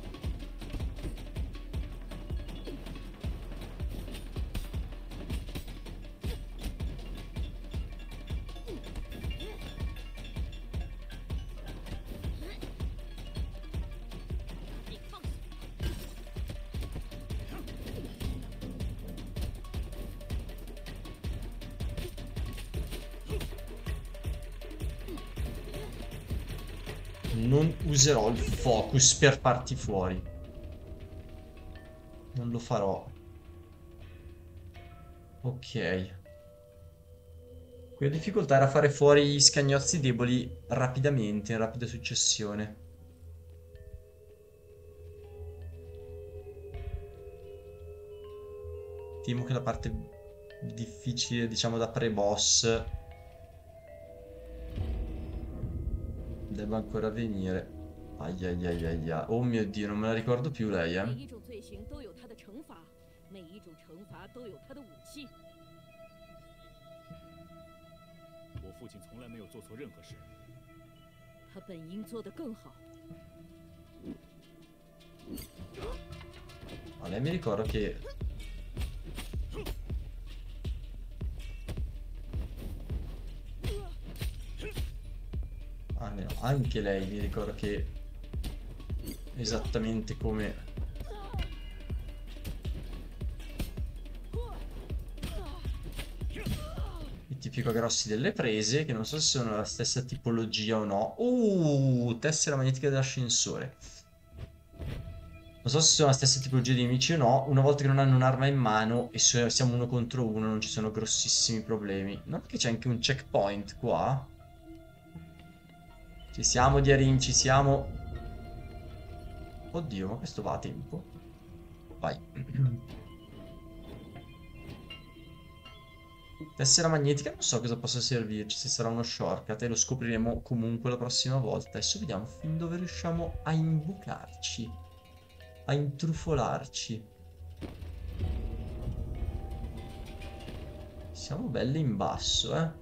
Non userò il focus per farti fuori. Non lo farò. Ok. Qui la difficoltà era fare fuori gli scagnozzi deboli rapidamente, in rapida successione. Temo che la parte difficile, diciamo, da pre-boss debba ancora venire. Ai ai ai ai ai. Oh mio Dio, non me la ricordo più lei, eh. 我父亲从来没有做错任何事。 他本应做得更好。 A lei mi ricordo che... Ah, no, anche lei mi ricordo che... Esattamente come... I tipi grossi delle prese, che non so se sono la stessa tipologia o no. Uh, tessera magnetica dell'ascensore. Non so se sono la stessa tipologia di nemici o no. Una volta che non hanno un'arma in mano e siamo uno contro uno, non ci sono grossissimi problemi. Non che c'è anche un checkpoint qua. Ci siamo, Diarin, ci siamo. Oddio, ma questo va a tempo. Vai. Tessera magnetica, non so cosa possa servirci, se sarà uno shortcut, e lo scopriremo comunque la prossima volta. Adesso vediamo fin dove riusciamo a imbucarci, a intrufolarci. Siamo belli in basso, eh.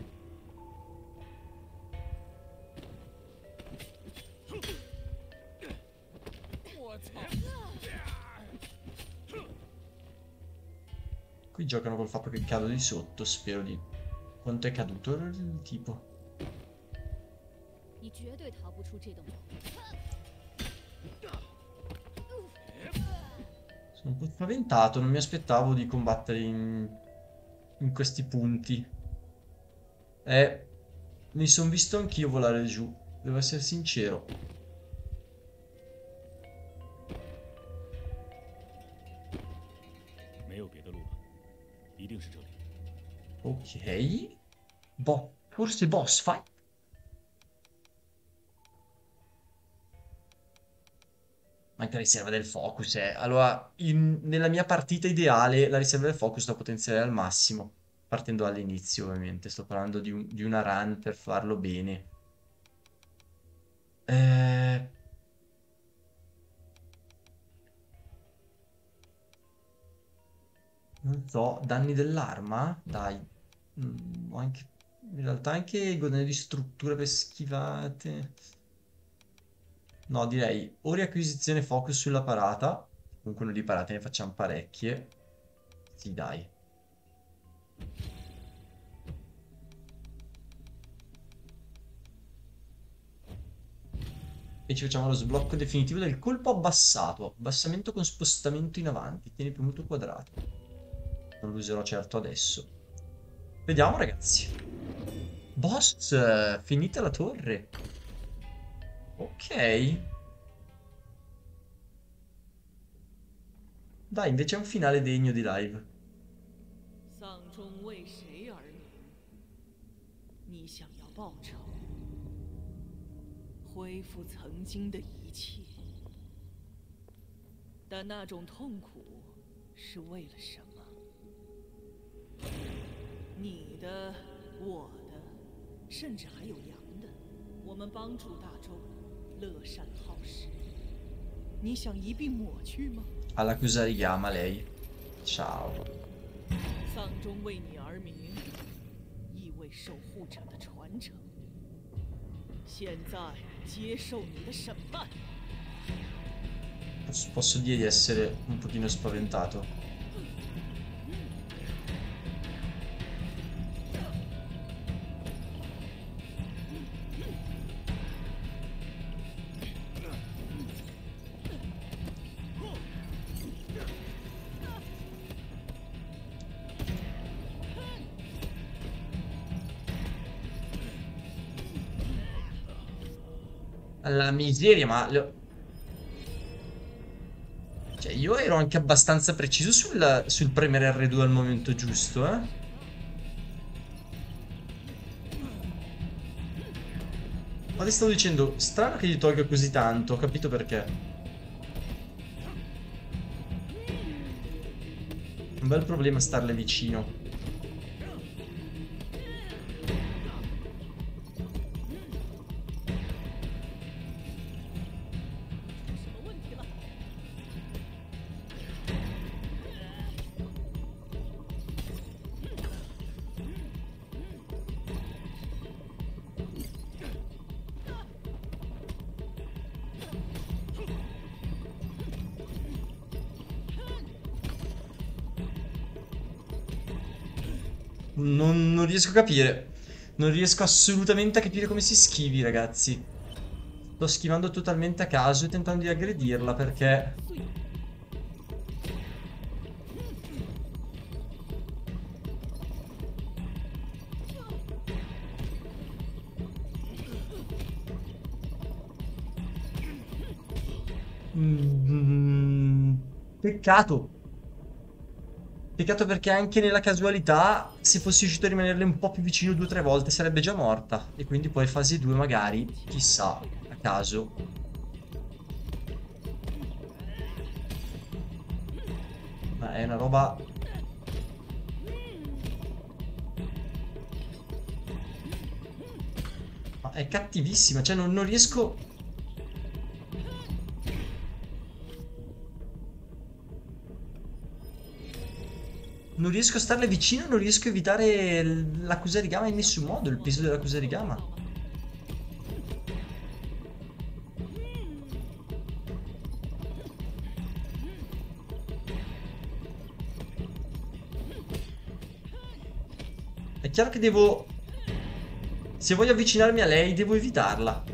Qui giocano col fatto che cado di sotto, spero di... Quanto è caduto il tipo? Sono un po' spaventato, non mi aspettavo di combattere in, in questi punti. Eh, mi sono visto anch'io volare giù, devo essere sincero. Ok. Boh, forse boss fight? Anche la riserva del focus, eh. Allora, in, nella mia partita ideale, la riserva del focus la potenzierei al massimo. Partendo dall'inizio, ovviamente. Sto parlando di, un, di una run per farlo bene. Eh... Non so, danni dell'arma? Dai. Mm, ho anche, in realtà anche godere di strutture per schivate. No, direi o riacquisizione focus sulla parata. Comunque noi di parate ne facciamo parecchie. Sì, dai. E ci facciamo lo sblocco definitivo del colpo abbassato. Abbassamento con spostamento in avanti. Tieni premuto quadrato. Non lo userò certo adesso. Vediamo, ragazzi. Boss, finita la torre. Ok. Dai, invece è un finale degno di live. 丧钟为谁而鸣？你想要报仇，恢复曾经的一切，但那种痛苦是为了什么？你的、我的，甚至还有羊的，我们帮助大众，乐善好施。你想一并抹去吗？ Alla Kusarigama lei. Ciao. 丧钟为你而鸣，意味守护者的传承。现在接受你的审判。 Posso, posso dire di essere un pochino spaventato. La miseria, ma... le- Cioè, io ero anche abbastanza preciso sul, sul premere erre due al momento giusto, eh? Ma ti stavo dicendo, strano che gli tolga così tanto, ho capito perché. Un bel problema starle vicino. Non, non riesco a capire. Non riesco assolutamente a capire come si schivi, ragazzi. Sto schivando totalmente a caso e tentando di aggredirla perché... Mm, peccato. Peccato perché anche nella casualità, se fossi riuscito a rimanerle un po' più vicino due o tre volte, sarebbe già morta. E quindi poi fase due magari, chissà, a caso. Ma è una roba... Ma è cattivissima, cioè non, non riesco... Non riesco a starle vicino, non riesco a evitare l- la Kusarigama in nessun modo, il peso della Kusarigama. È chiaro che devo... Se voglio avvicinarmi a lei, devo evitarla.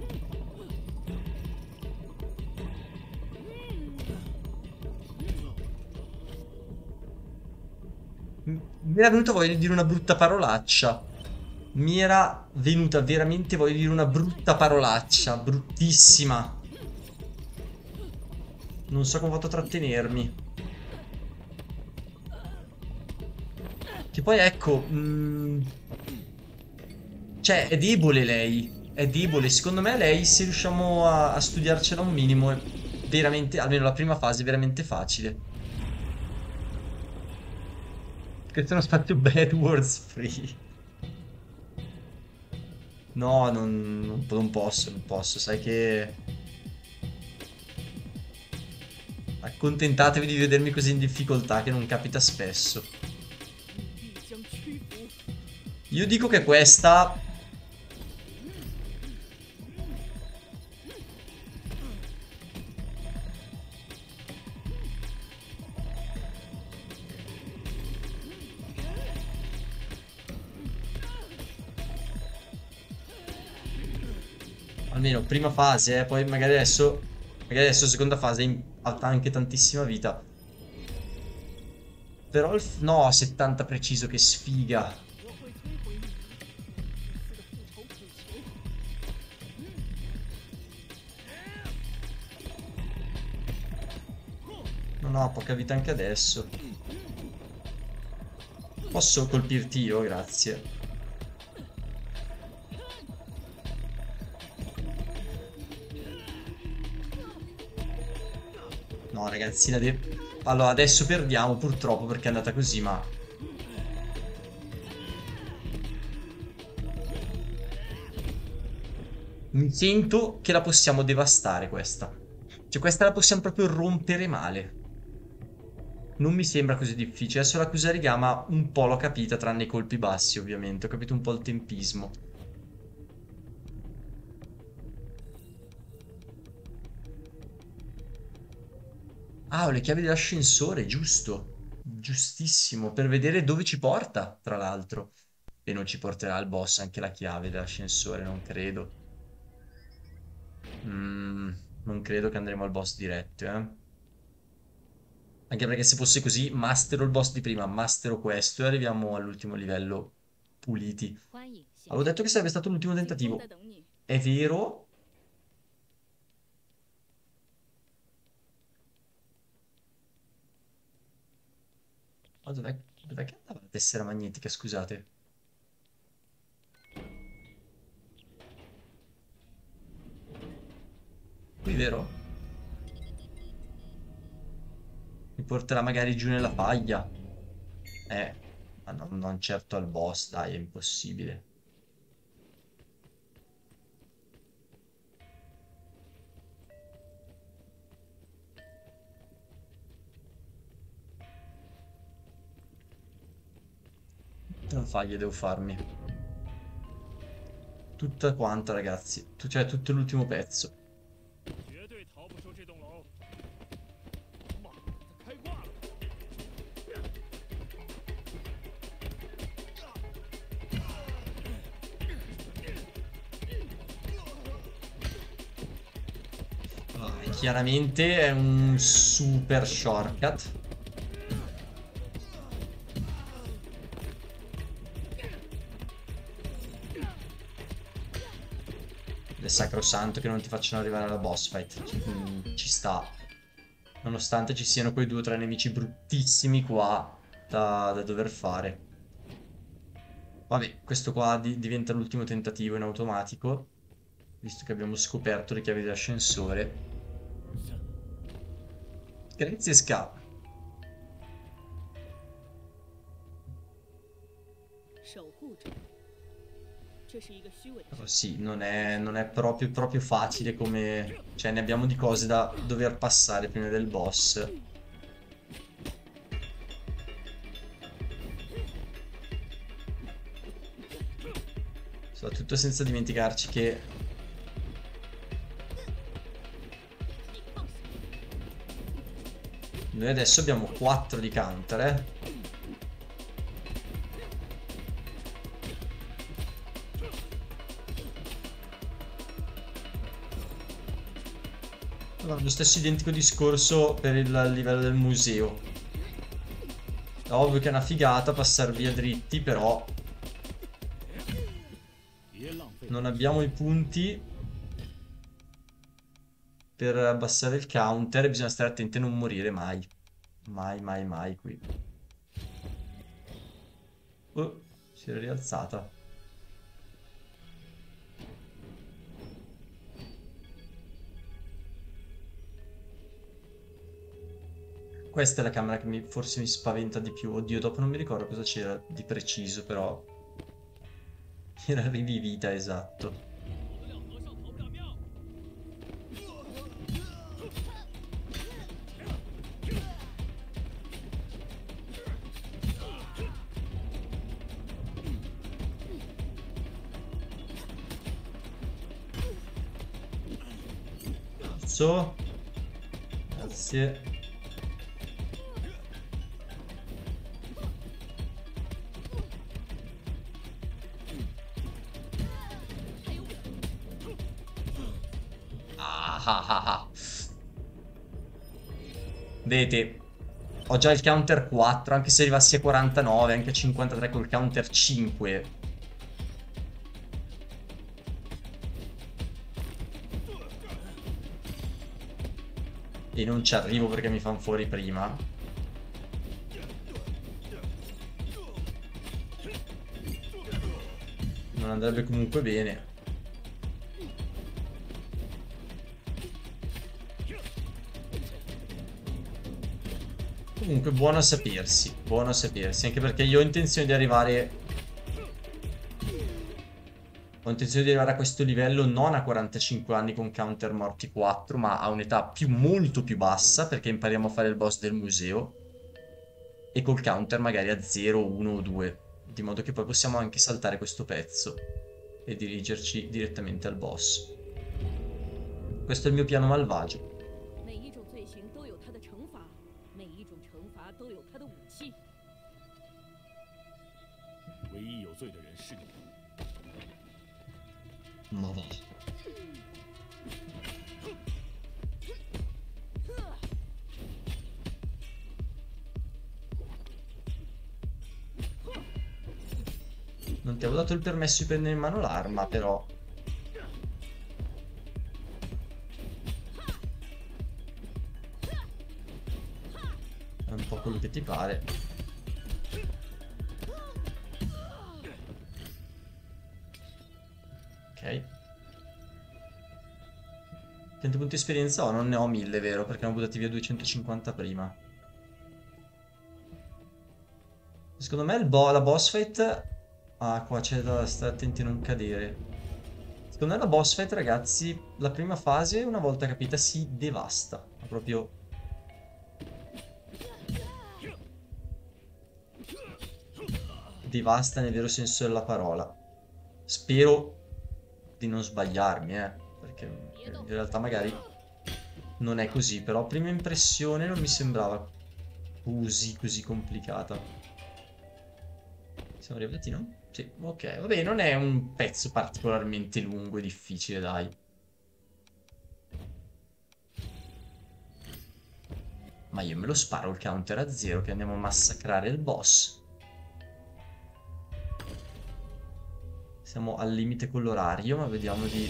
Mi era venuta voglia di dire una brutta parolaccia. Mi era venuta veramente voglia di dire una brutta parolaccia. Bruttissima. Non so come ho fatto a trattenermi. Che poi ecco... mh, Cioè, è debole lei. È debole. Secondo me lei, se riusciamo a, a studiarcela un minimo, è veramente, almeno la prima fase, è veramente facile. Questo è uno spazio bad words free. No, non, non, non posso, non posso. Sai che... Accontentatevi di vedermi così in difficoltà, che non capita spesso. Io dico che questa... Almeno prima fase, eh, poi magari adesso, magari adesso seconda fase in- ha anche tantissima vita. Però il... f- No, settanta preciso, che sfiga. no, poca vita anche adesso. Posso colpirti io, grazie. No, ragazzina de... Allora, adesso perdiamo purtroppo perché è andata così, ma... Mi sento che la possiamo devastare questa. Cioè, questa la possiamo proprio rompere male. Non mi sembra così difficile. Adesso la Kusarigama un po' l'ho capita, tranne i colpi bassi, ovviamente. Ho capito un po' il tempismo. Ah, ho le chiavi dell'ascensore, giusto. Giustissimo. Per vedere dove ci porta, tra l'altro. E non ci porterà al boss anche la chiave dell'ascensore, non credo. Mm, non credo che andremo al boss diretto, eh. Anche perché se fosse così, mastero il boss di prima, mastero questo e arriviamo all'ultimo livello puliti. Avevo detto che sarebbe stato l'ultimo tentativo. È vero? Ma dov'è dov'è che andava la tessera magnetica, scusate? Qui, vero? Mi porterà magari giù nella paglia. Eh, ma non, non certo al boss, dai, è impossibile. Quante faglie devo farmi? Tutta quanta, ragazzi. Tu- Cioè, tutto l'ultimo pezzo. 绝对逃不出这栋楼。妈的，他开挂了！ Vai, chiaramente è un super shortcut. Del sacrosanto che non ti facciano arrivare alla boss fight. Mm, ci sta. Nonostante ci siano quei due o tre nemici bruttissimi qua da, da dover fare. Vabbè, questo qua di- diventa l'ultimo tentativo in automatico, visto che abbiamo scoperto le chiavi dell'ascensore. Grazie, Ska. 守护者，这是一个虚伪的 Però sì, non è, non è proprio, proprio facile come... Cioè, ne abbiamo di cose da dover passare prima del boss. Soprattutto senza dimenticarci che... Noi adesso abbiamo quattro di counter, eh. Allora, lo stesso identico discorso per il livello del museo. È ovvio che è una figata passare via dritti, però 别浪费。 non abbiamo i punti per abbassare il counter e bisogna stare attenti a non morire mai. Mai, mai, mai qui. Oh, si era rialzata. Questa è la camera che mi- forse mi spaventa di più. Oddio, dopo non mi ricordo cosa c'era di preciso, però... Era rivivita, esatto. 死不了和尚逃不了庙。 Alzo. Grazie. Ah, ah, ah, ah. Vedete, ho già il counter quattro, anche se arrivassi a quarantanove, anche a cinquantatré col counter cinque. e non ci arrivo perché mi fanno fuori prima, non andrebbe comunque bene. Comunque buono a sapersi, buono a sapersi, anche perché io ho intenzione di arrivare Ho intenzione di arrivare a questo livello non a quarantacinque anni con counter morti quattro, ma a un'età più, molto più bassa, perché impariamo a fare il boss del museo, e col counter magari a zero, uno o due, di modo che poi possiamo anche saltare questo pezzo e dirigerci direttamente al boss. Questo è il mio piano malvagio. 每一种罪行都有它的惩罚，每一种惩罚都有它的武器。 唯一有罪的人是你。 Ma va. Non ti avevo dato il permesso di prendere in mano l'arma, però. È un po' quello che ti pare. Ok. Quanti punti esperienza ho? Non ne ho mille, vero? Perché ne ho buttati via duecentocinquanta prima. Secondo me il bo la boss fight... Ah, qua c'è da stare attenti a non cadere. Secondo me la boss fight, ragazzi, la prima fase, una volta capita, si devasta. Ma proprio... devasta nel vero senso della parola. Spero di non sbagliarmi, eh, perché in realtà magari non è così, però prima impressione non mi sembrava così così complicata. Siamo arrivati, no? Sì, ok, vabbè, non è un pezzo particolarmente lungo e difficile, dai. Ma io me lo sparo il counter a zero, che andiamo a massacrare il boss. Siamo al limite con l'orario, ma vediamo di...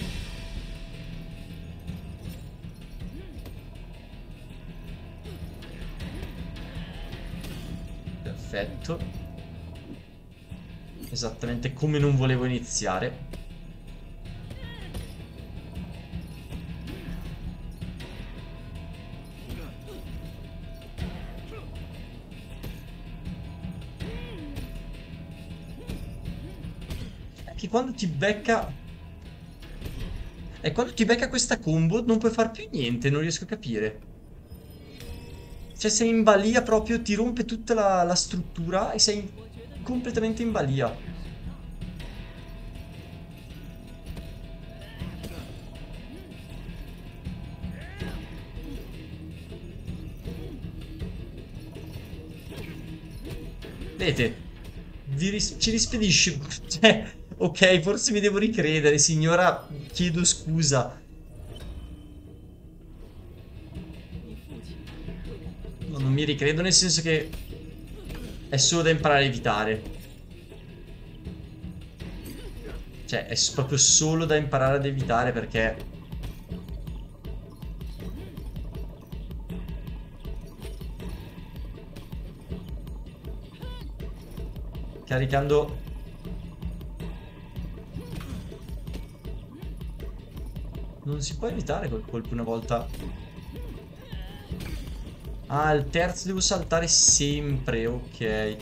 Perfetto. Esattamente come non volevo iniziare. Che quando ti becca... E quando ti becca questa combo non puoi far più niente, non riesco a capire. Cioè sei in balia proprio, ti rompe tutta la, la struttura e sei completamente in balia. Vedete? Vi ris- ci rispedisce. Cioè, ok, forse mi devo ricredere, signora. Chiedo scusa. No, non mi ricredo, nel senso che è solo da imparare a evitare. Cioè, è proprio solo da imparare ad evitare perché... Caricando... Non si può evitare quel colpo una volta... Ah, il terzo devo saltare sempre, ok.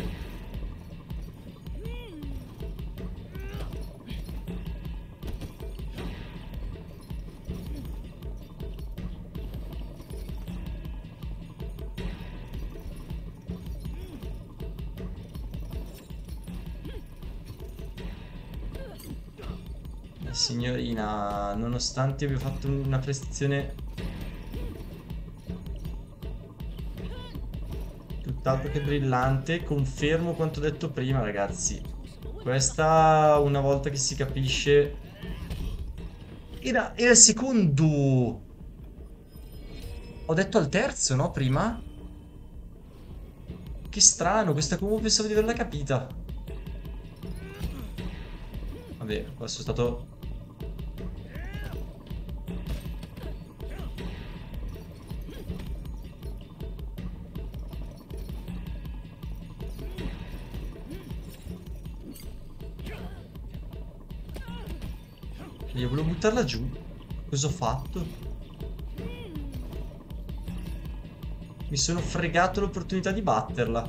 La signorina, nonostante abbia fatto una prestazione tutt'altro che brillante, confermo quanto detto prima, ragazzi. Questa, una volta che si capisce... Era, era il secondo! Ho detto al terzo, no? Prima? Che strano, questa combo pensavo di averla capita. Vabbè, qua sono stato... Io volevo buttarla giù. Cosa ho fatto? Mi sono fregato l'opportunità di batterla.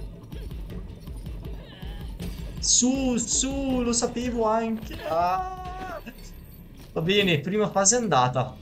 Su, su, lo sapevo anche. Ah! Va bene, prima fase è andata.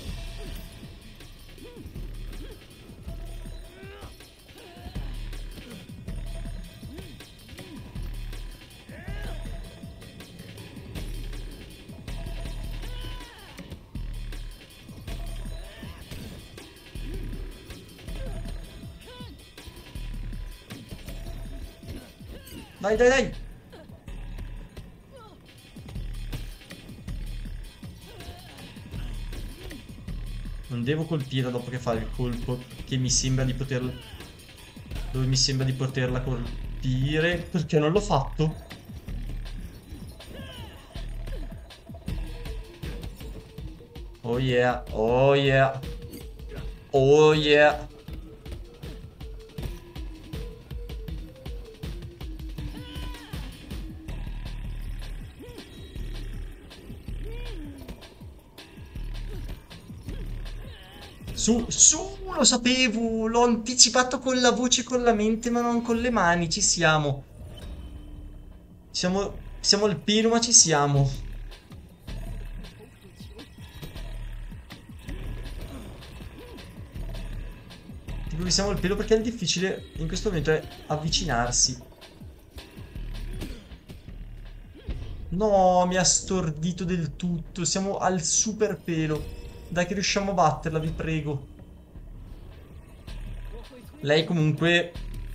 Dai, dai, dai. Non devo colpire dopo che fa il colpo che mi sembra di poterla... Dove mi sembra di poterla colpire. Perché non l'ho fatto? Oh yeah, oh yeah. Oh yeah. Su, su, lo sapevo, l'ho anticipato con la voce e con la mente, ma non con le mani, ci siamo. Siamo, siamo al pieno, ma ci siamo. Dico che siamo al pelo perché il difficile in questo momento è avvicinarsi. No, mi ha stordito del tutto, siamo al super pelo. Dai che riusciamo a batterla, vi prego. Lei comunque...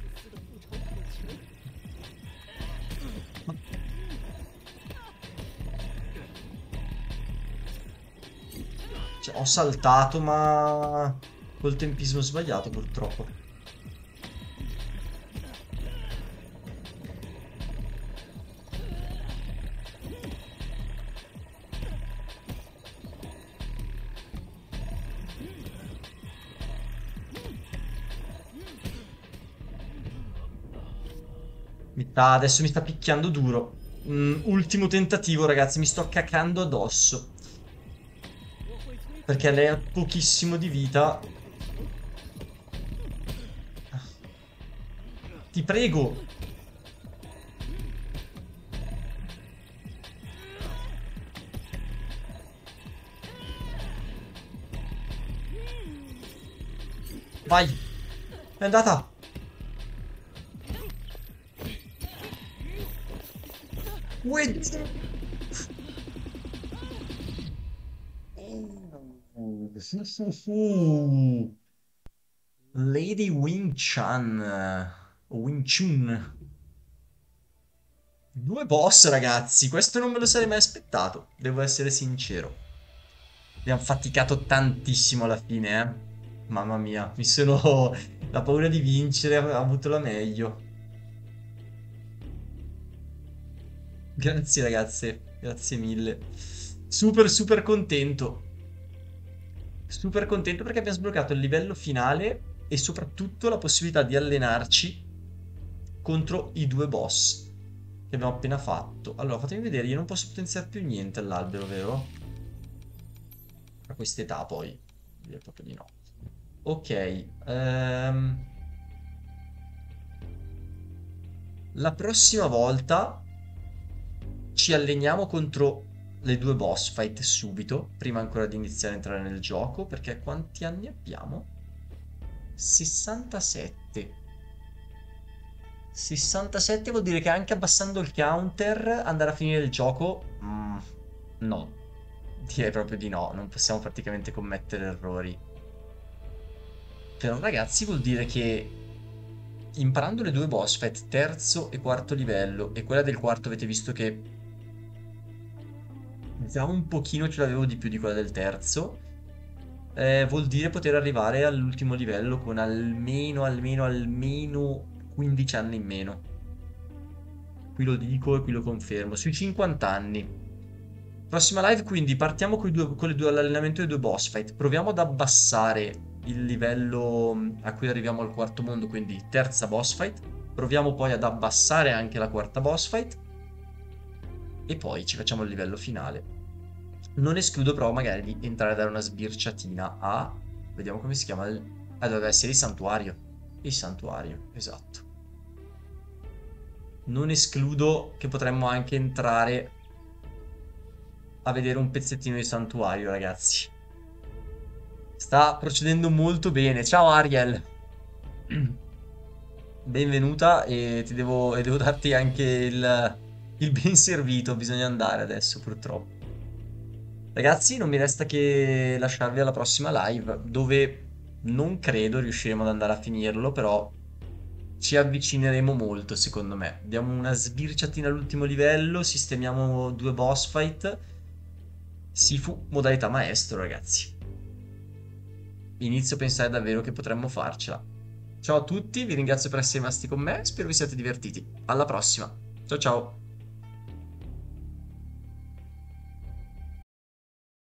Cioè, ho saltato, ma... col tempismo sbagliato, purtroppo. Mi sta- adesso mi sta picchiando duro. Mm, ultimo tentativo, ragazzi. Mi sto cacando addosso. Perché lei ha pochissimo di vita. Ti prego. Vai. È andata. Wait. Lady Wing Chan o Wing Chun. Due boss, ragazzi. Questo non me lo sarei mai aspettato. Devo essere sincero. Abbiamo faticato tantissimo alla fine, eh. Mamma mia, mi sono... La paura di vincere ha avuto la meglio. Grazie ragazze, grazie mille. Super super contento. Super contento perché abbiamo sbloccato il livello finale e soprattutto la possibilità di allenarci contro i due boss che abbiamo appena fatto. Allora, fatemi vedere, io non posso potenziare più niente all'albero, vero? A quest'età poi, direi proprio di no. Ok, ehm... la prossima volta ci alleniamo contro le due boss fight subito, prima ancora di iniziare a entrare nel gioco, perché quanti anni abbiamo? sessantasette. sessantasette vuol dire che anche abbassando il counter andare a finire il gioco? Mm, no, direi proprio di no, non possiamo praticamente commettere errori. Però ragazzi vuol dire che imparando le due boss fight, terzo e quarto livello, e quella del quarto avete visto che già un pochino ce l'avevo di più di quella del terzo, eh, vuol dire poter arrivare all'ultimo livello con almeno, almeno, almeno quindici anni in meno. Qui lo dico e qui lo confermo, sui cinquanta anni. Prossima live quindi partiamo con, i due, con le due, l'allenamento dei due boss fight, proviamo ad abbassare il livello a cui arriviamo al quarto mondo, quindi terza boss fight, proviamo poi ad abbassare anche la quarta boss fight e poi ci facciamo il livello finale. Non escludo però magari di entrare a dare una sbirciatina a... Vediamo come si chiama il... Ah, dovrebbe essere il santuario. Il santuario, esatto. Non escludo che potremmo anche entrare a vedere un pezzettino di santuario, ragazzi. Sta procedendo molto bene. Ciao Ariel. Benvenuta e ti devo, e devo darti anche il, il ben servito. Bisogna andare adesso, purtroppo. Ragazzi, non mi resta che lasciarvi alla prossima live, dove non credo riusciremo ad andare a finirlo, però ci avvicineremo molto, secondo me. Diamo una sbirciatina all'ultimo livello, sistemiamo due boss fight. Sifu modalità maestro, ragazzi. Inizio a pensare davvero che potremmo farcela. Ciao a tutti, vi ringrazio per essere rimasti con me, spero vi siate divertiti. Alla prossima. Ciao ciao.